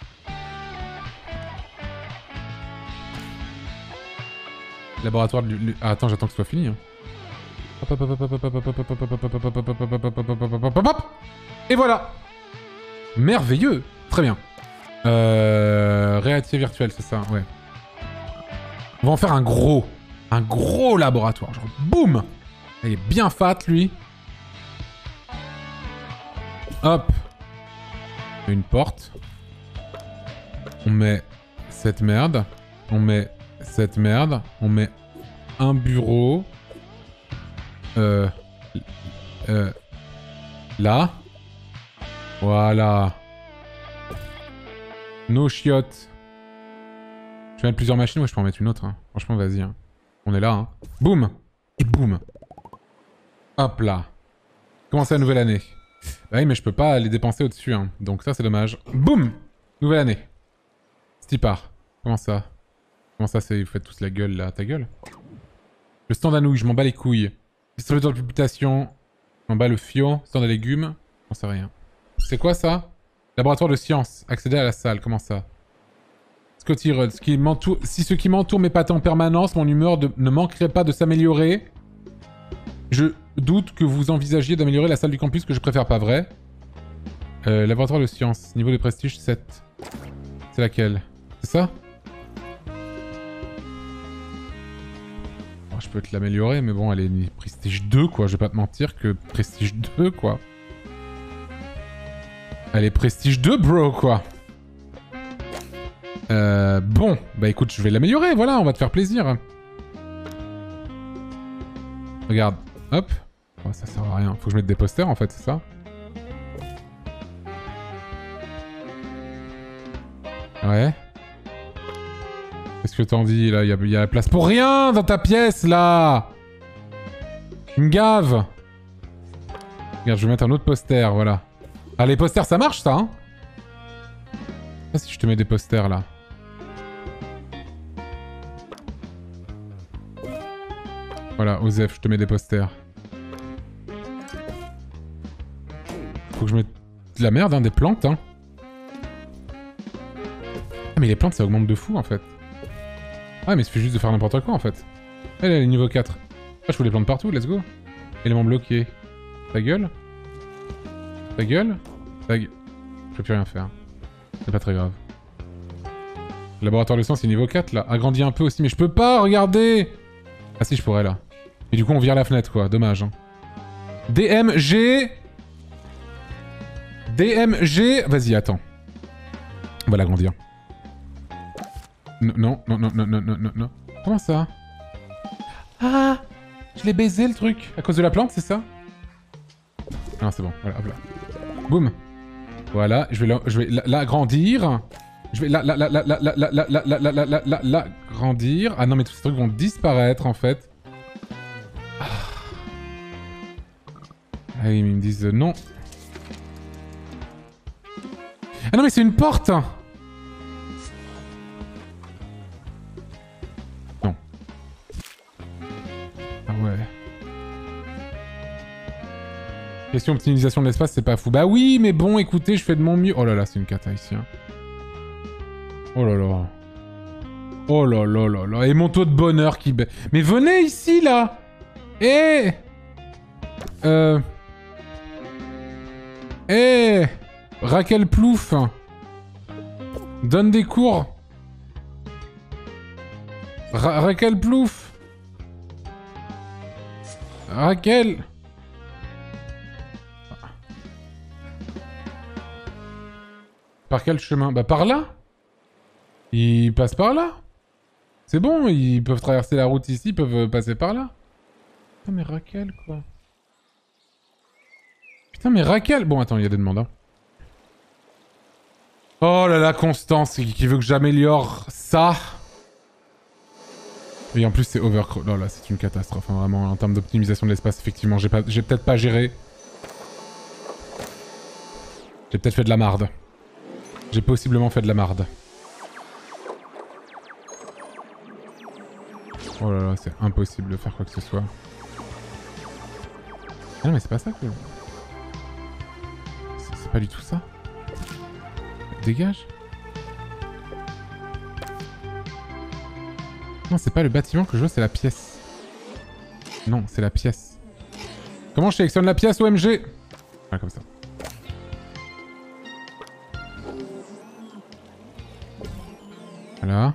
Laboratoire de... Ah, attends, j'attends que ce soit fini. Hop, hop, hop, hop, hop, hop, hop, hop, hop, hop, hop, hop, hop, hop, hop, hop, hop. Et voilà! Merveilleux! Très bien. Réalité virtuelle, c'est ça, ouais. On va en faire un gros laboratoire. Genre, boum! Il est bien fat, lui. Hop. Une porte. On met cette merde. On met cette merde. On met un bureau. Là. Voilà. Nos chiottes. Je vais mettre plusieurs machines, ouais, je peux en mettre une autre. Hein. Franchement, vas-y. Hein. On est là. Hein. Boum. Et boum. Hop là. Commencer la nouvelle année. Bah oui, mais je peux pas les dépenser au-dessus. Hein. Donc ça, c'est dommage. Boum. Nouvelle année. Stipar. Comment ça? Comment ça, c'est... Vous faites tous la gueule, là? Ta gueule? Le stand à nouilles, je m'en bats les couilles. Distributeur de publication. Je m'en bats le fio. Stand à légumes. J'en sais rien. C'est quoi, ça? Laboratoire de sciences. Accéder à la salle. Comment ça? Scotty Rudd. Si ce qui m'entoure m'épatait en permanence, mon humeur ne manquerait pas de s'améliorer. Je doute que vous envisagiez d'améliorer la salle du campus que je préfère, pas vrai? Laboratoire de sciences. Niveau de prestige 7. C'est laquelle? C'est ça? Oh, je peux te l'améliorer, mais bon, elle est prestige 2, quoi. Je vais pas te mentir que prestige 2, quoi. Elle est prestige 2, bro, quoi. Bon, bah écoute, je vais l'améliorer, voilà, on va te faire plaisir. Regarde, hop. Oh, ça sert à rien, faut que je mette des posters en fait, c'est ça? Ouais. Qu'est-ce que t'en dis là? Il y a la place pour rien dans ta pièce là! Une gave! Regarde, je vais mettre un autre poster, voilà. Ah, les posters ça marche ça, hein? Ah, si je te mets des posters là. Voilà, Osef, je te mets des posters. Faut que je mette de la merde, hein, des plantes, hein. Ah, mais les plantes, ça augmente de fou, en fait. Ah, mais il suffit juste de faire n'importe quoi, en fait. Elle est niveau 4. Ah, je fous les plantes partout, let's go. Élément bloqué. Ta gueule? Ta gueule? Ta gueule? Je peux plus rien faire. C'est pas très grave. Le laboratoire de sciences, c'est niveau 4, là. Agrandis un peu aussi, mais je peux pas, regardez! Ah si, je pourrais, là. Et du coup, on vire la fenêtre, quoi. Dommage, hein. DMG... DMG... Vas-y, attends. On va l'agrandir. Non, non, non, non, non, non, non, non. Comment ça? Ah! Je l'ai baisé le truc. À cause de la plante, c'est ça? Non, c'est bon. Voilà, hop là. Boum. Voilà, je vais l'agrandir. Je vais l'agrandir. Ah non, mais tous ces trucs vont disparaître en fait. Ah oui, mais ils me disent non. Ah non, mais c'est une porte! Non. Ah ouais. Question optimisation de l'espace, c'est pas fou. Bah oui, mais bon, écoutez, je fais de mon mieux. Oh là là, c'est une cata ici. Hein. Oh là là. Oh là là là là. Et mon taux de bonheur qui baisse. Mais venez ici, là! Eh! Eh! Raquel Plouf! Donne des cours! Raquel Plouf! Raquel! Par quel chemin? Bah par là! Ils passent par là! C'est bon, ils peuvent traverser la route ici, ils peuvent passer par là. Putain mais Raquel quoi. Putain mais Raquel! Bon attends, il y a des demandes hein. Oh là là, Constance qui veut que j'améliore ça. Et en plus c'est overcrow. Oh là, c'est une catastrophe hein, vraiment en termes d'optimisation de l'espace. Effectivement, j'ai peut-être pas géré. J'ai peut-être fait de la marde. J'ai possiblement fait de la marde. Oh là là, c'est impossible de faire quoi que ce soit. Ah non mais c'est pas ça que... C'est pas du tout ça. Dégage. Non, c'est pas le bâtiment que je veux, c'est la pièce. Non, c'est la pièce. Comment je sélectionne la pièce OMG? Ah, comme ça. Voilà.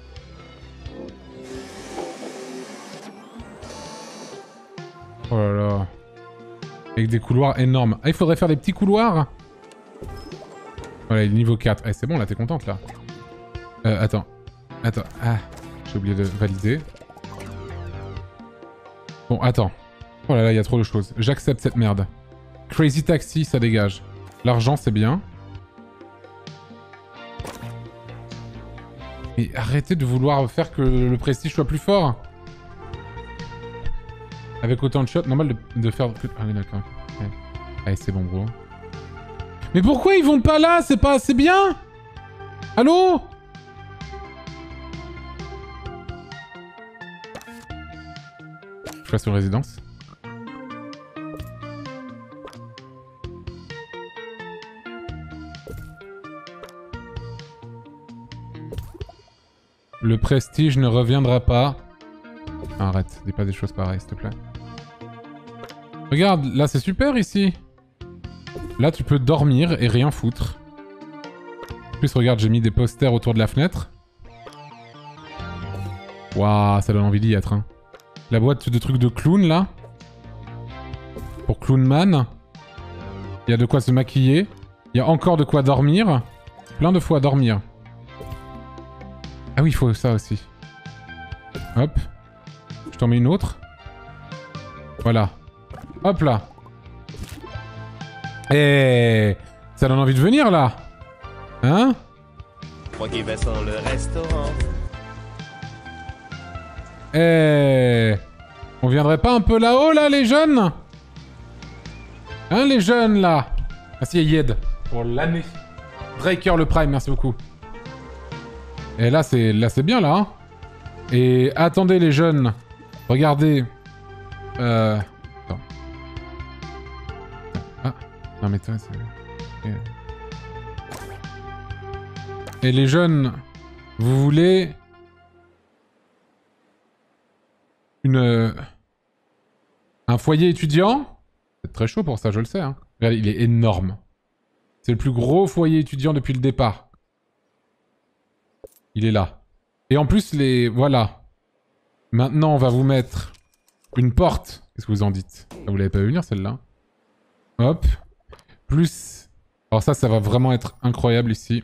Oh là là. Avec des couloirs énormes. Ah, il faudrait faire des petits couloirs. Voilà, il est niveau 4. Eh, c'est bon, là, t'es contente, là. Attends. Attends. Ah, j'ai oublié de valider. Bon, attends. Oh là là, il y a trop de choses. J'accepte cette merde. Crazy Taxi, ça dégage. L'argent, c'est bien. Mais arrêtez de vouloir faire que le prestige soit plus fort. Avec autant de shots, normal de faire... Ah oui, d'accord. Ouais. Allez, c'est bon, gros. Mais pourquoi ils vont pas là? C'est pas assez bien? Allô? Je fasse une résidence. Le prestige ne reviendra pas. Arrête, dis pas des choses pareilles, s'il te plaît. Regarde, là c'est super ici. Là tu peux dormir et rien foutre. En plus regarde, j'ai mis des posters autour de la fenêtre. Waouh, ça donne envie d'y être. Hein. La boîte de trucs de clown là. Pour Clownman. Il y a de quoi se maquiller. Il y a encore de quoi dormir. Plein de fois dormir. Ah oui, il faut ça aussi. Hop. Je t'en mets une autre. Voilà. Hop là. Eh, ça donne envie de venir là. Hein? Moi qui vais sans le restaurant. Eh, on viendrait pas un peu là-haut là les jeunes? Hein les jeunes là? Merci Yed pour l'année. Draker le Prime, merci beaucoup. Et là c'est bien là. Hein. Et attendez les jeunes. Regardez. Attends. Ah. Non mais toi c'est... Et les jeunes, vous voulez... Un foyer étudiant? C'est très chaud pour ça, je le sais. Hein. Regardez, il est énorme. C'est le plus gros foyer étudiant depuis le départ. Il est là. Et en plus, les... Voilà. Maintenant, on va vous mettre une porte. Qu'est-ce que vous en dites? Ah, vous l'avez pas vu venir, celle-là? Hop. Plus... Alors ça va vraiment être incroyable ici.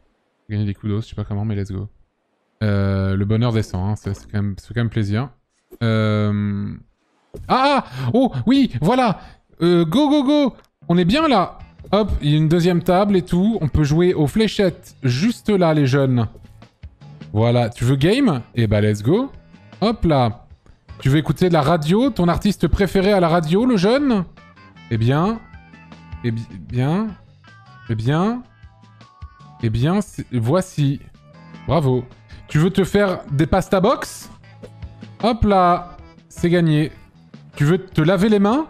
Gagner des kudos, je sais pas comment, mais let's go. Le bonheur descend, hein. C'est quand même plaisir. Ah! Oh, oui, voilà! Go, go, go! On est bien là! Hop, il y a une deuxième table et tout. On peut jouer aux fléchettes juste là, les jeunes. Voilà. Tu veux game? Eh bah, let's go. Hop là. Tu veux écouter de la radio? Ton artiste préféré à la radio, le jeune? Eh bien... Eh bien... Eh bien... Eh bien, voici. Bravo. Tu veux te faire des pasta box? Hop là. C'est gagné. Tu veux te laver les mains?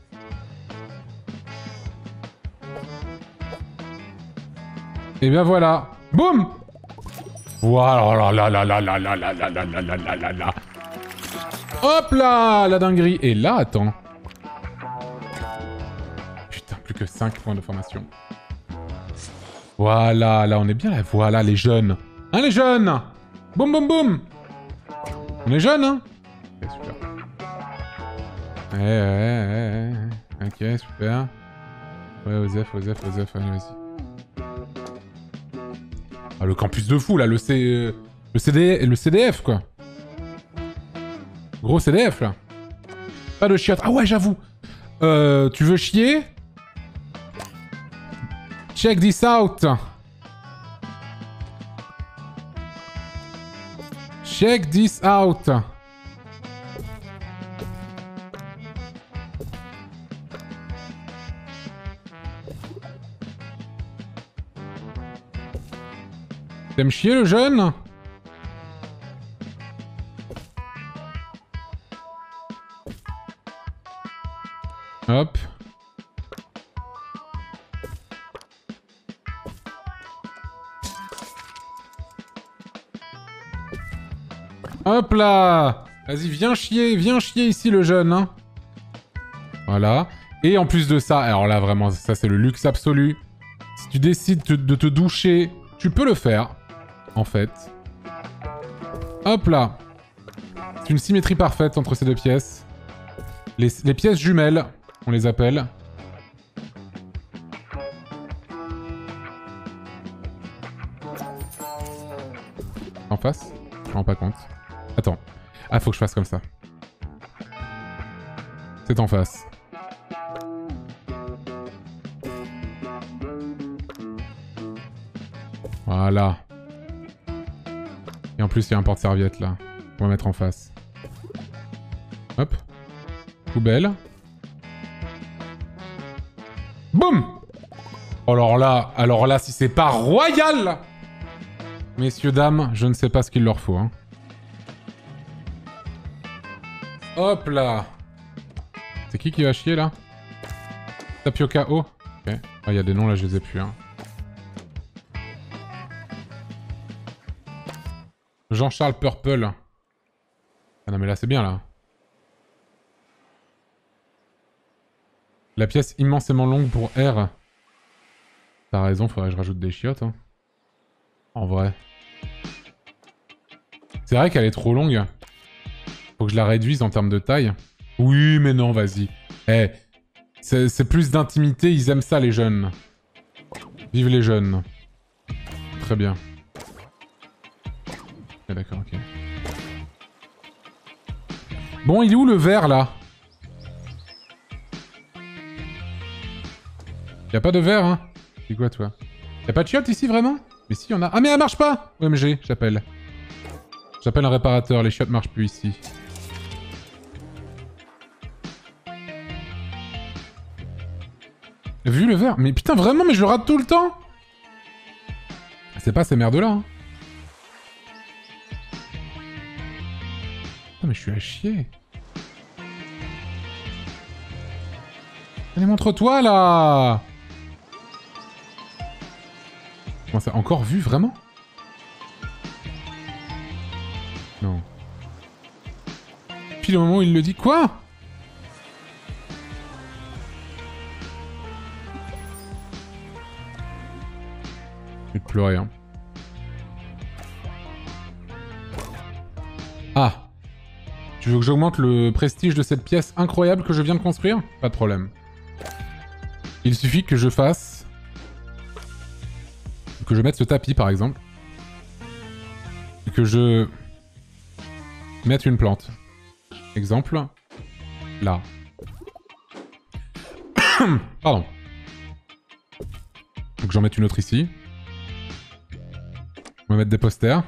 Et bien voilà. Boum! Voilà, là, là, là, là, là, là, là, là, là, là, là, là. Hop là, la dinguerie. Et là, attends. Putain, plus que 5 points de formation. Voilà, là, on est bien là. Voilà, les jeunes. Hein, les jeunes? Boum, boum, boum. On est jeunes, hein? Ok, super. Ouais. Ok, super. Ouais, Osef, allez, vas-y. Ah, le campus de fou, là, le CDF, quoi. Gros CDF, là. Pas de chiottes. Ah ouais, j'avoue. Tu veux chier? Check this out. Check this out. T'aimes chier, le jeune? Hop. Hop là! Vas-y, viens chier ici, le jeune, hein. Voilà. Et en plus de ça, alors là, vraiment, ça, c'est le luxe absolu. Si tu décides de te doucher, tu peux le faire. En fait. Hop là. C'est une symétrie parfaite entre ces deux pièces. Les pièces jumelles, on les appelle. En face? Je me rends pas compte. Attends. Ah, faut que je fasse comme ça. C'est en face. Voilà. Et en plus, il y a un porte-serviette, là. On va mettre en face. Hop. Poubelle. Boum! Alors là, si c'est pas royal! Messieurs, dames, je ne sais pas ce qu'il leur faut, hein. Hop là! C'est qui va chier, là? Tapioca O. Ok. Ah, il y a des noms, là, je les ai plus, hein. Jean-Charles Purple. Ah non mais là c'est bien là. La pièce immensément longue pour R. T'as raison, faudrait que je rajoute des chiottes. Hein. En vrai. C'est vrai qu'elle est trop longue. Faut que je la réduise en termes de taille. Oui mais non, vas-y. Eh, c'est plus d'intimité, ils aiment ça les jeunes. Vive les jeunes. Très bien. Ah, d'accord, ok. Bon, il est où le verre, là? Y'a pas de verre, hein? C'est quoi, toi? Y'a pas de chiottes ici, vraiment? Mais si, y'en a... Ah, mais elle marche pas! OMG, j'appelle. J'appelle un réparateur, les chiottes marchent plus ici. Vu le verre? Mais putain, vraiment, mais je le rate tout le temps! C'est pas ces merdes-là, hein. Mais je suis à chier. Allez, montre-toi, là! Comment ça? Encore vu, vraiment? Non. Puis le moment où il le dit, quoi? Je vais te pleurer, hein. Ah! Tu veux que j'augmente le prestige de cette pièce incroyable que je viens de construire? Pas de problème. Il suffit que je fasse... que je mette ce tapis, par exemple. Et que je... mette une plante. Exemple. Là. Pardon. Donc j'en mets une autre ici. On va mettre des posters.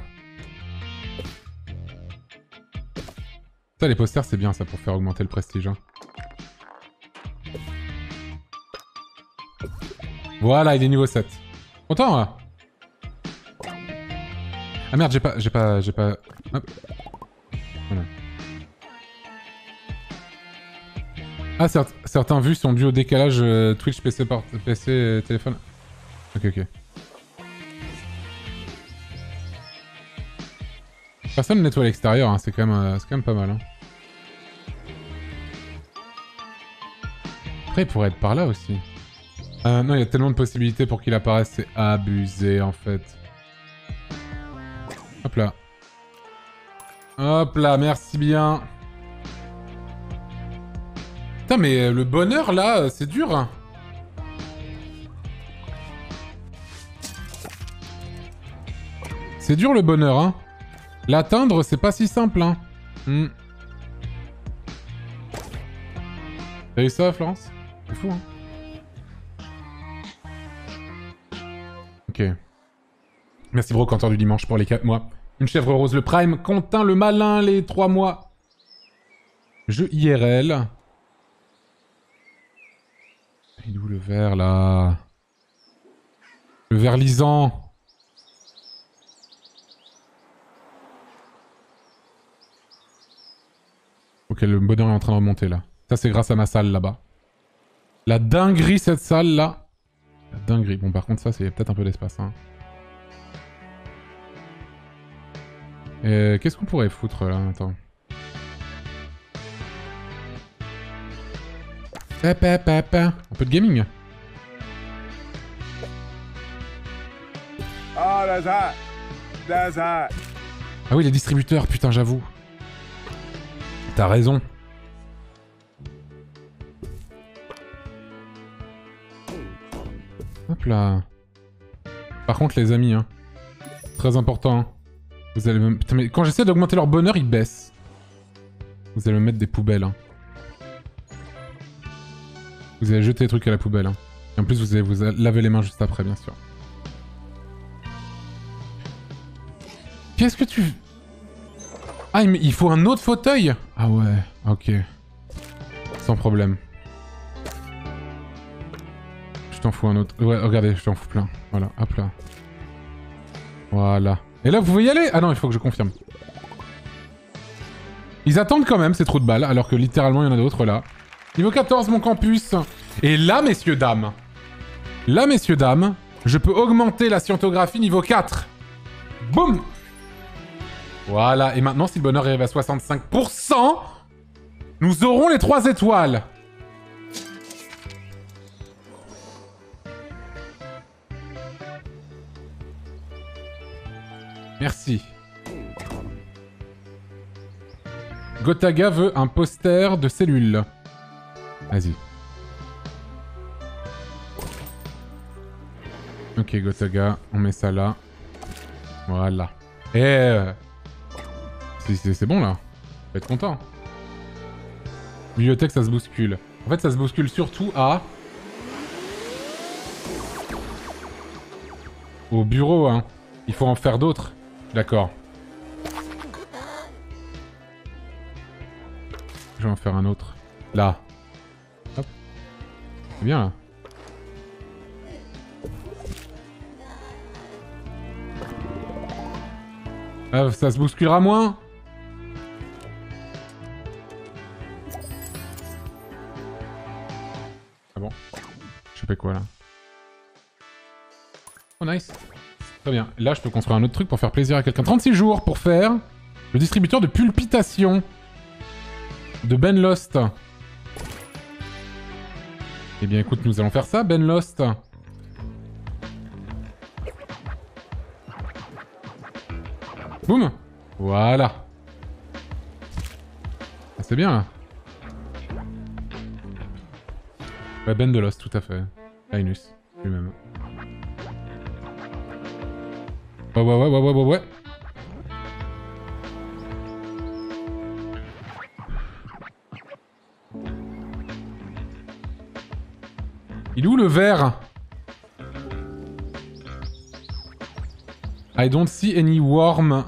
Ça, les posters, c'est bien ça pour faire augmenter le prestige. Hein. Voilà, il est niveau 7. Content, hein. Ah merde, j'ai pas... Hop. Voilà. Ah, certains vues sont dus au décalage Twitch, PC, téléphone. Ok. Personne nettoie l'extérieur, hein. C'est quand même pas mal. Hein. Après, il pourrait être par là aussi. Non, il y a tellement de possibilités pour qu'il apparaisse, c'est abusé en fait. Hop là. Hop là, merci bien. Putain, mais le bonheur là, c'est dur. C'est dur le bonheur, hein. L'atteindre, c'est pas si simple, hein. T'as eu ça, Florence? C'est fou, hein. Ok. Merci Brocanteur du dimanche pour les 4 mois. Une chèvre rose le prime. Quentin le malin les 3 mois. Jeu IRL. Il est où le verre là? Le verre lisant. Ok, le bonheur est en train de remonter là. Ça c'est grâce à ma salle là-bas. La dinguerie cette salle là. La dinguerie. Bon par contre ça c'est peut-être un peu d'espace hein. Qu'est-ce qu'on pourrait foutre là? Attends. Un peu de gaming. Oh, that's hot. That's hot. Ah oui, les distributeurs, putain, j'avoue. T'as raison. Hop là. Par contre, les amis, hein. Très important, hein. Vous allez me... Putain, mais quand j'essaie d'augmenter leur bonheur, ils baissent. Vous allez me mettre des poubelles, hein. Vous allez jeter les trucs à la poubelle, hein. Et en plus, vous allez vous laver les mains juste après, bien sûr. Qu'est-ce que tu... Ah, il faut un autre fauteuil? Ah ouais, ok. Sans problème. Je t'en fous un autre. Ouais, regardez, je t'en fous plein. Voilà, hop là. Voilà. Et là, vous pouvez y aller? Ah non, il faut que je confirme. Ils attendent quand même ces trous de balles, alors que littéralement, il y en a d'autres là. Niveau 14, mon campus. Et là, messieurs, dames. Là, messieurs, dames, je peux augmenter la scientographie niveau 4. Boum! Voilà. Et maintenant, si le bonheur arrive à 65%, nous aurons les 3 étoiles. Merci. Gotaga veut un poster de cellules. Vas-y. Ok, Gotaga, on met ça là. Voilà. C'est bon là. Faut être content. Bibliothèque, ça se bouscule. En fait, ça se bouscule surtout à... Au bureau, hein. Il faut en faire d'autres. D'accord. Je vais en faire un autre. Là. Hop. C'est bien là. Ah, ça se bousculera moins. Ah bon. Je fais quoi là? Oh nice. Très bien. Là, je peux construire un autre truc pour faire plaisir à quelqu'un. 36 jours pour faire le distributeur de pulpitation de Ben Lost. Eh bien, écoute, nous allons faire ça, Ben Lost. Boum. Voilà. Ah, c'est bien, là. Ouais, Ben de Lost, tout à fait. Linus, lui-même. Ouais. Il est où le vert? I don't see any worm.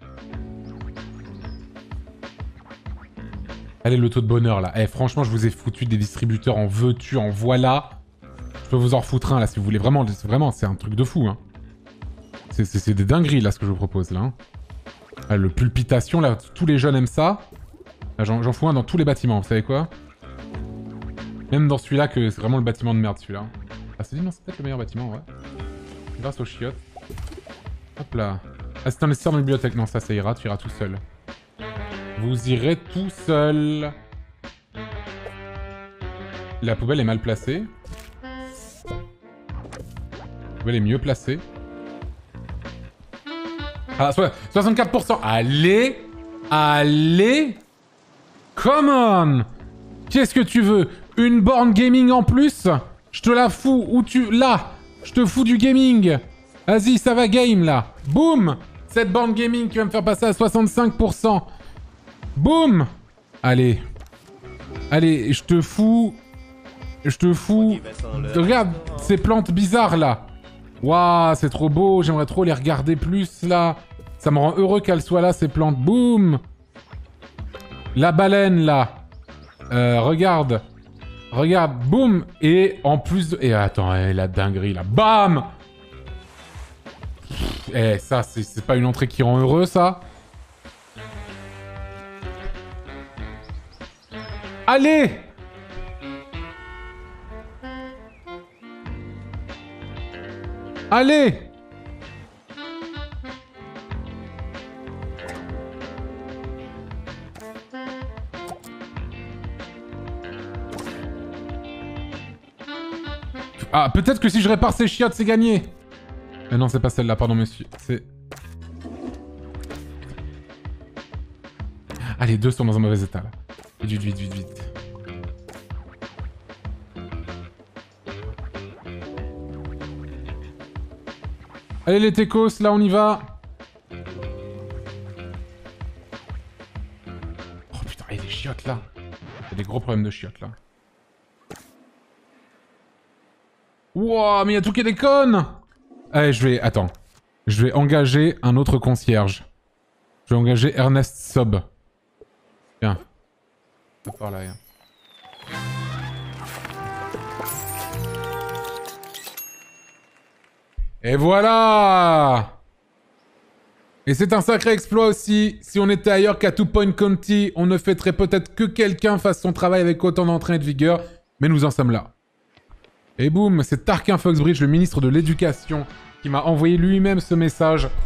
Allez, le taux de bonheur, là. Eh, franchement, je vous ai foutu des distributeurs en veux-tu, en voilà. Je peux vous en refoutre un, là, si vous voulez. Vraiment, c'est un truc de fou, hein. C'est des dingueries, là, ce que je vous propose, là. Hein. Ah, le pulpitation, là, tous les jeunes aiment ça. J'en fous un dans tous les bâtiments, vous savez quoi? Même dans celui-là, que c'est vraiment le bâtiment de merde, celui-là. Ah, c'est peut-être le meilleur bâtiment, ouais. Grâce aux chiottes. Hop là. Ah, c'est un nécessaire dans la bibliothèque. Non, ça ira, tu iras tout seul. Vous irez tout seul. La poubelle est mal placée. La poubelle est mieux placée. Ah, 64%. Allez! Allez! Come on! Qu'est-ce que tu veux? Une borne gaming en plus? Je te la fous. Où tu... Là! Je te fous du gaming. Vas-y, ça va game, là. Boum! Cette borne gaming qui va me faire passer à 65%. Boum! Allez. Allez, je te fous... Je te fous... Regarde ces plantes bizarres, là. Waouh, c'est trop beau. J'aimerais trop les regarder plus, là. Ça me rend heureux qu'elles soient là, ces plantes. Boum! La baleine, là. Regarde. Regarde, boum! Et en plus de... Et attends, la dinguerie, là. Bam! Eh, ça, c'est pas une entrée qui rend heureux, ça? Allez! Allez! Ah, peut-être que si je répare ces chiottes, c'est gagné. Non, c'est pas celle-là, pardon, monsieur. C'est... Ah, les deux sont dans un mauvais état, là. Vite, vite, vite, vite. Allez, les techos, là, on y va. Oh, putain, il y a des chiottes, là. Il y a des gros problèmes de chiottes, là. Wouah, mais il y a tout qui déconne. Allez, Attends. Je vais engager un autre concierge. Je vais engager Ernest Sob. Viens. Par là, viens. Et voilà! Et c'est un sacré exploit aussi. Si on était ailleurs qu'à Two Point County, on ne fêterait peut-être que quelqu'un fasse son travail avec autant d'entrain et de vigueur. Mais nous en sommes là. Et boum, c'est Tarquin Foxbridge, le ministre de l'Éducation, qui m'a envoyé lui-même ce message.